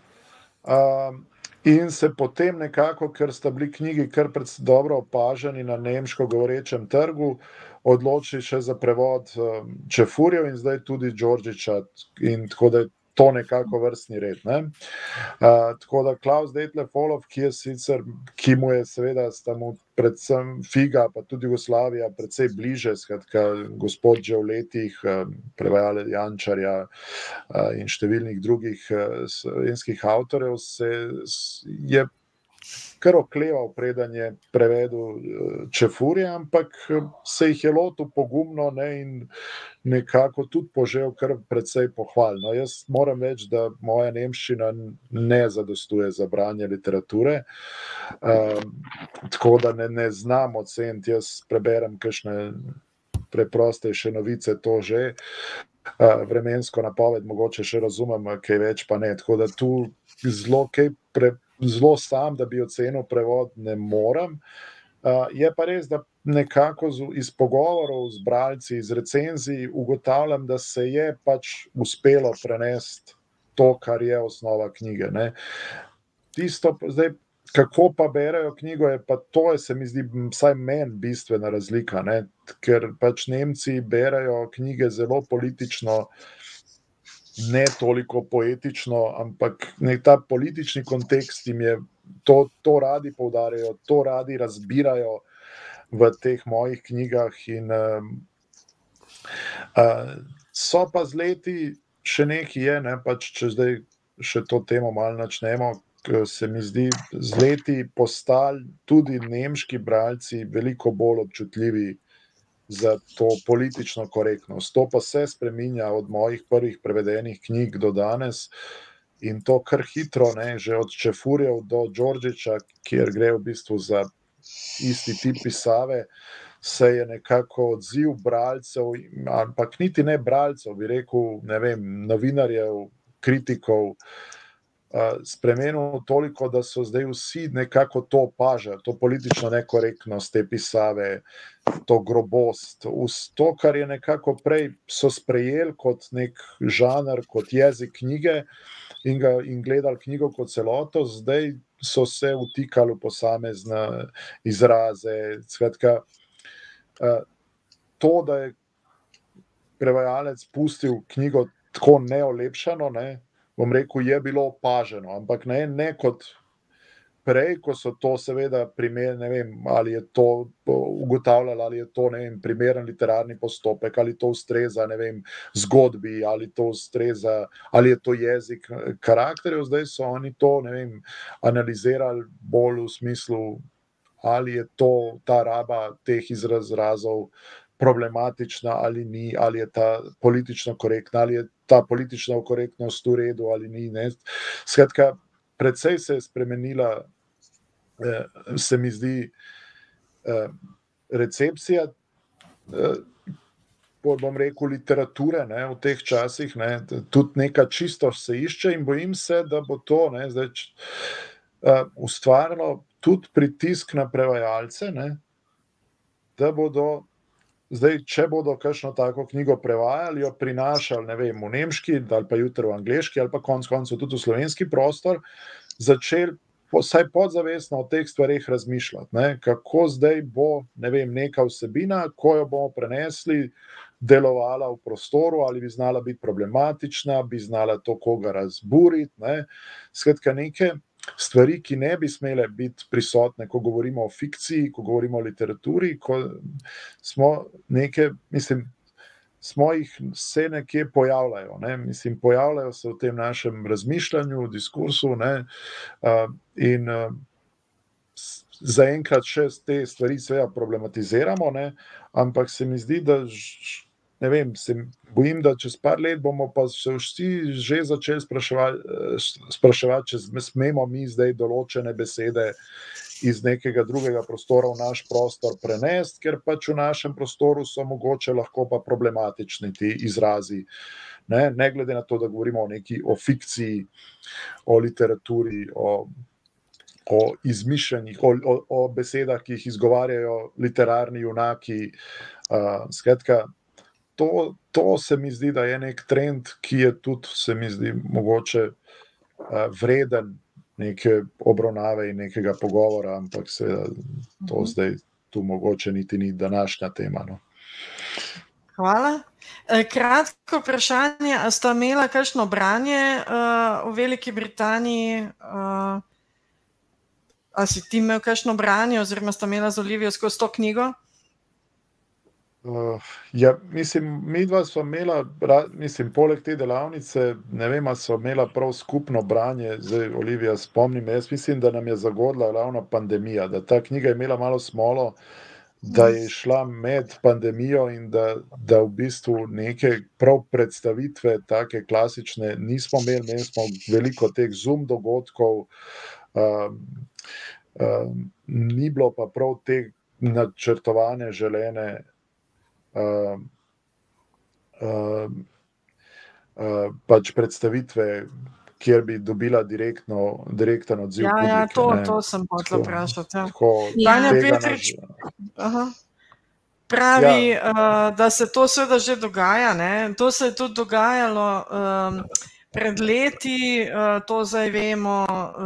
in se potem nekako, ker sta bili knjigi kar dobro opaženi na nemško govorečem trgu, odločili še za prevod Čefurjev in zdaj tudi Đorđića, in tako da je to nekako vrstni red, ne. Tako da 𝐊𝐿 Detlef Olaf, ki mu je seveda, sta mu predvsem figa, pa tudi Jugoslavija precej bliže, skratka, gospod že v letih, prevajalec Jančarja in številnih drugih slovenskih avtorjev, je kar okleval, preden je prevedel Čefurje, ampak se jih je lotil pogumno, ne, in nekako tudi požel kar precej pohval. No, jaz moram reči, da moja nemščina ne zadostuje za branje literature, tako da ne znam oceniti, jaz preberem kakšne preprostejše novice, to že, vremensko napoved mogoče še razumem, kaj več pa ne, tako da tu zelo sam, da bi ocenil prevod, ne morem. Je pa res, da nekako iz pogovorov z bralci, iz recenzij ugotavljam, da se je pač uspelo prenesti to, kar je osnova knjige, ne. Tisto, zdaj, kako pa berejo knjigo, je pa to, se mi zdi, vsaj meni bistvena razlika, ne, ker pač Nemci berejo knjige zelo politično, ne toliko poetično, ampak ta politični kontekst jim je, to radi poudarjajo, to radi razbirajo v teh mojih knjigah in So pa z leti še nekaj je, ne, pač če zdaj še to temo malo načnemo, se mi zdi z leti postali tudi nemški bralci veliko bolj občutljivi za to politično korektnost. To pa se spreminja od mojih prvih prevedenih knjig do danes in to kar hitro, ne, že od Čefurjev do Đorđića, kjer gre v bistvu za isti tip pisave, se je nekako odziv bralcev, ampak niti ne bralcev, bi rekel, ne vem, novinarjev, kritikov, spremenil toliko, da so zdaj vsi nekako to opažajo, to politično nekorektnost te pisave, to grobost, to, kar je nekako prej so sprejeli kot nek žanr, kot jezik knjige in gledali knjigo kot celoto, zdaj so se vtikali v posamezne izraze. Skratka, to, da je prevajalec pustil knjigo tako neolepšano, ne, bom rekel, je bilo opaženo, ampak ne kot prej, ko so to seveda primer, ne vem, ali je to ugotavljali, ali je to, ne vem, primeren literarni postopek, ali to ustreza, ne vem, zgodbi, ali to ustreza, ali je to jezik karakterjev, zdaj so oni to, ne vem, analizirali bolj v smislu, ali je to ta raba teh izrazov problematična ali ni, ali je ta politično korektna, ali je ta politična korektnost v redu ali ni. Ne. Skratka, precej se je spremenila, se mi zdi, recepcija, bom rekel, literature, ne, v teh časih, ne, tudi neka čistost se išče in bojim se, da bo to, ne, zdaj, ustvarilo tudi pritisk na prevajalce, ne, da bodo zdaj, če bodo kakšno tako knjigo prevajali, jo prinašali, ne vem, v nemški ali pa jutri v angleški ali pa konec koncev tudi v slovenski prostor, začeli vsaj podzavestno o teh stvareh razmišljati, ne, kako zdaj bo, ne vem, neka vsebina, ko jo bomo prenesli, delovala v prostoru, ali bi znala biti problematična, bi znala to koga razburiti, ne. Skratka, neke stvari, ki ne bi smele biti prisotne, ko govorimo o fikciji, ko govorimo o literaturi, ko smo neke, mislim, smo jih se nekje pojavljajo, ne, mislim, pojavljajo se v tem našem razmišljanju, diskursu, ne, in zaenkrat še te stvari seveda problematiziramo, ne, ampak se mi zdi, da ne vem, se bojim, da čez par let bomo pa se vsi že začeli spraševati, če smemo mi zdaj določene besede iz nekega drugega prostora v naš prostor prenesti, ker pač v našem prostoru so mogoče lahko pa problematični ti izrazi. Ne glede na to, da govorimo o fikciji, o literaturi, o izmišljenih, o besedah, ki jih izgovarjajo literarni junaki. Skratka, to se mi zdi, da je nek trend, ki je tudi, se mi zdi, mogoče vreden neke obravnave in nekega pogovora, ampak seveda to zdaj tu mogoče niti ni današnja tema. No. Hvala. Kratko vprašanje, a sta imela kakšno branje v Veliki Britaniji? A si ti imel kakšno branje oziroma sta imela z Olivijo skozi to knjigo? Ja, mislim, midva sva imela, mislim, poleg te delavnice, ne vem, a sva imela prav skupno branje, zdaj Olivija spomnim, jaz mislim, da nam je zagodila ravno pandemija, da ta knjiga je imela malo smolo, da je šla med pandemijo in da v bistvu neke prav predstavitve, take klasične, nismo imeli smo veliko teh Zoom dogodkov, ni bilo pa prav te načrtovane, želene pač predstavitve, kjer bi dobila direkten odziv publike. Ja, to sem hotela vprašati. Tanja Petrič pravi, da se to seveda že dogaja, ne? To se je tudi dogajalo pred leti, to zdaj vemo,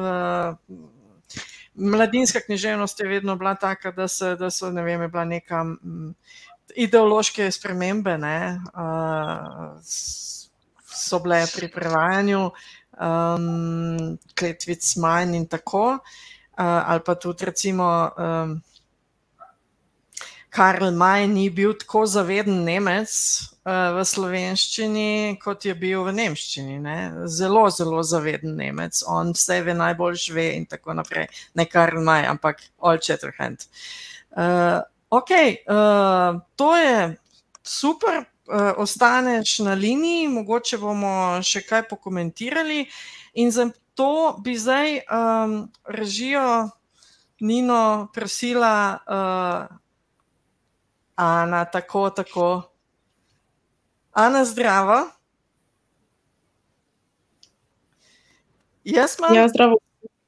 mladinska književnost je vedno bila taka, da so, ne vem, je bila neka ideološke spremembe, ne, so bile pri prevajanju, kletvic manj in tako, ali pa tudi recimo 𝐿𝐴 ni bil tako zaveden Nemec v slovenščini, kot je bil v nemščini. Zelo, zelo zaveden Nemec. On vse ve, najboljš ve in tako naprej. Ne 𝐴, ampak Old Shatterhand. Ok, to je super. Ostaneš na liniji, mogoče bomo še kaj pokomentirali. In zato bi zdaj režijo Nino prosila Ana, tako. Ana, zdravo. Ja, zdravo.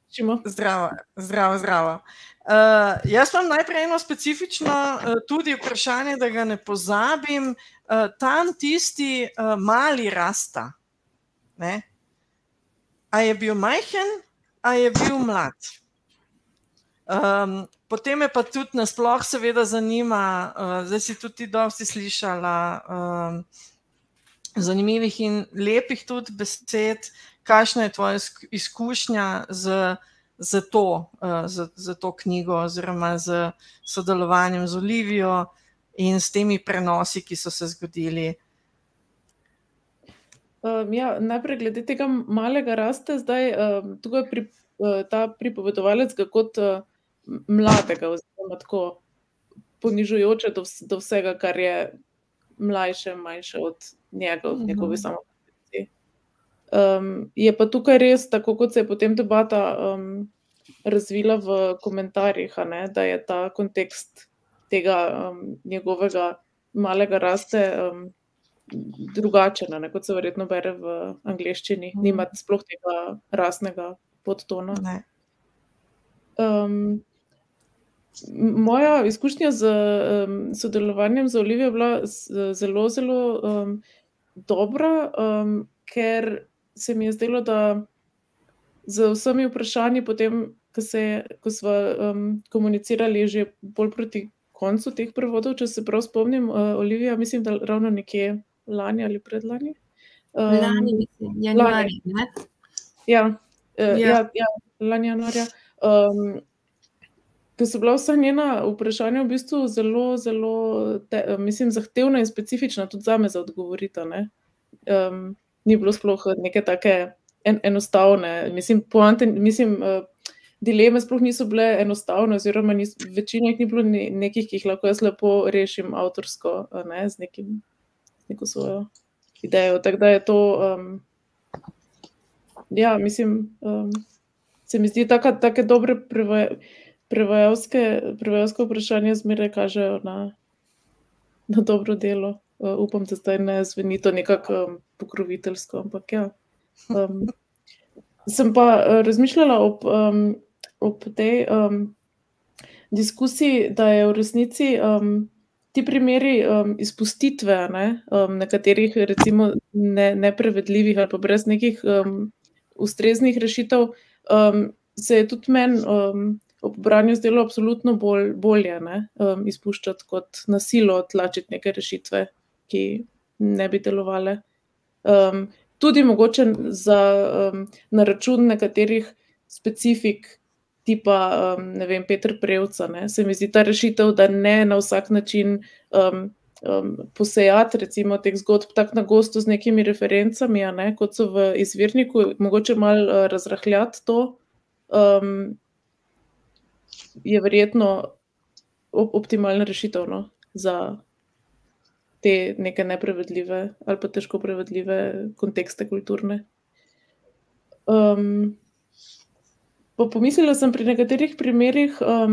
Zdravo. Jaz imam najprej eno specifično tudi vprašanje, da ga ne pozabim. Tam tisti mali rasta, a je bil majhen, a je bil mlad? Potem me pa tudi nasploh seveda zanima, zdaj si tudi ti dosti slišala zanimivih in lepih tudi besed, kakšna je tvoja izkušnja z to knjigo oziroma z sodelovanjem z Olivijo in s temi prenosi, ki so se zgodili. Ja, najprej glede tega malega rasta, zdaj tukaj ta pripovedovalec ga kot mladega, oziroma tako ponižujoče do vsega, kar je manjše od njegove samopercepcije. Je pa tukaj res, tako kot se je potem debata razvila v komentarjih, da je ta kontekst tega njegovega malega raste drugačen, kot se verjetno bere v angleščini. Nima sploh tega rasnega podtona. Moja izkušnja z sodelovanjem z Olivijo je bila zelo, zelo dobra, ker se mi je zdelo, da z vsemi vprašanji potem, ko smo komunicirali že bolj proti koncu teh prevodov, če se prav spomnim, Olivija, mislim, da ravno nekje lani ali predlani. Lani, mislim, januarja, ne? Ja, lani januarja. Ker so bila vsa njena vprašanja v bistvu zelo, zelo, mislim, zahtevna in specifična tudi zame za odgovoriti, ne. Ni bilo sploh neke take enostavne, mislim, dileme sploh niso bile enostavne, oziroma večina jih ni bilo nekih, ki jih lahko jaz lepo rešim avtorsko, z neko svojo idejo. Tako da je to, ja, mislim, se mi zdi, take dobre prevajalske vprašanja zmeraj kažejo na dobro delo. Upam, da zdaj ne zveni to nekako pokroviteljsko, ampak ja. Sem pa razmišljala ob tej diskusiji, da je v resnici ti primeri izpustitve, nekaterih recimo neprevedljivih ali pa brez nekih ustreznih rešitev, se je tudi meni ob branju zdelo absolutno bolje izpuščati kot na silo tlačiti neke rešitve, ki ne bi delovale. Tudi mogoče na račun nekaterih specifik tipa, ne vem, Peter Prevca, se mi zdi ta rešitev, da ne na vsak način posejati recimo teh zgodb tako na gosto z nekimi referencami, kot so v izvirniku, mogoče malo razrahljati to, je verjetno optimalna rešitev za te neke neprevedljive ali pa težko prevedljive kontekste kulturne. Pa pomislila sem pri nekaterih primerih,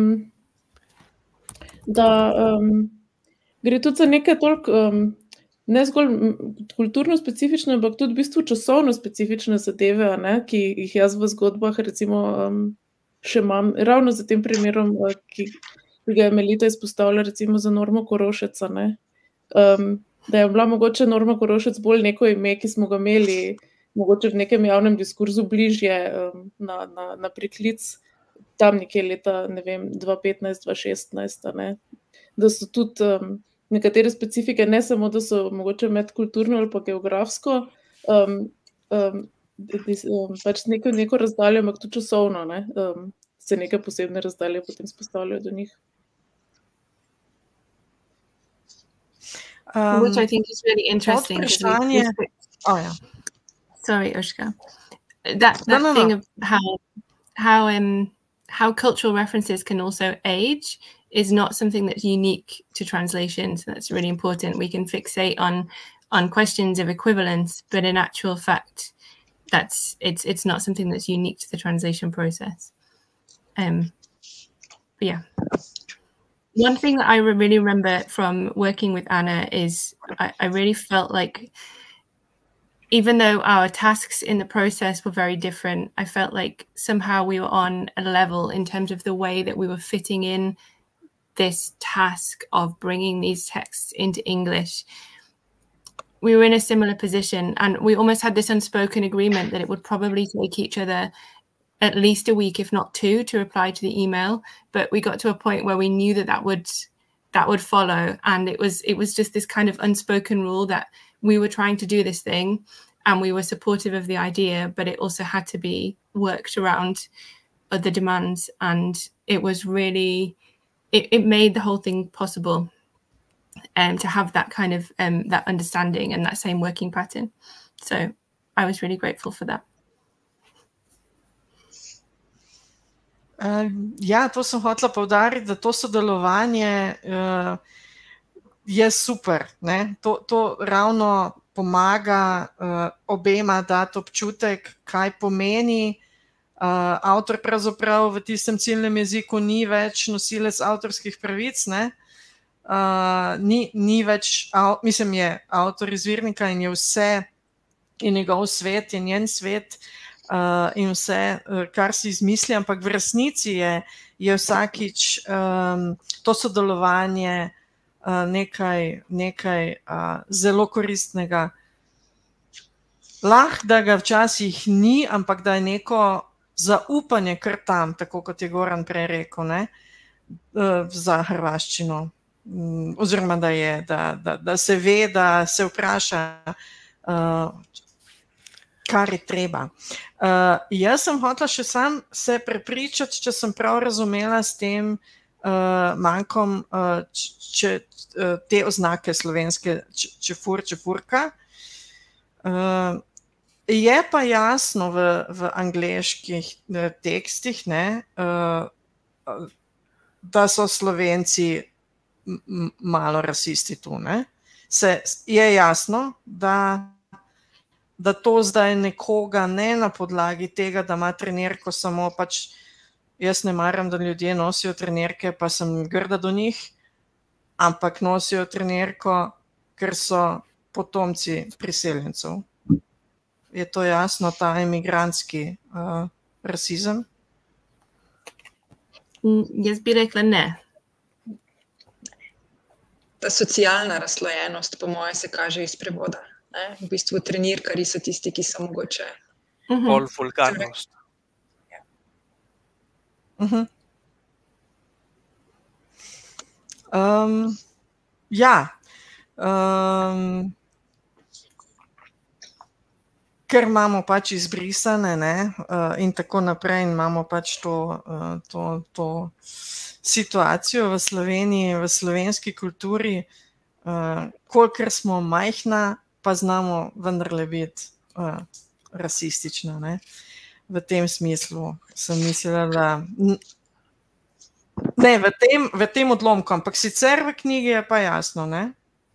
da gre tudi za neke toliko ne zgolj kulturno specifične, ampak tudi v bistvu časovno specifične zadeve, ki jih jaz v zgodbah recimo še imam, ravno za tem primerom, ki ga je Melita izpostavila recimo za Normo Korošeca, da je bila mogoče Norma Korošec bolj neko ime, ki smo ga imeli mogoče v nekem javnem diskurzu bližje na priklic tam nekje leta, ne vem, 2015-2016, da so tudi nekatere specifike, ne samo, da so mogoče medkulturno ali pa geografsko, pač neko razdaljo, ampak tudi časovno, se neke posebne razdalje potem spostavljajo do njih. Which I think is really interesting. Oh, yeah. Sorry, 𝐿𝐵𝐤𝐿. That thing of how cultural references can also age is not something that's unique to translation. So that's really important. We can fixate on questions of equivalence, but in actual fact, it's not something that's unique to the translation process. But yeah. One thing that I really remember from working with Ana is I really felt like, even though our tasks in the process were very different, I felt like somehow we were on a level in terms of the way that we were fitting in this task of bringing these texts into English. We were in a similar position, and we almost had this unspoken agreement that it would probably take each other at least a week, if not two, to reply to the email. But we got to a point where we knew that that would follow, and it was just this kind of unspoken rule that we were trying to do this thing and we were supportive of the idea, but it also had to be worked around other demands. And it was really, it made the whole thing possible to have that kind of that understanding and that same working pattern. So I was really grateful for that. Ja, to sem hotela poudariti, da to sodelovanje je super. Ne? To ravno pomaga obema dati občutek, kaj pomeni. Avtor pravzaprav v tistem ciljnem jeziku ni več nosilec avtorskih pravic, ne? Ni več, mislim, je avtor izvirnika in je vse, in njegov svet, in njen svet, in vse, kar si izmisli, ampak v resnici je vsakič to sodelovanje nekaj zelo koristnega. Lahko, da ga včasih ni, ampak da je neko zaupanje kar tam, tako kot je Goran prej rekel, ne, za hrvaščino. Oziroma, da se ve, da se vpraša, kar je treba. Jaz sem hotela še sam se prepričati, če sem prav razumela s tem manjkom te oznake slovenske čefur, čefurka. Je pa jasno v angleških tekstih, ne, da so Slovenci malo rasisti tu, ne. Je jasno, da to zdaj nekoga ne na podlagi tega, da ima trenerko samo pač, jaz ne maram, da ljudje nosijo trenerke, pa sem grda do njih, ampak nosijo trenerko, ker so potomci priseljencev. Je to jasno, ta emigrantski rasizem? Jaz bi rekla ne. Ta socialna razslojenost, po moje, se kaže iz prevoda. V bistvu trenirkarji so tisti, ki so mogoče bolj vulgarnost. Ja. Ker imamo pač izbrisane, ne, in tako naprej, in imamo pač to situacijo v Sloveniji, v slovenski kulturi, kolikor smo majhna, pa znamo vendarle biti rasistična, ne. V tem smislu sem mislila, da ne, v tem odlomku, ampak sicer v knjigi je pa jasno, ne.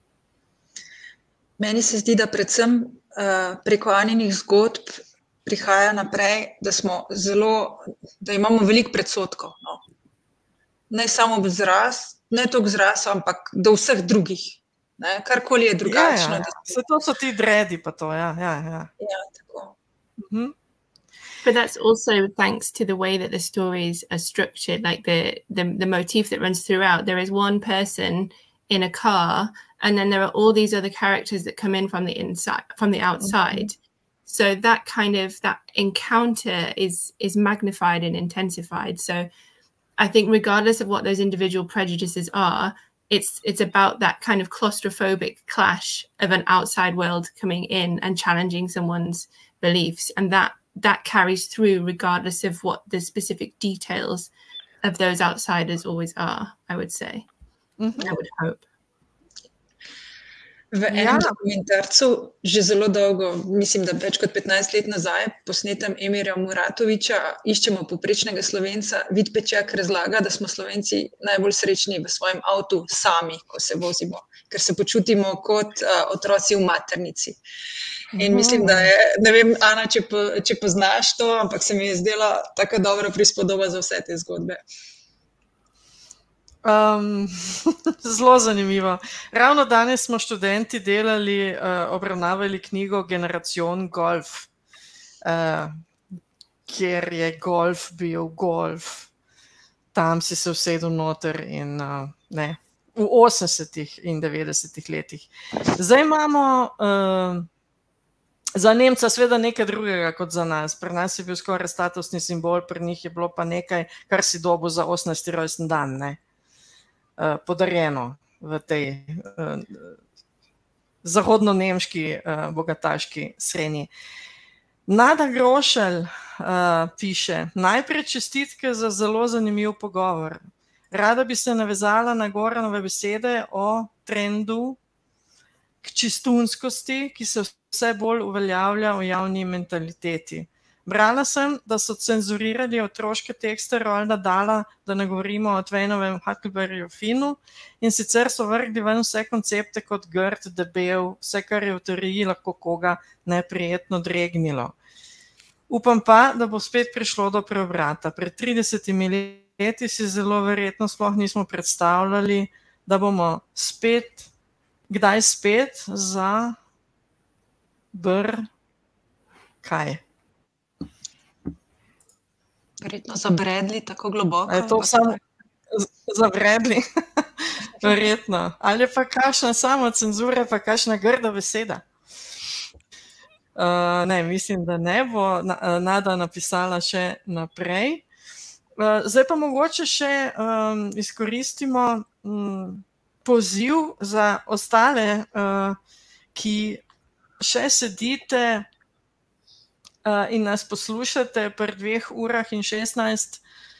Meni se zdi, da predvsem preko Aninih zgodb prihaja naprej, da imamo veliko predsodkov, no. Ne samo ne toliko zraz, ampak do vseh drugih. Karkoli je drugačno. Ja. To so ti dredi pa to, ja. Ja, tako. But that's also thanks to the way that the stories are structured, like the motif that runs throughout. There is one person in a car, and then there are all these other characters that come in from the outside. So that encounter is magnified and intensified. So I think regardless of what those individual prejudices are, it's about that kind of claustrophobic clash of an outside world coming in and challenging someone's beliefs. And that carries through regardless of what the specific details of those outsiders always are, I would say. I would hope. V enem dokumentarcu že zelo dolgo, mislim, da več kot 15 let nazaj, posnetem Emira Muratovića, iščemo povprečnega Slovenca, Vid Pečjak razlaga, da smo Slovenci najbolj srečni v svojem avtu sami, ko se vozimo, ker se počutimo kot otroci v maternici. In mislim, da je, ne vem, Ana, če poznaš to, ampak se mi je zdela taka dobra prispodoba za vse te zgodbe. Zelo zanimivo. Ravno danes smo študenti delali, obravnavali knjigo Generacion Golf, kjer je golf bil golf. Tam si se usedel noter in ne, v 80. in 90. letih. Zdaj imamo za Nemca seveda nekaj drugega kot za nas. Pri nas je bil skoraj statusni simbol, pri njih je bilo pa nekaj, kar si dobil za 18. rojstni dan, ne. Podarjeno v tej zahodno-nemški bogataški srenji. Nada Grošelj piše, najprej čestitke za zelo zanimiv pogovor. Rada bi se navezala na Goranove besede o trendu k čistunskosti, ki se vse bolj uveljavlja v javni mentaliteti. Brala sem, da so cenzurirali otroške tekste Roalda Dahla, da ne govorimo o Twanovem Huckleberryju Finnu, in sicer so vrgli ven vse koncepte kot grd, debel, vse, kar je v teoriji lahko koga neprijetno dregnilo. Upam pa, da bo spet prišlo do preobrata. Pred 30 leti si zelo verjetno sploh nismo predstavljali, da bomo spet, kdaj spet za kaj? Verjetno zabredli tako globoko. Je to samo zabredli? Verjetno. Ali pa kakšna samocenzura, pa kakšna grda beseda? Ne, mislim, da ne bo Nada napisala še naprej. Zdaj pa mogoče še izkoristimo poziv za ostale, ki še sedite in nas poslušate pri 2 urah in 16,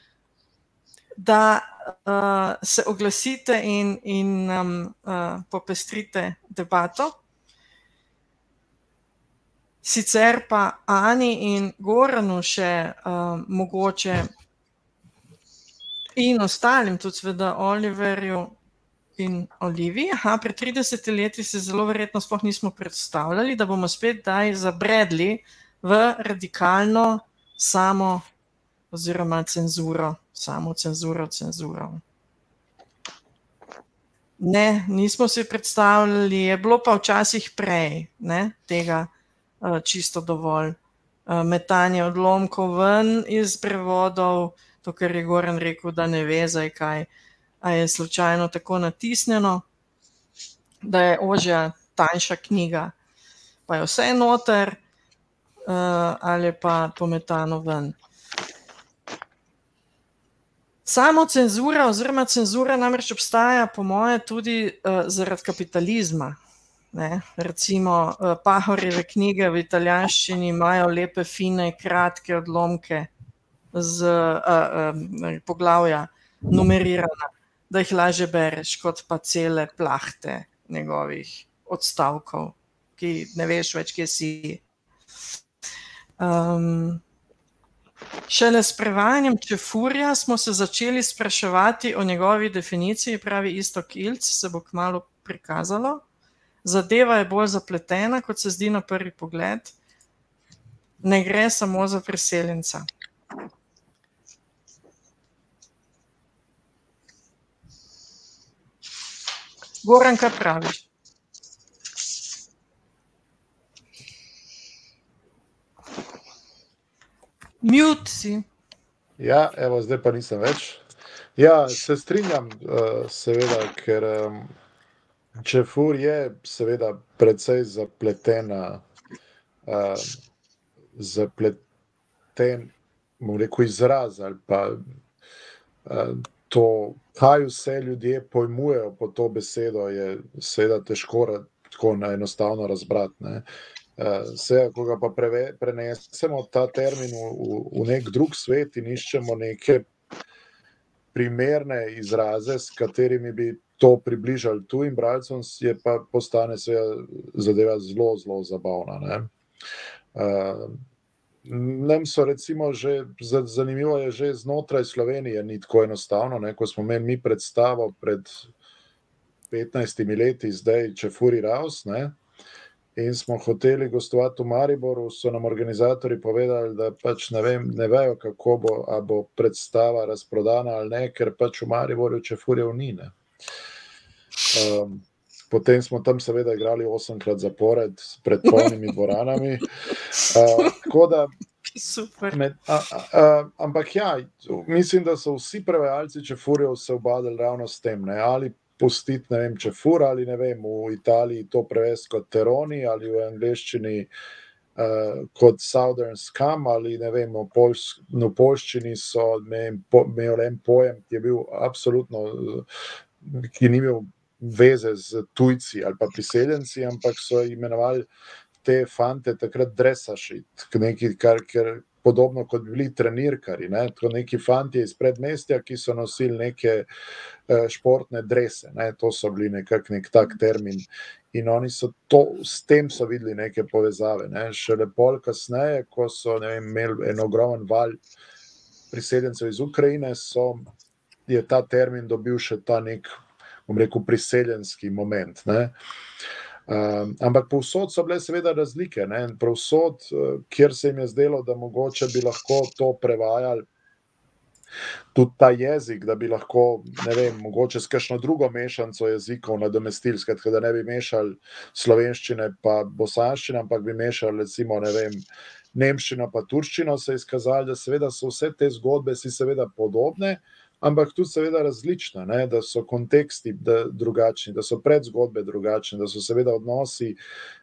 da se oglasite in nam popestrite debato. Sicer pa Ani in Goranu še mogoče in ostalim, tudi seveda Oliverju in Oliviji. Pred 30 leti se zelo verjetno sploh nismo predstavljali, da bomo spet daj zabredli v radikalno oziroma cenzuro, cenzuro. Ne, nismo si predstavljali, je bilo pa včasih prej, ne, tega čisto dovolj. Metanje odlomkov ven iz prevodov, to, kar je Goran rekel, da ne ve zdaj kaj, a je slučajno tako natisnjeno, da je ožja, tanjša knjiga, pa je vse noter, ali pa pometano ven. Samocenzura oziroma cenzura namreč obstaja po moje tudi zaradi kapitalizma. Ne? Recimo Pahorjeve knjige v italijanščini imajo lepe, fine, kratke odlomke z poglavja numerirana, da jih lažje bereš, kot pa cele plahte njegovih odstavkov, ki ne veš več, kje si. Šele s prevajanjem Čefurja smo se začeli spraševati o njegovi definiciji, pravi 𝐿𝐶, se bo kmalu prikazalo. Zadeva je bolj zapletena, kot se zdi na prvi pogled. Ne gre samo za priseljenca. Goran, kaj praviš? Mute si. Ja, evo, zdaj pa nisem več. Ja, se strinjam, seveda, ker Čefur je seveda precej zapleten, bom rekel, izraz ali pa to, kaj vse ljudje pojmujejo po to besedo, je seveda težko tako enostavno razbrati, ne. Seveda, ko ga pa prenesemo ta termin v nek drug svet in iščemo neke primerne izraze, s katerimi bi to približali tujim bralcem, je pa postane zadeva zelo, zelo zabavna, ne. Nam so recimo že, zanimivo je že znotraj Slovenije, ni tako enostavno, ne, ko smo imeli mi predstavo pred 15 leti, zdaj Čefuri Raus, ne, in smo hoteli gostovati v Mariboru, so nam organizatorji povedali, da pač ne vejo, kako bo, a bo predstava razprodana ali ne, ker pač v Mariboru Čefurjev ni, ne. Potem smo tam seveda igrali 8-krat zapored pred polnimi dvoranami. Tako da, ampak ja, mislim, da so vsi prevajalci Čefurjev se ubadali ravno s tem, ne, ali pustiti, ne vem, Čefur, ali ne vem, v Italiji to prevesti kot Teroni, ali v angleščini kot �𝐿𝐴𝐺𝐻𝐿, ali ne vem, v poljščini so imel en pojem, ki je bil absolutno, ki ni imel veze z tujci ali pa priseljenci, ampak so imenovali te fante takrat dresaši, nekaj, kar podobno kot bili trenirkari, ne, tako neki fantje iz predmestja, ki so nosili neke športne drese, ne, to so bili nekak nek tak termin. In oni so to, s tem so videli neke povezave, ne, šele pol kasneje, ko so, ne vem, imeli en ogromen val priseljencev iz Ukrajine, je ta termin dobil še ta nek, bom rekel, priseljenski moment, ne. Ampak povsod so bile seveda razlike, ne, povsod, kjer se jim je zdelo, da mogoče bi lahko to prevajali, tudi ta jezik, da bi lahko, ne vem, mogoče s kakšno drugo mešanico jezikov nadomestili, skratka, da ne bi mešali slovenščine pa bosanščine, ampak bi mešali, recimo, ne vem, nemščino pa turščino, se je izkazalo, da seveda so vse te zgodbe si seveda podobne, ampak tudi seveda različne, ne, da so konteksti drugačni, da so predzgodbe drugačne, da so seveda odnosi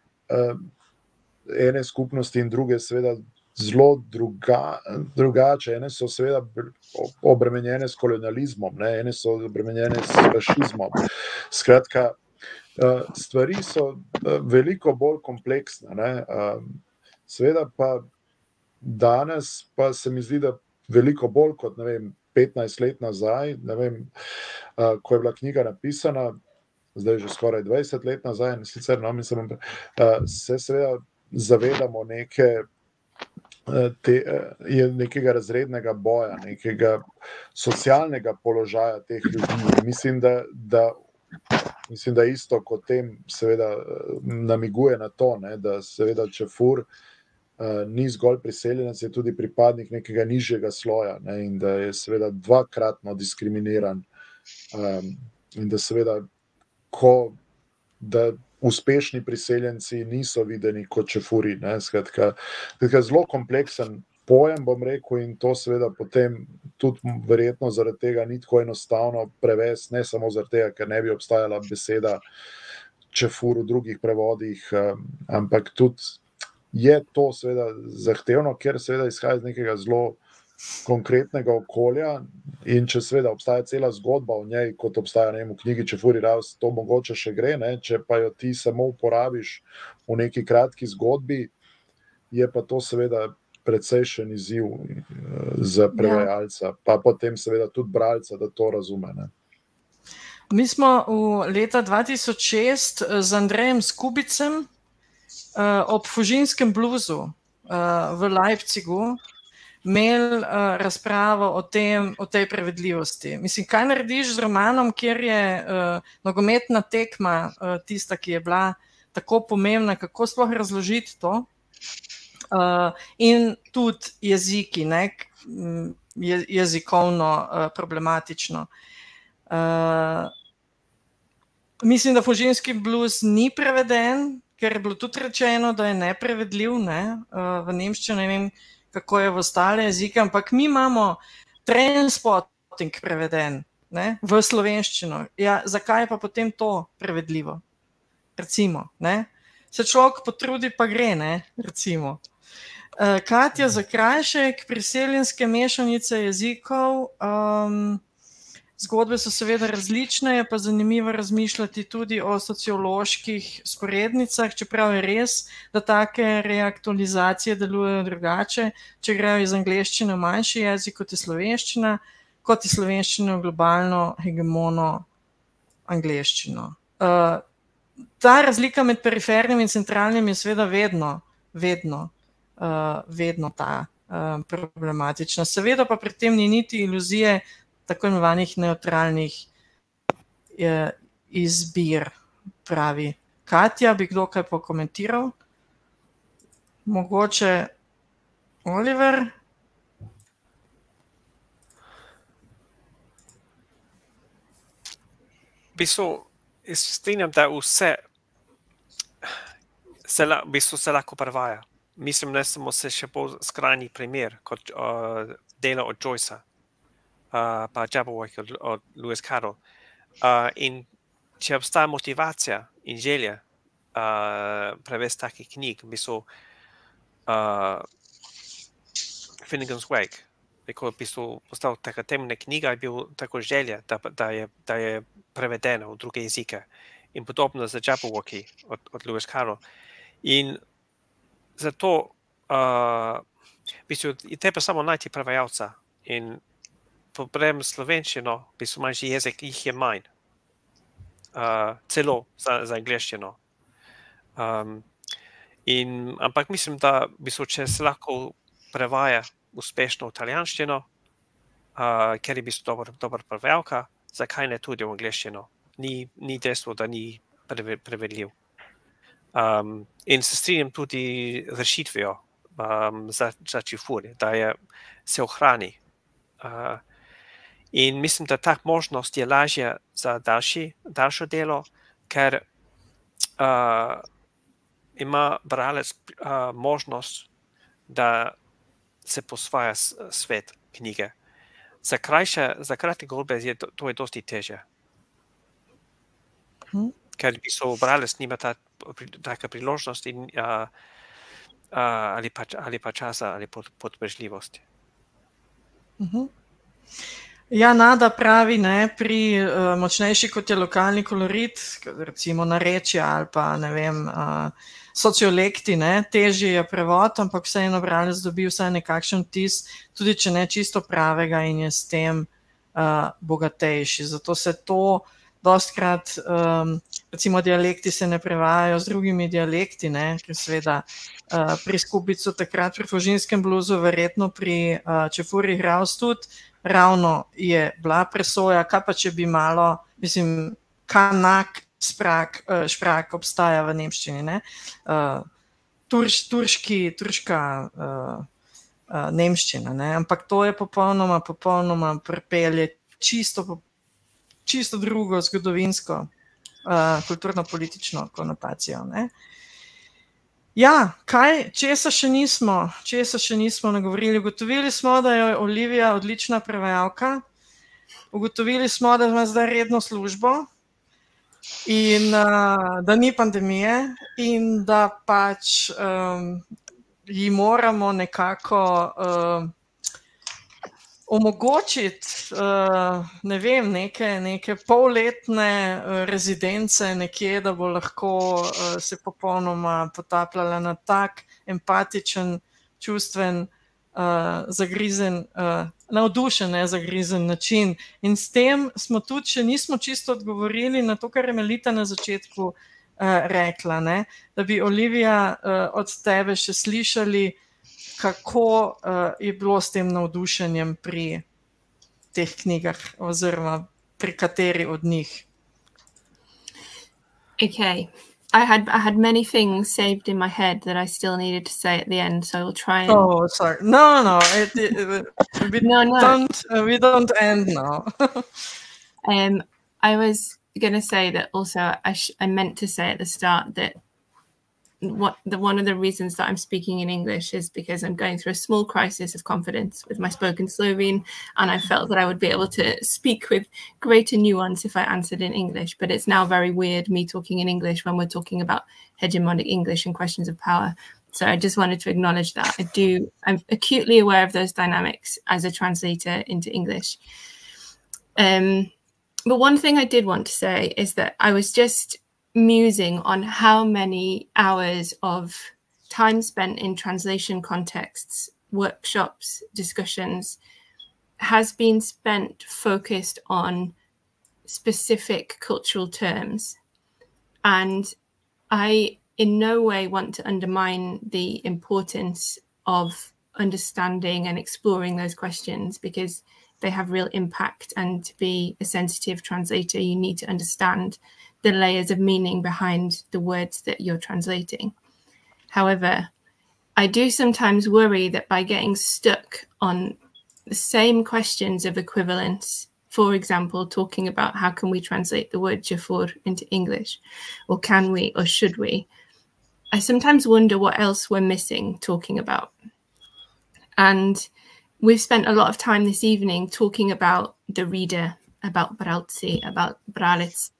ene skupnosti in druge seveda zelo drugače. Ene so seveda obremenjene s kolonializmom, ne, ene so obremenjene s fašizmom. Skratka, stvari so veliko bolj kompleksne, ne. Seveda pa danes pa se mi zdi, da veliko bolj kot, ne vem, 15 let nazaj, ne vem, ko je bila knjiga napisana, zdaj že skoraj 20 let nazaj, sicer, no, mislim, se seveda zavedamo nekega razrednega boja, nekega socialnega položaja teh ljudi. Mislim, da isto kot tem seveda namiguje na to, ne, da seveda Čefur ni zgolj priseljenec, je tudi pripadnik nekega nižjega sloja, ne, in da je seveda dvakratno diskriminiran, in da seveda, da uspešni priseljenci niso videni kot Čefuri, ne, skratka, zelo kompleksen pojem, bom rekel, in to seveda potem tudi verjetno zaradi tega ni tako enostavno prevesti, ne samo zaradi tega, ker ne bi obstajala beseda Čefur v drugih prevodih, ampak tudi je to seveda zahtevno, ker seveda izhaja iz nekega zelo konkretnega okolja in če seveda obstaja cela zgodba o njej, kot obstaja, ne vem, v knjigi Čefuri Raus, to mogoče še gre, ne, če pa jo ti samo uporabiš v neki kratki zgodbi, je pa to seveda precejšen izziv za prevajalca, pa potem seveda tudi bralca, da to razume, ne. Mi smo v leta 2006 z Andrejem �ㄒ𝐾𝐵𝐵𝐶em ob fužinskem bluzu v Leipzigu imeli razpravo o tej prevedljivosti. Mislim, kaj narediš z romanom, kjer je nogometna tekma tista, ki je bila tako pomembna, kako sploh razložiti to? In tudi jeziki, ne, jezikovno problematično. Mislim, da fužinski bluz ni preveden, ker je bilo tudi rečeno, da je neprevedljiv, ne, v nemščino, ne vem, kako je v ostale jezike, ampak mi imamo transpotting preveden, ne, v slovenščino. Ja, zakaj je pa potem to prevedljivo? Recimo, ne. Se človek potrudi, pa gre, ne, recimo. Katja Zakrajšek, priseljenske mešanice jezikov, zgodbe so seveda različne, je pa zanimivo razmišljati tudi o socioloških sporednicah, čeprav je res, da take reaktualizacije delujejo drugače, če grejo iz angleščine v manjši jezik, kot je slovenščina v globalno hegemono angleščino. Ta razlika med perifernim in centralnim je seveda vedno ta problematična. Seveda pa pri tem ni niti iluzije tako imenovanih neutralnih izbir, pravi Katja. Bi kdo kaj pokomentiral? Mogoče Oliver? V bistvu strinjam, da vse se lahko prevaja. Mislim, ne samo se še bolj skrajni primer, kot delo od Joycea, pa 𝐿𝐵𝐿𝐵𝐿𝐿 od Lewis Carroll. In če obstaja motivacija in želja prevesti takih knjig, v bistvu Finnegan's Wake, ko je v bistvu postal taka temeljna knjiga, je bil tako želja, da je prevedena v druge jezike. In podobno za 𝐵𝐿𝐵𝐿𝐵 od Lewis Carroll. In zato v bistvu je treba samo najti prevajalca. In problem slovenščino, v bistvu manjši jezik, jih je manj. Celo za angleščino. Ampak mislim, da v bistvu, če se lahko prevaja uspešno v italijanščino, ker je v bistvu dober prevajalka, zakaj ne tudi v angleščino? Ni dejstvo, da ni prevedljiv. In se strinjam tudi z rešitvijo za čifur, da se ohrani. In mislim, da ta možnost je lažja za daljše delo, ker ima bralec možnost, da se posvaja svet knjige. Za kratke zgodbe to je dosti težje. Ker v bistvu bralec nima taka priložnost ali pa časa ali potrpežljivosti. Ja, Nada pravi, pri močnejši kot je lokalni kolorit, recimo narečja ali pa, ne vem, sociolekti, težji je prevod, ampak vseeno bralec dobi vsaj nekakšen vtis, tudi če ne čisto pravega in je s tem bogatejši. Zato se to dostikrat, recimo dialekti se ne prevajajo z drugimi dialekti, ker seveda pri Skubicu takrat pri Fužinskem bluzu, verjetno pri Čefurjih Raus tudi, ravno je bila presoja, kaj pa če bi malo, mislim, kanak šprak obstaja v nemščini, turška nemščina, ampak to je popolnoma pripelje čisto drugo zgodovinsko, kulturno-politično konotacijo. Ja, česa še nismo nagovorili? Ugotovili smo, da je Olivia odlična prevajalka, ugotovili smo, da ima zdaj redno službo in da ni pandemije in da pač ji moramo nekako omogočiti, ne vem, neke polletne rezidence nekje, da bo lahko se popolnoma potapljala na tak empatičen, čustven, zagrizen, navdušen, zagrizen način. In s tem smo tudi, še nismo čisto odgovorili na to, kar je Melita na začetku rekla, da bi Olivia od tebe še slišali, kako je bilo s tem navdušenjem pri teh knjigah oziroma pri kateri od njih. Okay, I had many things saved in my head that I still needed to say at the end, so I will try and... Oh, sorry. No. We don't end now. I was going to say that also I meant to say at the start that one of the reasons that I'm speaking in English is because I'm going through a small crisis of confidence with my spoken Slovene, and I felt that I would be able to speak with greater nuance if I answered in English. But it's now very weird me talking in English when we're talking about hegemonic English and questions of power. So I just wanted to acknowledge that. I'm acutely aware of those dynamics as a translator into English. But one thing I did want to say is that I was just musing on how many hours of time spent in translation contexts, workshops, discussions has been spent focused on specific cultural terms. And I in no way want to undermine the importance of understanding and exploring those questions, because they have real impact, and to be a sensitive translator, you need to understand the layers of meaning behind the words that you're translating. However, I do sometimes worry that by getting stuck on the same questions of equivalence, for example, talking about how can we translate the word 𝐴𝐴 into English, or can we, or should we, I sometimes wonder what else we're missing talking about. And we've spent a lot of time this evening talking about the reader, about bralci, about bralec,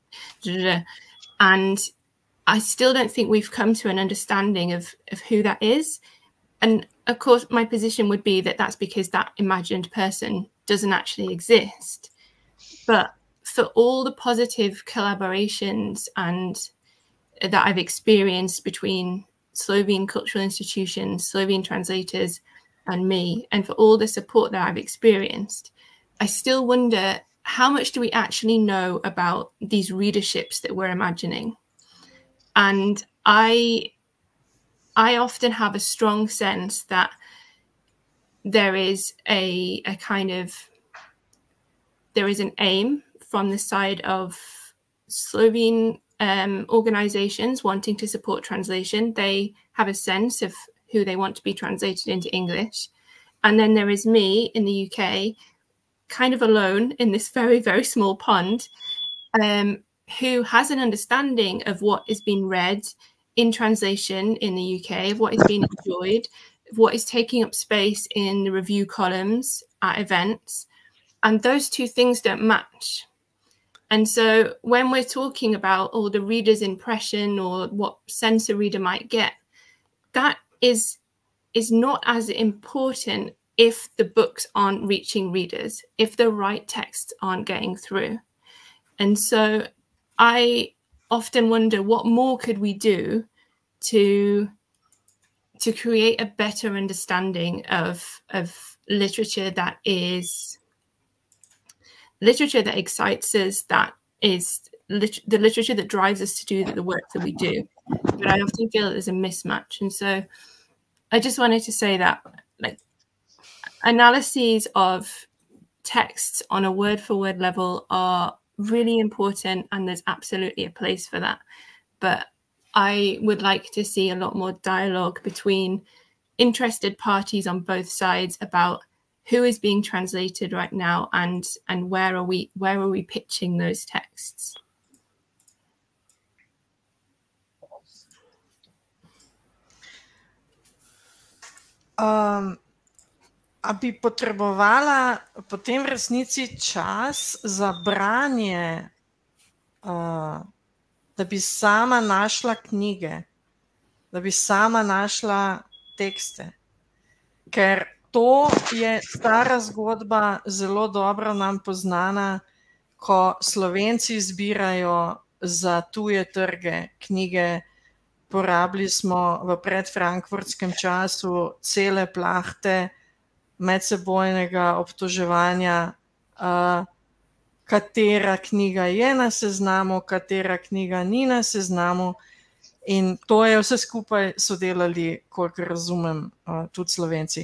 and I still don't think we've come to an understanding of who that is. And of course, my position would be that that's because that imagined person doesn't actually exist. But for all the positive collaborations and that I've experienced between Slovene cultural institutions, Slovene translators, and me, and for all the support that I've experienced, I still wonder, how much do we actually know about these readerships that we're imagining? And I often have a strong sense that there is a kind of, there is an aim from the side of Slovene organizations wanting to support translation. They have a sense of who they want to be translated into English. And then there is me in the UK, kind of alone in this very, very small pond, who has an understanding of what is being read in translation in the UK, of what is being enjoyed, of what is taking up space in the review columns at events. And those two things don't match. And so when we're talking about the reader's impression or what sense a reader might get, that is not as important if the books aren't reaching readers, if the right texts aren't getting through. And so I often wonder, what more could we do to create a better understanding of literature that is literature that excites us, that is the literature that drives us to do the work that we do. But I often feel that there's a mismatch. And so I just wanted to say that, like, analyses of texts on a word-for-word level are really important, and there's absolutely a place for that. But I would like to see a lot more dialogue between interested parties on both sides about who is being translated right now, and where are we pitching those texts. A bi potrebovala potem v resnici čas za branje, da bi sama našla knjige, da bi sama našla tekste? Ker to je stara zgodba, zelo dobro nam poznana, ko Slovenci zbirajo za tuje trge knjige. Porabili smo v predfrankfurtskem času cele plahte medsebojnega obtoževanja, katera knjiga je na seznamu, katera knjiga ni na seznamu. In to je vse skupaj so delali, kolikor razumem, tudi Slovenci.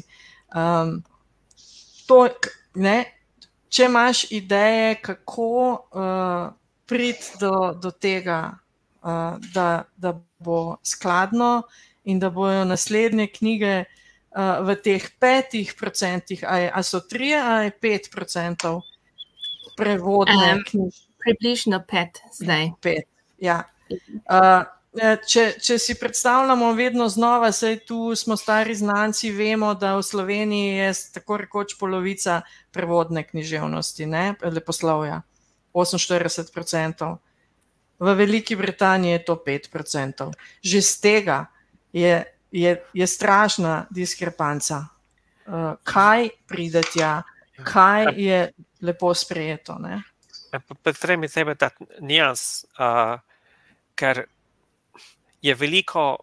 Če imaš ideje, kako priti do tega, da bo skladno in da bojo naslednje knjige v teh 5%, a so 3 ali 5% prevodne knjige? Približno 5 zdaj. 5, ja. Če si predstavljamo vedno znova, saj tu smo stari znanci, vemo, da v Sloveniji je tako rekoč polovica prevodne književnosti, leposlovja, 48%. V Veliki Britaniji je to 5%. Že z tega je strašna diskrepanca. Kaj pride tja, kaj je lepo sprejeto? Potrebno je dati nijans, ker je veliko,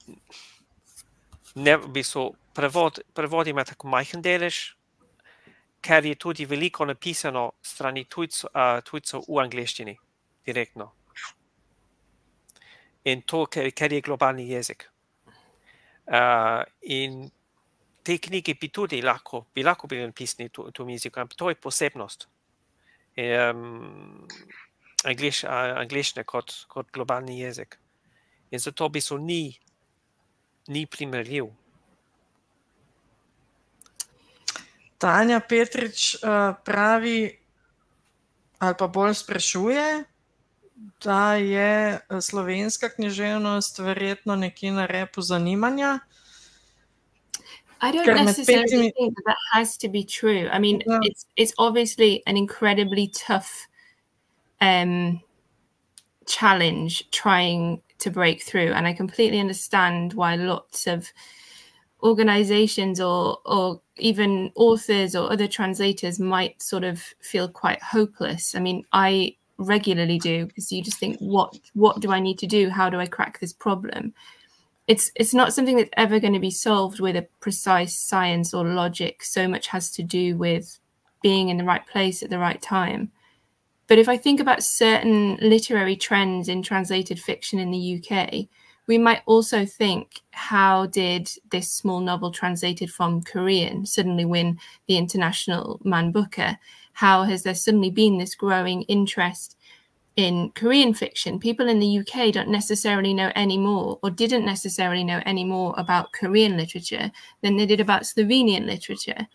v bistvu prevod ima tako majhen delež ker je tudi veliko napisano strani tujcev v angleščini, direktno. In to, ker je globalni jezik. In te knjige bi tudi lahko bili napisane v tem jeziku, ampak to je posebnost angleščine kot globalni jezik. In zato bi so ni primerljiv. Tanja Petrič pravi, ali pa bolj sprašuje, da je slovenska književnost verjetno nekje na repu zanimanja. I don't necessarily think that has to be true. I mean, it's obviously an incredibly tough challenge trying to break through, and I completely understand why lots of organizations or even authors or other translators might sort of feel quite hopeless. I mean, I regularly do, because you just think, what do I need to do? How do I crack this problem? It's not something that's ever going to be solved with a precise science or logic. So much has to do with being in the right place at the right time. But if I think about certain literary trends in translated fiction in the UK, we might also think, how did this small novel translated from Korean suddenly win the International Man Booker? How has there suddenly been this growing interest in Korean fiction? People in the UK don't necessarily know any more, or didn't necessarily know any more about Korean literature than they did about Slovenian literature.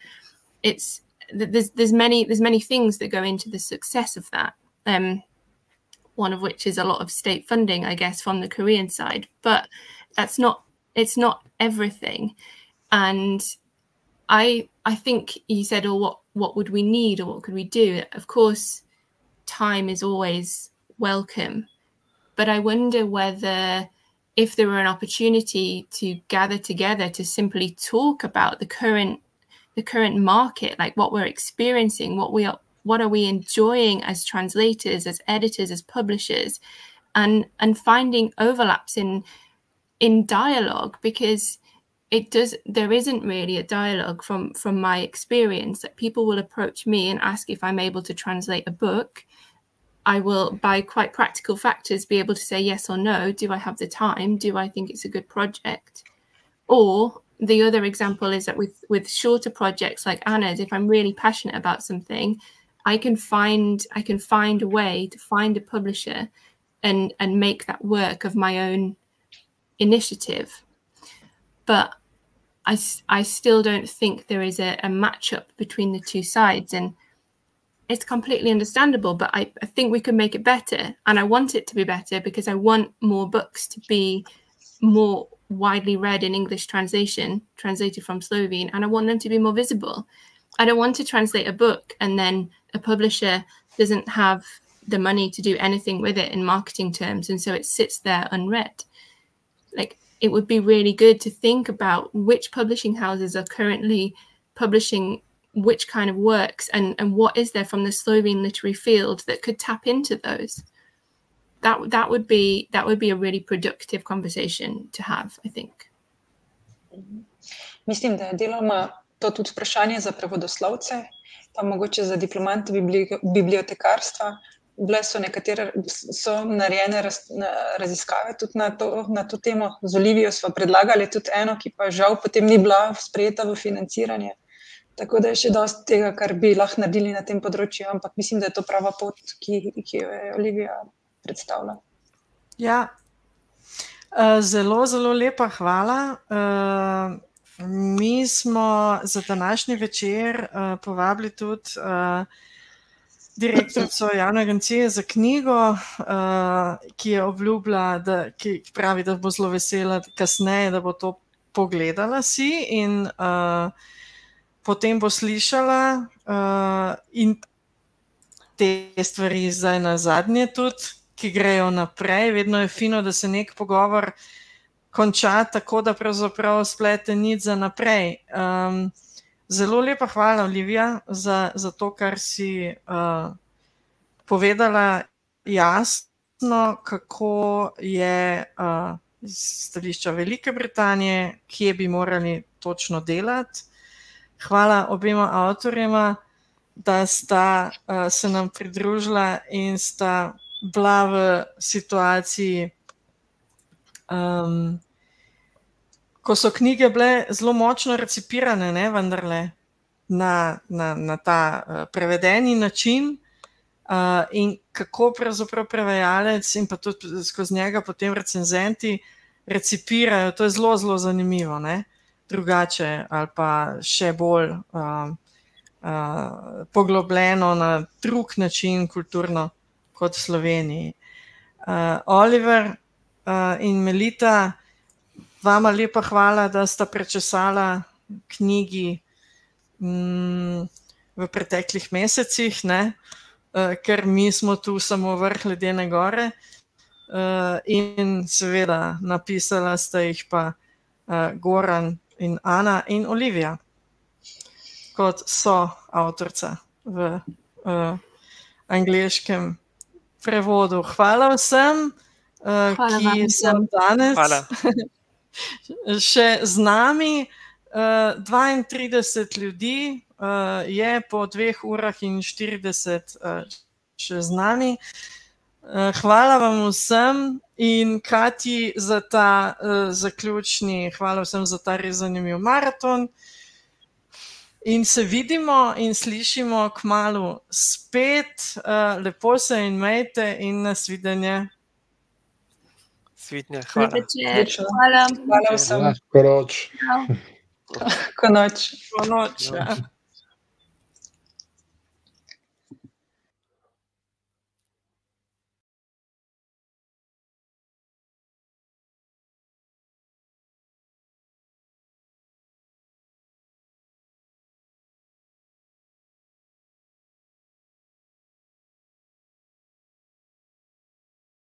There's many things that go into the success of that. One of which is a lot of state funding, I guess, from the Korean side. But it's not everything. And I think you said, oh, what would we need, or what could we do? Of course, time is always welcome. But I wonder whether, if there were an opportunity to gather together to simply talk about the current market, like what we're experiencing, what are we enjoying as translators, as editors, as publishers, and finding overlaps in dialogue, because there isn't really a dialogue from my experience, that people will approach me and ask if I'm able to translate a book. I will, by quite practical factors, be able to say yes or no. Do I have the time? Do I think it's a good project? Or the other example is that with shorter projects like Anna's, if I'm really passionate about something, I can find a way to find a publisher and make that work of my own initiative. But I still don't think there is a matchup between the two sides, and it's completely understandable, but I think we can make it better, and I want it to be better, because I want more books to be more widely read in English translated from Slovene, and I want them to be more visible. I don't want to translate a book and then a publisher doesn't have the money to do anything with it in marketing terms, and so it sits there unread. Like, it would be really good to think about which publishing houses are currently publishing which kind of works, and what is there from the Slovene literary field that could tap into those. That would be a really productive conversation to have, I think. Mislim, da je deloma to tudi vprašanje za prevodoslovce, pa mogoče za diplomante bibliotekarstva. So narejene raziskave tudi na to temo. Z Olivijo sva predlagali tudi eno, ki pa žal potem ni bila sprejeta v financiranje. Tako da je še dosti tega, kar bi lahko naredili na tem področju, ampak mislim, da je to prava pot, ki jo je Olivia predstavila. Ja, zelo, zelo lepa hvala. Mi smo za današnji večer povabili tudi direktorico Javne agencije za knjigo, ki je obljubila, ki pravi, da bo zelo vesela kasneje, da bo to pogledala si in potem bo slišala in te stvari zdaj na zadnje tudi, ki grejo naprej. Vedno je fino, da se nek pogovor konča tako, da pravzaprav splete nič za naprej. Zelo lepa hvala, Olivia, za to, kar si povedala jasno, kako je iz stališča Velike Britanije, kje bi morali točno delati. Hvala obema avtorjema da sta se nam pridružila in sta bila v situaciji, ko so knjige bile zelo močno recipirane, ne, vendarle, na ta prevedeni način, in kako pravzaprav prevajalec in pa tudi skozi njega potem recenzenti recipirajo, to je zelo, zelo zanimivo, ne, drugače ali pa še bolj poglobljeno na drug način kulturno kot v Sloveniji. Oliver in Melita, vama lepa hvala, da sta prečesala knjigi v preteklih mesecih, ne? Ker mi smo tu samo vrh ledene gore, in seveda napisala sta jih pa Goran in Ana in Olivia kot so avtorca v angleškem prevodu. Hvala vsem, ki so danes še z nami. 32 ljudi je po 2 urah in 40 še z nami. Hvala vam vsem in Katji za ta zaključni, hvala vsem za ta res zanimiv maraton. In se vidimo in slišimo kmalu spet. Lepo se imejte in nasvidenje. Svidnje, hvala. Hvala vsem. Ko noč. Ko noč. Ko noč, ja.